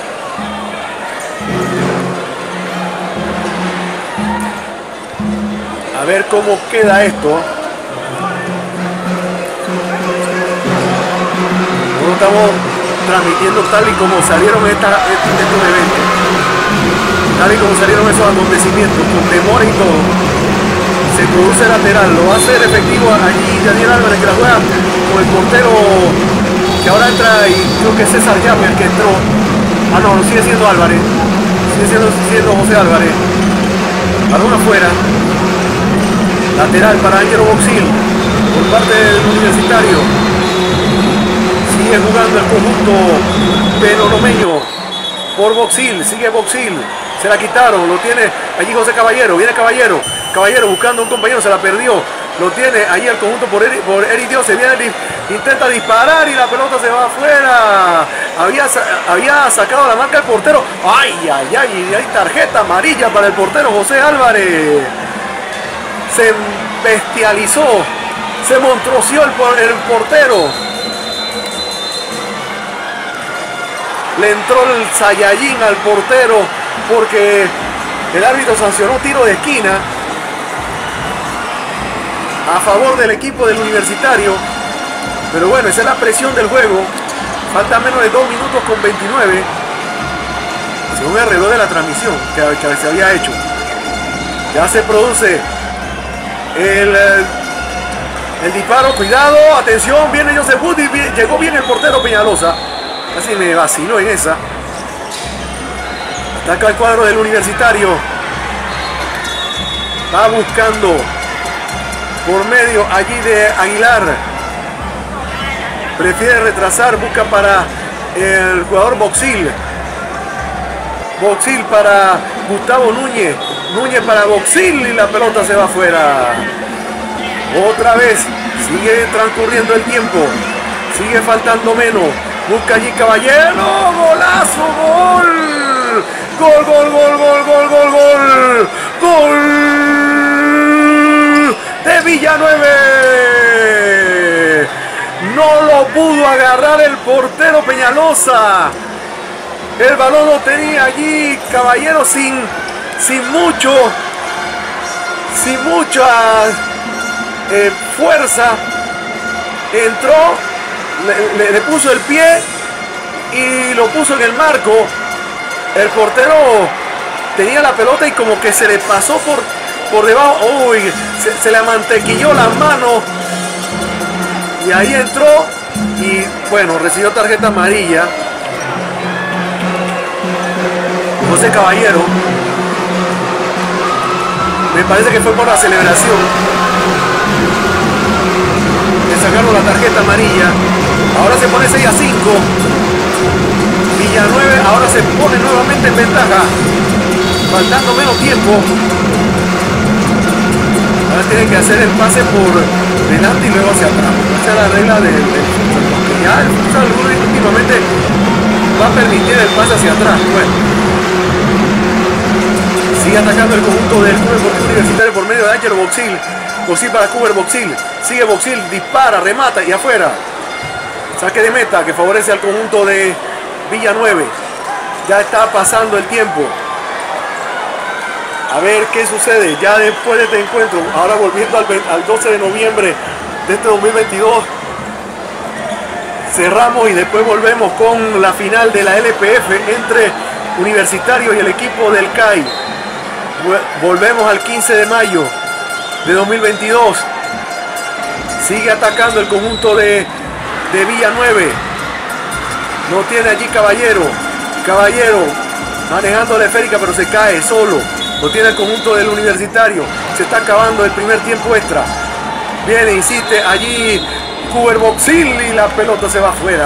A ver cómo queda esto. Nosotros estamos transmitiendo tal y como salieron estos eventos. Tal y como salieron esos acontecimientos, con demora y todo. Se produce lateral, lo va a hacer efectivo allí Daniel Álvarez, que la juega con el portero que ahora entra, y creo que es César Llame el que entró. Ah, no, sigue siendo Álvarez, sigue siendo José Álvarez. Balón afuera, lateral para Ángelo Boxil por parte del Universitario. Sigue jugando el conjunto penolomeño por Boxil, sigue Boxil. Se la quitaron, lo tiene allí José Caballero, viene Caballero buscando un compañero, se la perdió, lo tiene allí el conjunto por Eric Dios, se viene, intenta disparar y la pelota se va afuera. Había sacado la marca el portero, ay, hay tarjeta amarilla para el portero José Álvarez. Se bestializó, se montroció el portero. Le entró el Saiyajin al portero porque el árbitro sancionó tiro de esquina a favor del equipo del Universitario. Pero bueno, esa es la presión del juego. Falta menos de 2 minutos con 29, según el reloj de la transmisión que se había hecho. Ya se produce el disparo. Cuidado, atención, viene Joseph Woody, llegó bien el portero Peñalosa. Casi me vaciló en esa. Ataca el cuadro del Universitario. Va buscando por medio allí de Aguilar. Prefiere retrasar, busca para el jugador Boxil. Boxil para Gustavo Núñez. Núñez para Boxil y la pelota se va afuera. Otra vez sigue transcurriendo el tiempo. Sigue faltando menos. Busca allí Caballero. ¡Golazo! ¡Gol! ¡Gol, gol, gol, gol, gol, gol, gol! ¡Gol de Villanueve! No lo pudo agarrar el portero Peñalosa. El balón lo tenía allí Caballero sin mucha fuerza. Entró, le puso el pie y lo puso en el marco. El portero tenía la pelota y como que se le pasó por debajo. Uy, se le amantequilló las manos. Y ahí entró y bueno, recibió tarjeta amarilla. José Caballero. Me parece que fue por la celebración. Le sacaron la tarjeta amarilla. Ahora se pone 6-5. Villanueve ahora se pone nuevamente en ventaja. Faltando menos tiempo. Ahora tiene que hacer el pase por delante y luego hacia atrás. Esa es la regla del futsal. Porque ya el futsal últimamente va a permitir el pase hacia atrás. Bueno. Sigue atacando el conjunto del Club Deportivo Universitario por medio de Ángelo Boxil. Boxil para Cuber Boxil. Sigue Boxil, dispara, remata y afuera. Saque de meta que favorece al conjunto de Villanueve. Ya está pasando el tiempo. A ver qué sucede ya después de este encuentro. Ahora volviendo al 12 de noviembre de este 2022. Cerramos y después volvemos con la final de la LPF entre Universitario y el equipo del CAI. Volvemos al 15 de mayo de 2022. Sigue atacando el conjunto de Villanueve. No tiene allí Caballero. Caballero manejando la esférica, pero se cae solo. Lo tiene el conjunto del Universitario. Se está acabando el primer tiempo extra. Viene, insiste allí Cuber Boxil y la pelota se va afuera.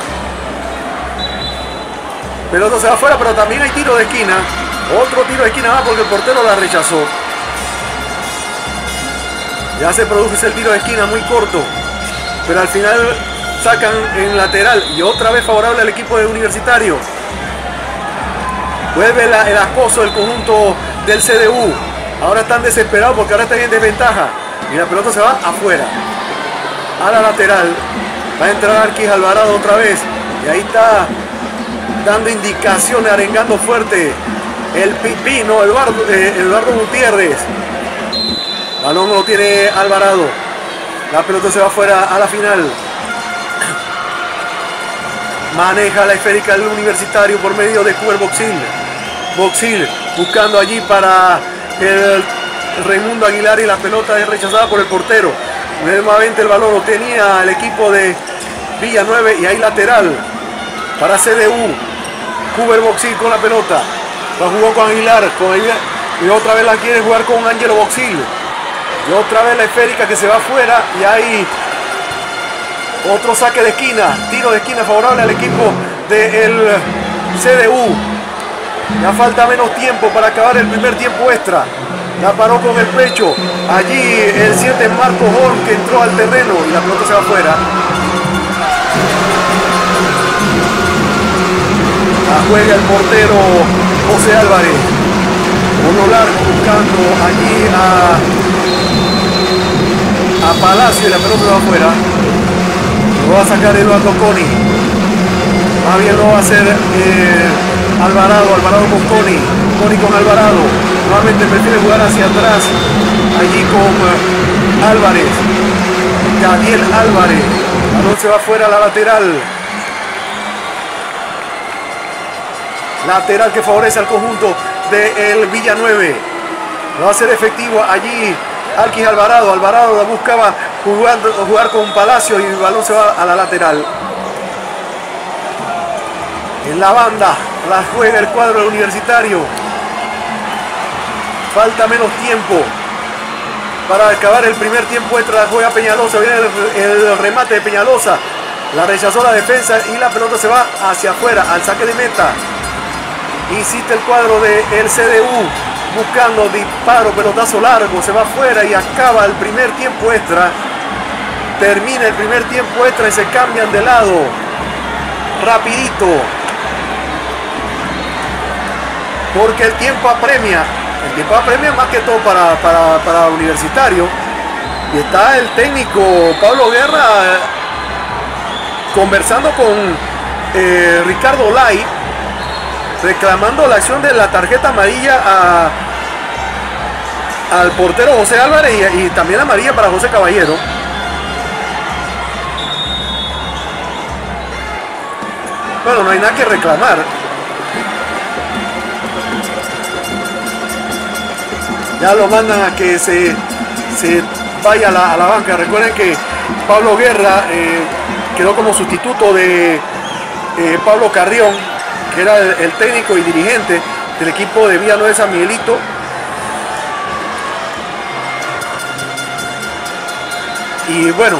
Pelota se va afuera, pero también hay tiro de esquina. Otro tiro de esquina más porque el portero la rechazó. Ya se produce el tiro de esquina muy corto, pero al final sacan en lateral y otra vez favorable al equipo de Universitario. Vuelve el acoso del conjunto del CDU. Ahora están desesperados porque ahora están en desventaja y la pelota se va afuera. A la lateral va a entrar Arquis Alvarado otra vez y ahí está dando indicaciones, arengando fuerte el Pipino, Eduardo Gutiérrez. Balón lo tiene Alvarado. La pelota se va afuera a la final. Maneja la esférica del Universitario por medio de Cuber Boxil. Boxil buscando allí para el Raimundo Aguilar y la pelota es rechazada por el portero. Nuevamente el balón lo tenía el equipo de Villanueve y ahí lateral para CDU. Cuber Boxil con la pelota. La jugó con Aguilar, y otra vez la quiere jugar con Ángelo Boxil. Y otra vez la esférica que se va afuera y hay otro saque de esquina, tiro de esquina favorable al equipo del CDU. Ya falta menos tiempo para acabar el primer tiempo extra. La paró con el pecho. Allí el 7 Marco Holm que entró al terreno y la pelota se va afuera. La juega el portero José Álvarez. Uno largo buscando allí a Palacio y la pelota va afuera. Lo va a sacar Eduardo Coni. Más bien lo va a hacer Alvarado con Coni. Coni con Alvarado. Nuevamente prefiere jugar hacia atrás. Allí con Álvarez. Daniel Álvarez. La pelota se va afuera a la lateral. Lateral que favorece al conjunto del Villanueve. Lo va a hacer efectivo allí Arquis Alvarado. Alvarado la buscaba jugar con Palacio y el balón se va a la lateral. En la banda la juega el cuadro del Universitario. Falta menos tiempo para acabar el primer tiempo extra. La juega Peñalosa. Viene el remate de Peñalosa. La rechazó la defensa y la pelota se va hacia afuera al saque de meta. Insiste el cuadro del CDU buscando disparo, pelotazo largo, se va afuera y acaba el primer tiempo extra. Termina el primer tiempo extra y se cambian de lado rapidito porque el tiempo apremia más que todo para Universitario. Y está el técnico Pablo Guerra conversando con Ricardo Lai, reclamando la acción de la tarjeta amarilla al portero José Álvarez y también amarilla para José Caballero. Bueno, no hay nada que reclamar. Ya lo mandan a que se vaya a la banca. Recuerden que Pablo Guerra quedó como sustituto de Pablo Carrión, que era el técnico y dirigente del equipo de Villanueva de San Miguelito. Y bueno,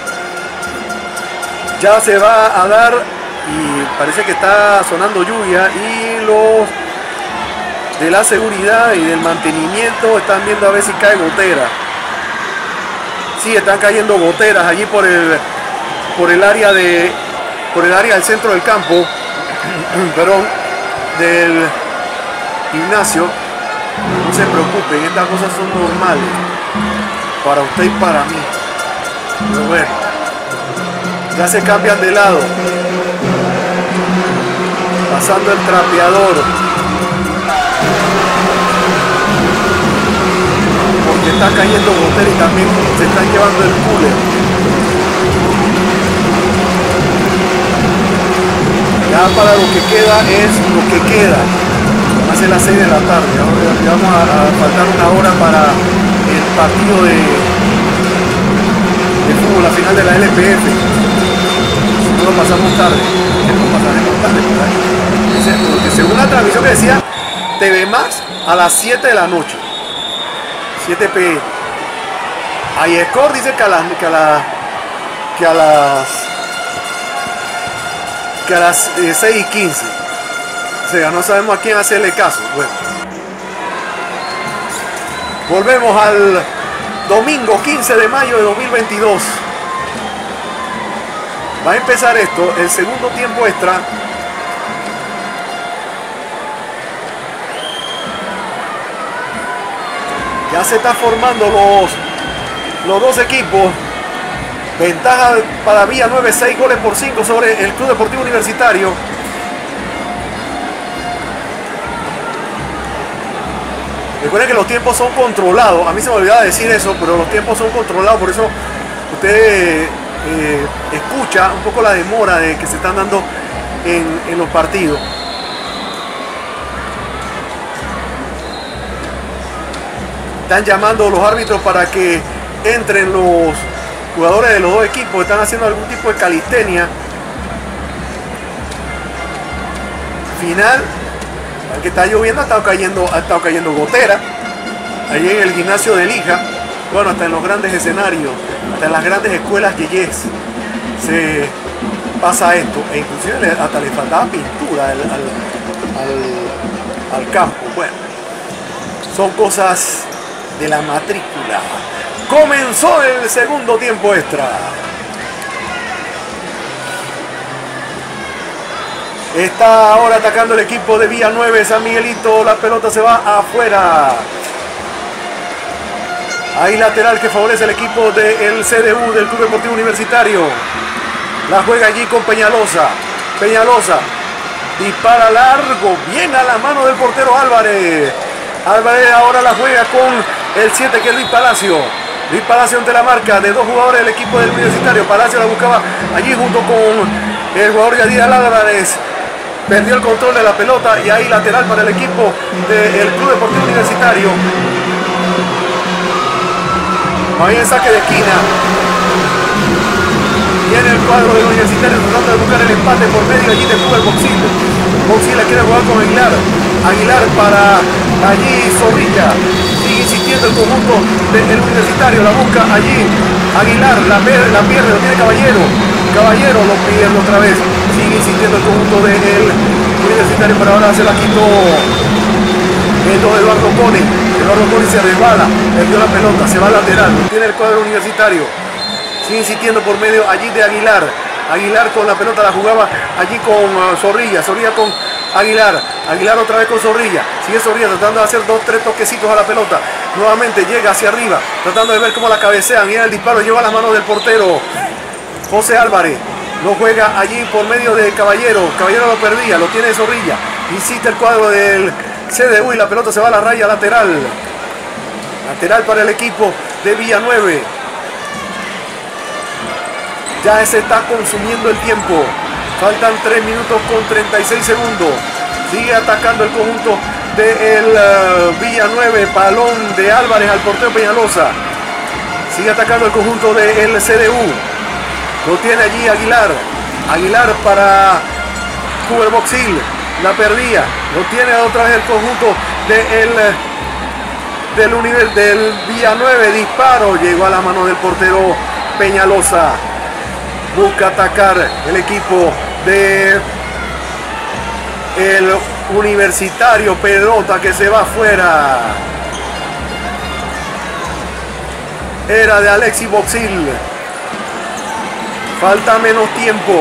ya se va a dar y parece que está sonando lluvia y los de la seguridad y del mantenimiento están viendo a ver si cae gotera. Sí, están cayendo goteras allí por el área del centro del campo, perdón, del gimnasio. No se preocupen, estas cosas son normales para usted y para mí. Pero bueno, ya se cambian de lado, pasando el trapeador, porque está cayendo gotera y también se están llevando el cooler. Ya para lo que queda es lo que queda. Van a ser las 6 de la tarde. Ahora ya vamos a faltar una hora para el partido de fútbol, la final de la LPF. Si no lo pasamos tarde, lo pasaremos tarde por ahí. Porque según la transmisión que decía TV Más a las 7 de la noche, 7 p.m. iScore dice que a las 6:15. O sea, no sabemos a quién hacerle caso. Bueno, volvemos al domingo 15 de mayo de 2022. Va a empezar esto, el segundo tiempo extra. Ya se están formando los dos equipos. Ventaja para Villanueva, 6 goles por 5 sobre el Club Deportivo Universitario. Recuerden que los tiempos son controlados. A mí se me olvidaba decir eso, pero los tiempos son controlados. Por eso usted escucha un poco la demora de que se están dando en los partidos. Están llamando los árbitros para que entren los jugadores de los dos equipos. Están haciendo algún tipo de calistenia. Final. Que está lloviendo, ha estado cayendo gotera. Allí en el gimnasio de Lija. Bueno, hasta en los grandes escenarios, hasta en las grandes escuelas yeyes se pasa esto. E inclusive hasta le faltaba pintura al campo. Bueno, son cosas de la matrícula. Comenzó el segundo tiempo extra. Está ahora atacando el equipo de Villanueva, San Miguelito. La pelota se va afuera. Hay lateral que favorece el equipo del CDU, del Club Deportivo Universitario. La juega allí con Peñalosa. Peñalosa dispara largo, bien a la mano del portero Álvarez. Álvarez ahora la juega con el 7, que es Luis Palacio. Luis Palacio ante la marca de dos jugadores del equipo del Universitario. Palacio la buscaba allí junto con el jugador Yadier Álvarez. Perdió el control de la pelota y ahí lateral para el equipo del Club Deportivo Universitario. Ahí en saque de esquina. Viene el cuadro del Universitario tratando de buscar el empate por medio allí de Cuba el Boxil. Boxil la quiere jugar con Aguilar. Aguilar para allí Zorrilla. Sigue insistiendo el conjunto del Universitario. La busca allí Aguilar. La pierde, lo tiene Caballero. Caballero lo pierde otra vez. Sigue insistiendo el conjunto del Universitario, pero ahora se la quitó Eduardo Coni. Eduardo Coni se resbala, perdió la pelota, se va lateral, tiene el cuadro universitario. Sigue insistiendo por medio allí de Aguilar. Aguilar con la pelota la jugaba allí con Zorrilla. Zorrilla con Aguilar. Aguilar otra vez con Zorrilla. Sigue Zorrilla tratando de hacer 2-3 toquecitos a la pelota. Nuevamente llega hacia arriba, tratando de ver cómo la cabecean. Y el disparo lleva a las manos del portero José Álvarez. Lo juega allí por medio de Caballero. Caballero lo perdía, lo tiene Zorrilla. Insiste el cuadro del CDU y la pelota se va a la raya lateral. Lateral para el equipo de Villanueva. Ya se está consumiendo el tiempo. Faltan 3 minutos con 36 segundos. Sigue atacando el conjunto del Villanueva. Balón de Álvarez al portero Peñalosa. Sigue atacando el conjunto del CDU. Lo tiene allí Aguilar. Aguilar para Cuber Boxil. La perdía. Lo tiene otra vez el conjunto del Villanueva. Disparo. Llegó a la mano del portero Peñalosa. Busca atacar el equipo de el Universitario. Pelota que se va afuera. Era de Alexis Boxil. Falta menos tiempo.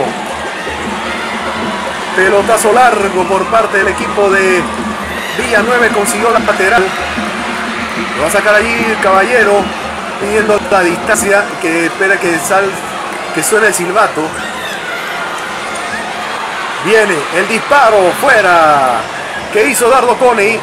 Pelotazo largo por parte del equipo de Villanueva. Consiguió la lateral. Lo va a sacar allí el Caballero, pidiendo la distancia, que espera que suene el silbato. Viene el disparo fuera que hizo Dardo Coney.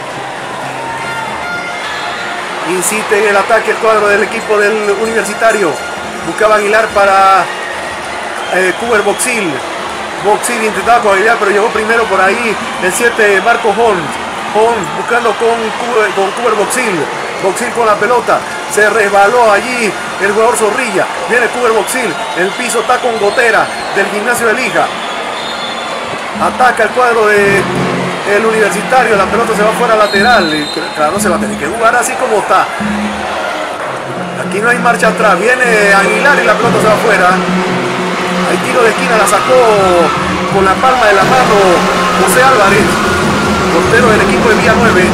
Insiste en el ataque el cuadro del equipo del Universitario. Buscaba Aguilar para Cuber Boxil. Boxil intentaba coaguilar, pero llegó primero por ahí el 7 Marco Holmes. Holmes buscando con Cooper Boxil. Boxil con la pelota. Se resbaló allí el jugador Zorrilla. Viene Cooper Boxil. El piso está con gotera del Gimnasio de Lija. Ataca el cuadro de el Universitario. La pelota se va fuera lateral. Y claro, se va a tener que jugar así como está. Aquí no hay marcha atrás. Viene Aguilar y la pelota se va afuera. Hay tiro de esquina. La sacó con la palma de la mano José Álvarez, portero del equipo de Villa 9.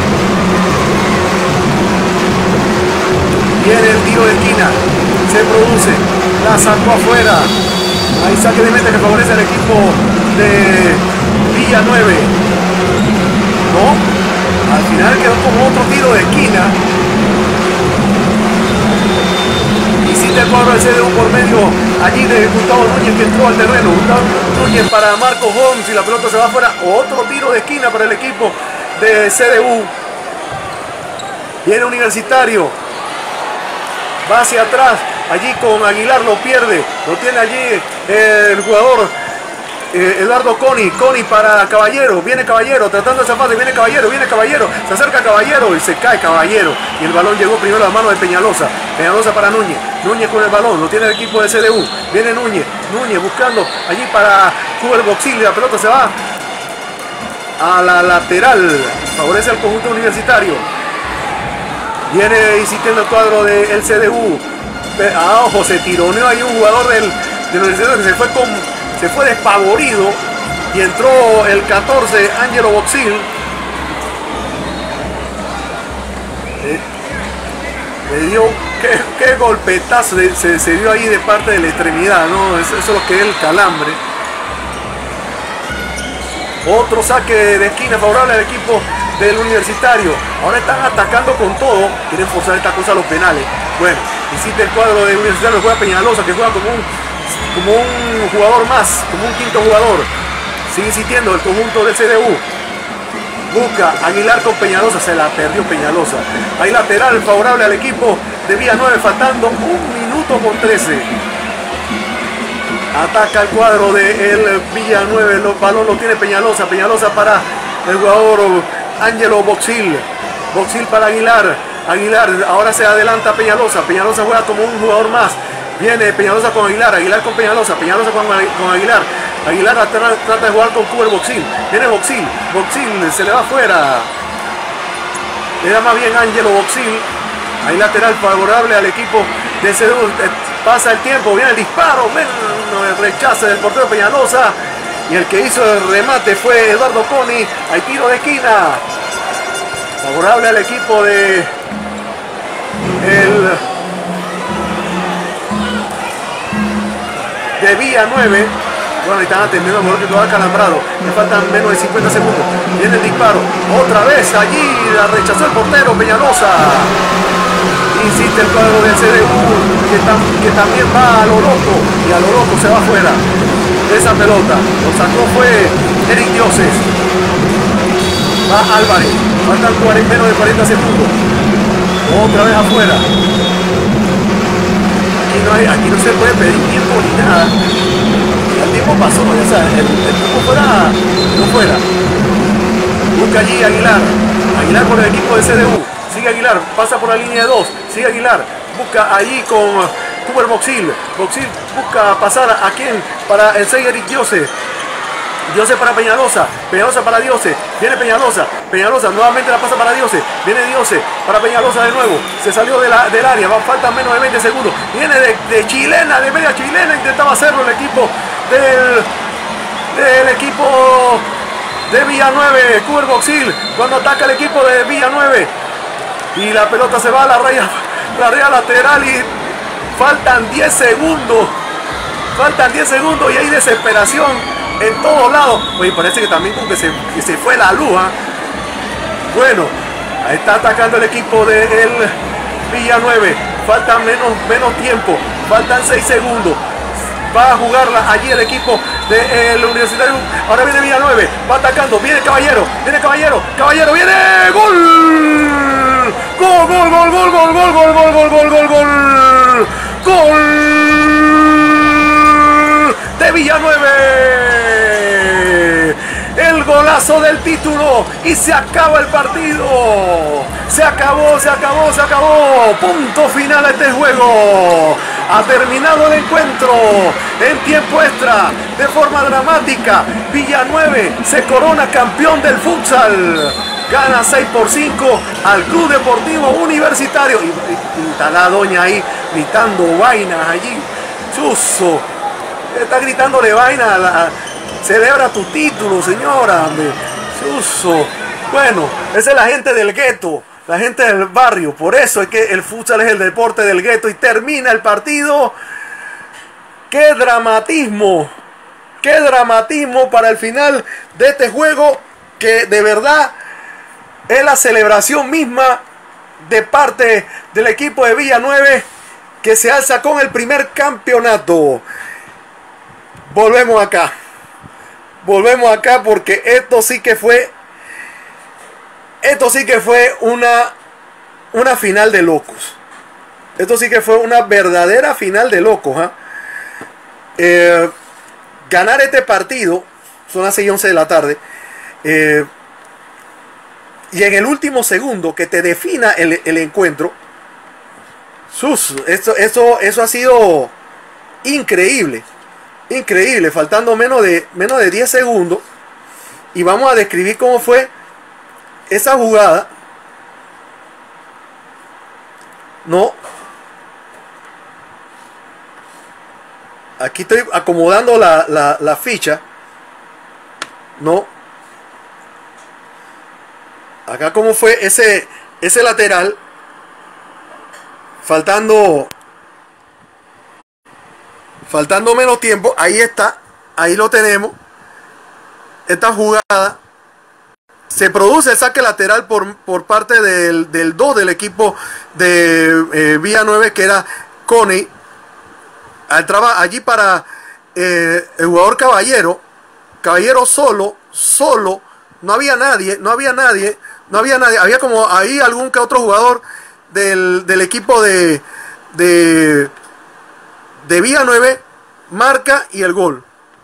Viene el tiro de esquina. Se produce. La sacó afuera. Hay saque de meta que favorece al equipo de Villa 9. No. Al final quedó como otro tiro de esquina. Visita el cuadro del CDU por medio allí de Gustavo Núñez, que entró al terreno. Gustavo Núñez para Marco Holmes y la pelota se va afuera. Otro tiro de esquina para el equipo de CDU. Viene Universitario. Va hacia atrás. Allí con Aguilar lo pierde. Lo tiene allí el jugador Eduardo Coni. Coni para Caballero. Viene Caballero tratando esa fase. Viene Caballero. Se acerca Caballero y se cae Caballero. Y el balón llegó primero a la mano de Peñalosa. Peñalosa para Núñez. Núñez con el balón. Lo tiene el equipo de CDU. Viene Núñez. Núñez buscando allí para Cooper Boxil. Y la pelota se va a la lateral. Favorece al conjunto universitario. Viene insistiendo el cuadro del CDU. Ojo, se tironeó ahí un jugador del Universitario que se fue despavorido. Y entró el 14, Ángelo Boxil. Le dio, qué golpetazo se dio ahí de parte de la extremidad, ¿no? Eso es lo que es el calambre. Otro saque de esquina favorable al equipo del Universitario. Ahora están atacando con todo. Quieren forzar esta cosa a los penales. Bueno, insiste el cuadro de Universitario, juega Peñalosa, que juega como un jugador más, como un quinto jugador. Sigue insistiendo el conjunto del CDU. Busca Aguilar con Peñalosa, se la perdió Peñalosa. Hay lateral favorable al equipo de Villa 9, faltando 1 minuto con 13. Ataca el cuadro de el Villa 9, el balón lo tiene Peñalosa. Peñalosa para el jugador Ángelo Boxil. Boxil para Aguilar. Aguilar ahora se adelanta Peñalosa. Peñalosa juega como un jugador más. Viene Peñalosa con Aguilar. Aguilar con Peñalosa. Peñalosa con Aguilar. Aguilar trata de jugar con Cooper Boxil. Viene Boxil. Boxil se le va afuera. Le da más bien Ángelo Boxil. Hay lateral favorable al equipo de CDU. Pasa el tiempo. Viene el disparo. El rechace del portero Peñalosa. Y el que hizo el remate fue Eduardo Coni. Hay tiro de esquina. Favorable al equipo de Villa 9. Bueno, y están atendiendo mejor que todo acalambrado. Le faltan menos de 50 segundos. Viene el disparo. Otra vez allí la rechazó el portero Peñalosa. Insiste el cuadro del CDU que también va a lo loco. Y a lo loco se va afuera de esa pelota. Lo sacó fue Eric Dioses. Va Álvarez. Faltan menos de 40 segundos. Otra vez afuera. Aquí no se puede pedir tiempo ni nada. El tiempo pasó, o sea, el tiempo fuera, no fuera. Busca allí Aguilar. Aguilar por el equipo de CDU. Sigue Aguilar, pasa por la línea de 2. Sigue Aguilar. Busca allí con Cooper Boxil. Boxil busca pasar a quién. Para el 6 Eric Diose. Diose para Peñalosa. Peñalosa para Diose. Viene Peñalosa. Peñalosa nuevamente la pasa para Diose. Viene Diose para Peñalosa de nuevo. Se salió del área. Faltan menos de 20 segundos. Viene de chilena, de media chilena. Intentaba hacerlo el equipo del equipo de Villa 9. Cooper Boxil. Cuando ataca el equipo de Villa 9. Y la pelota se va a la raya lateral. Y faltan 10 segundos. Faltan 10 segundos y hay desesperación en todos lados. Oye, parece que también como que se fue la luz, ¿eh? Bueno, ahí está atacando el equipo de Villa 9. Falta menos tiempo. Faltan 6 segundos. Va a jugarla allí el equipo del Universitario. Ahora viene Villa 9. Va atacando. Viene Caballero. Caballero viene. ¡Gol! ¡Gol! De Villa 9. Pedazo del título y se acaba el partido. Se acabó. Punto final a este juego. Ha terminado el encuentro en tiempo extra de forma dramática. Villanueva se corona campeón del futsal. Gana 6-5 al Club Deportivo Universitario. Y está la doña ahí gritando vainas allí. Chuzo. Está gritándole vaina. Celebra tu título, señora. Chuzo. Bueno, esa es la gente del gueto. La gente del barrio. Por eso es que el futsal es el deporte del gueto. Y termina el partido. ¡Qué dramatismo! ¡Qué dramatismo para el final de este juego! Que de verdad es la celebración misma de parte del equipo de Villanueva, que se alza con el primer campeonato. Volvemos acá. Volvemos acá porque esto sí que fue una final de locos. Esto sí que fue una verdadera final de locos, ¿eh? Ganar este partido, son las 6:11 de la tarde, y en el último segundo que te defina el encuentro, eso ha sido increíble. Increíble, faltando menos de 10 segundos. Y vamos a describir cómo fue esa jugada. No. Aquí estoy acomodando la ficha. No. Acá cómo fue ese lateral. Faltando menos tiempo. Ahí está. Ahí lo tenemos. Esta jugada. Se produce el saque lateral por parte del 2 del equipo de Villanueva, que era Coney. Entraba allí para el jugador Caballero. Caballero solo. No había nadie. Había como ahí algún que otro jugador del equipo de Villanueva. Marca y el gol.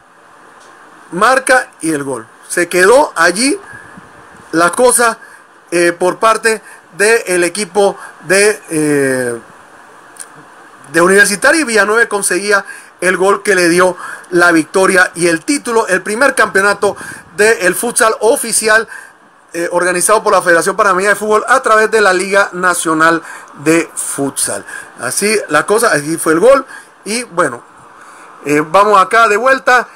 Se quedó allí las cosas por parte del equipo de Universitario, y Villanueva conseguía el gol que le dio la victoria y el título, el primer campeonato del futsal oficial organizado por la Federación Panameña de Fútbol a través de la Liga Nacional de Futsal. Así la cosa, aquí fue el gol. Y bueno, vamos acá de vuelta.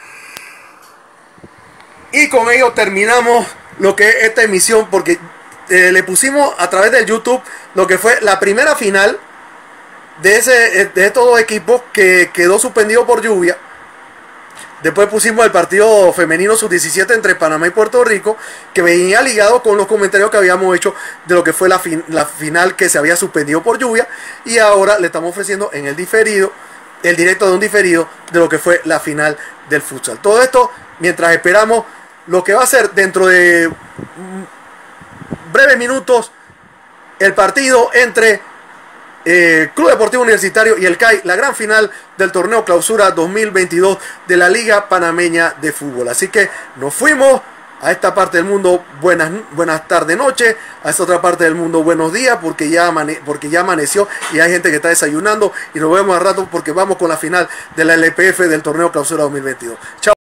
Y con ello terminamos lo que es esta emisión, porque le pusimos a través del YouTube lo que fue la primera final de estos dos equipos, que quedó suspendido por lluvia. Después pusimos el partido femenino sub-17 entre Panamá y Puerto Rico, que venía ligado con los comentarios que habíamos hecho de lo que fue la final que se había suspendido por lluvia. Y ahora le estamos ofreciendo en el diferido, el directo de un diferido de lo que fue la final del futsal. Todo esto mientras esperamos lo que va a ser dentro de breves minutos el partido entre Club Deportivo Universitario y el CAI, la gran final del torneo Clausura 2022 de la Liga Panameña de Fútbol. Así que nos fuimos a esta parte del mundo, buenas tardes, noche, a esta otra parte del mundo, buenos días, porque ya amaneció y hay gente que está desayunando, y nos vemos al rato porque vamos con la final de la LPF del torneo Clausura 2022. Chao.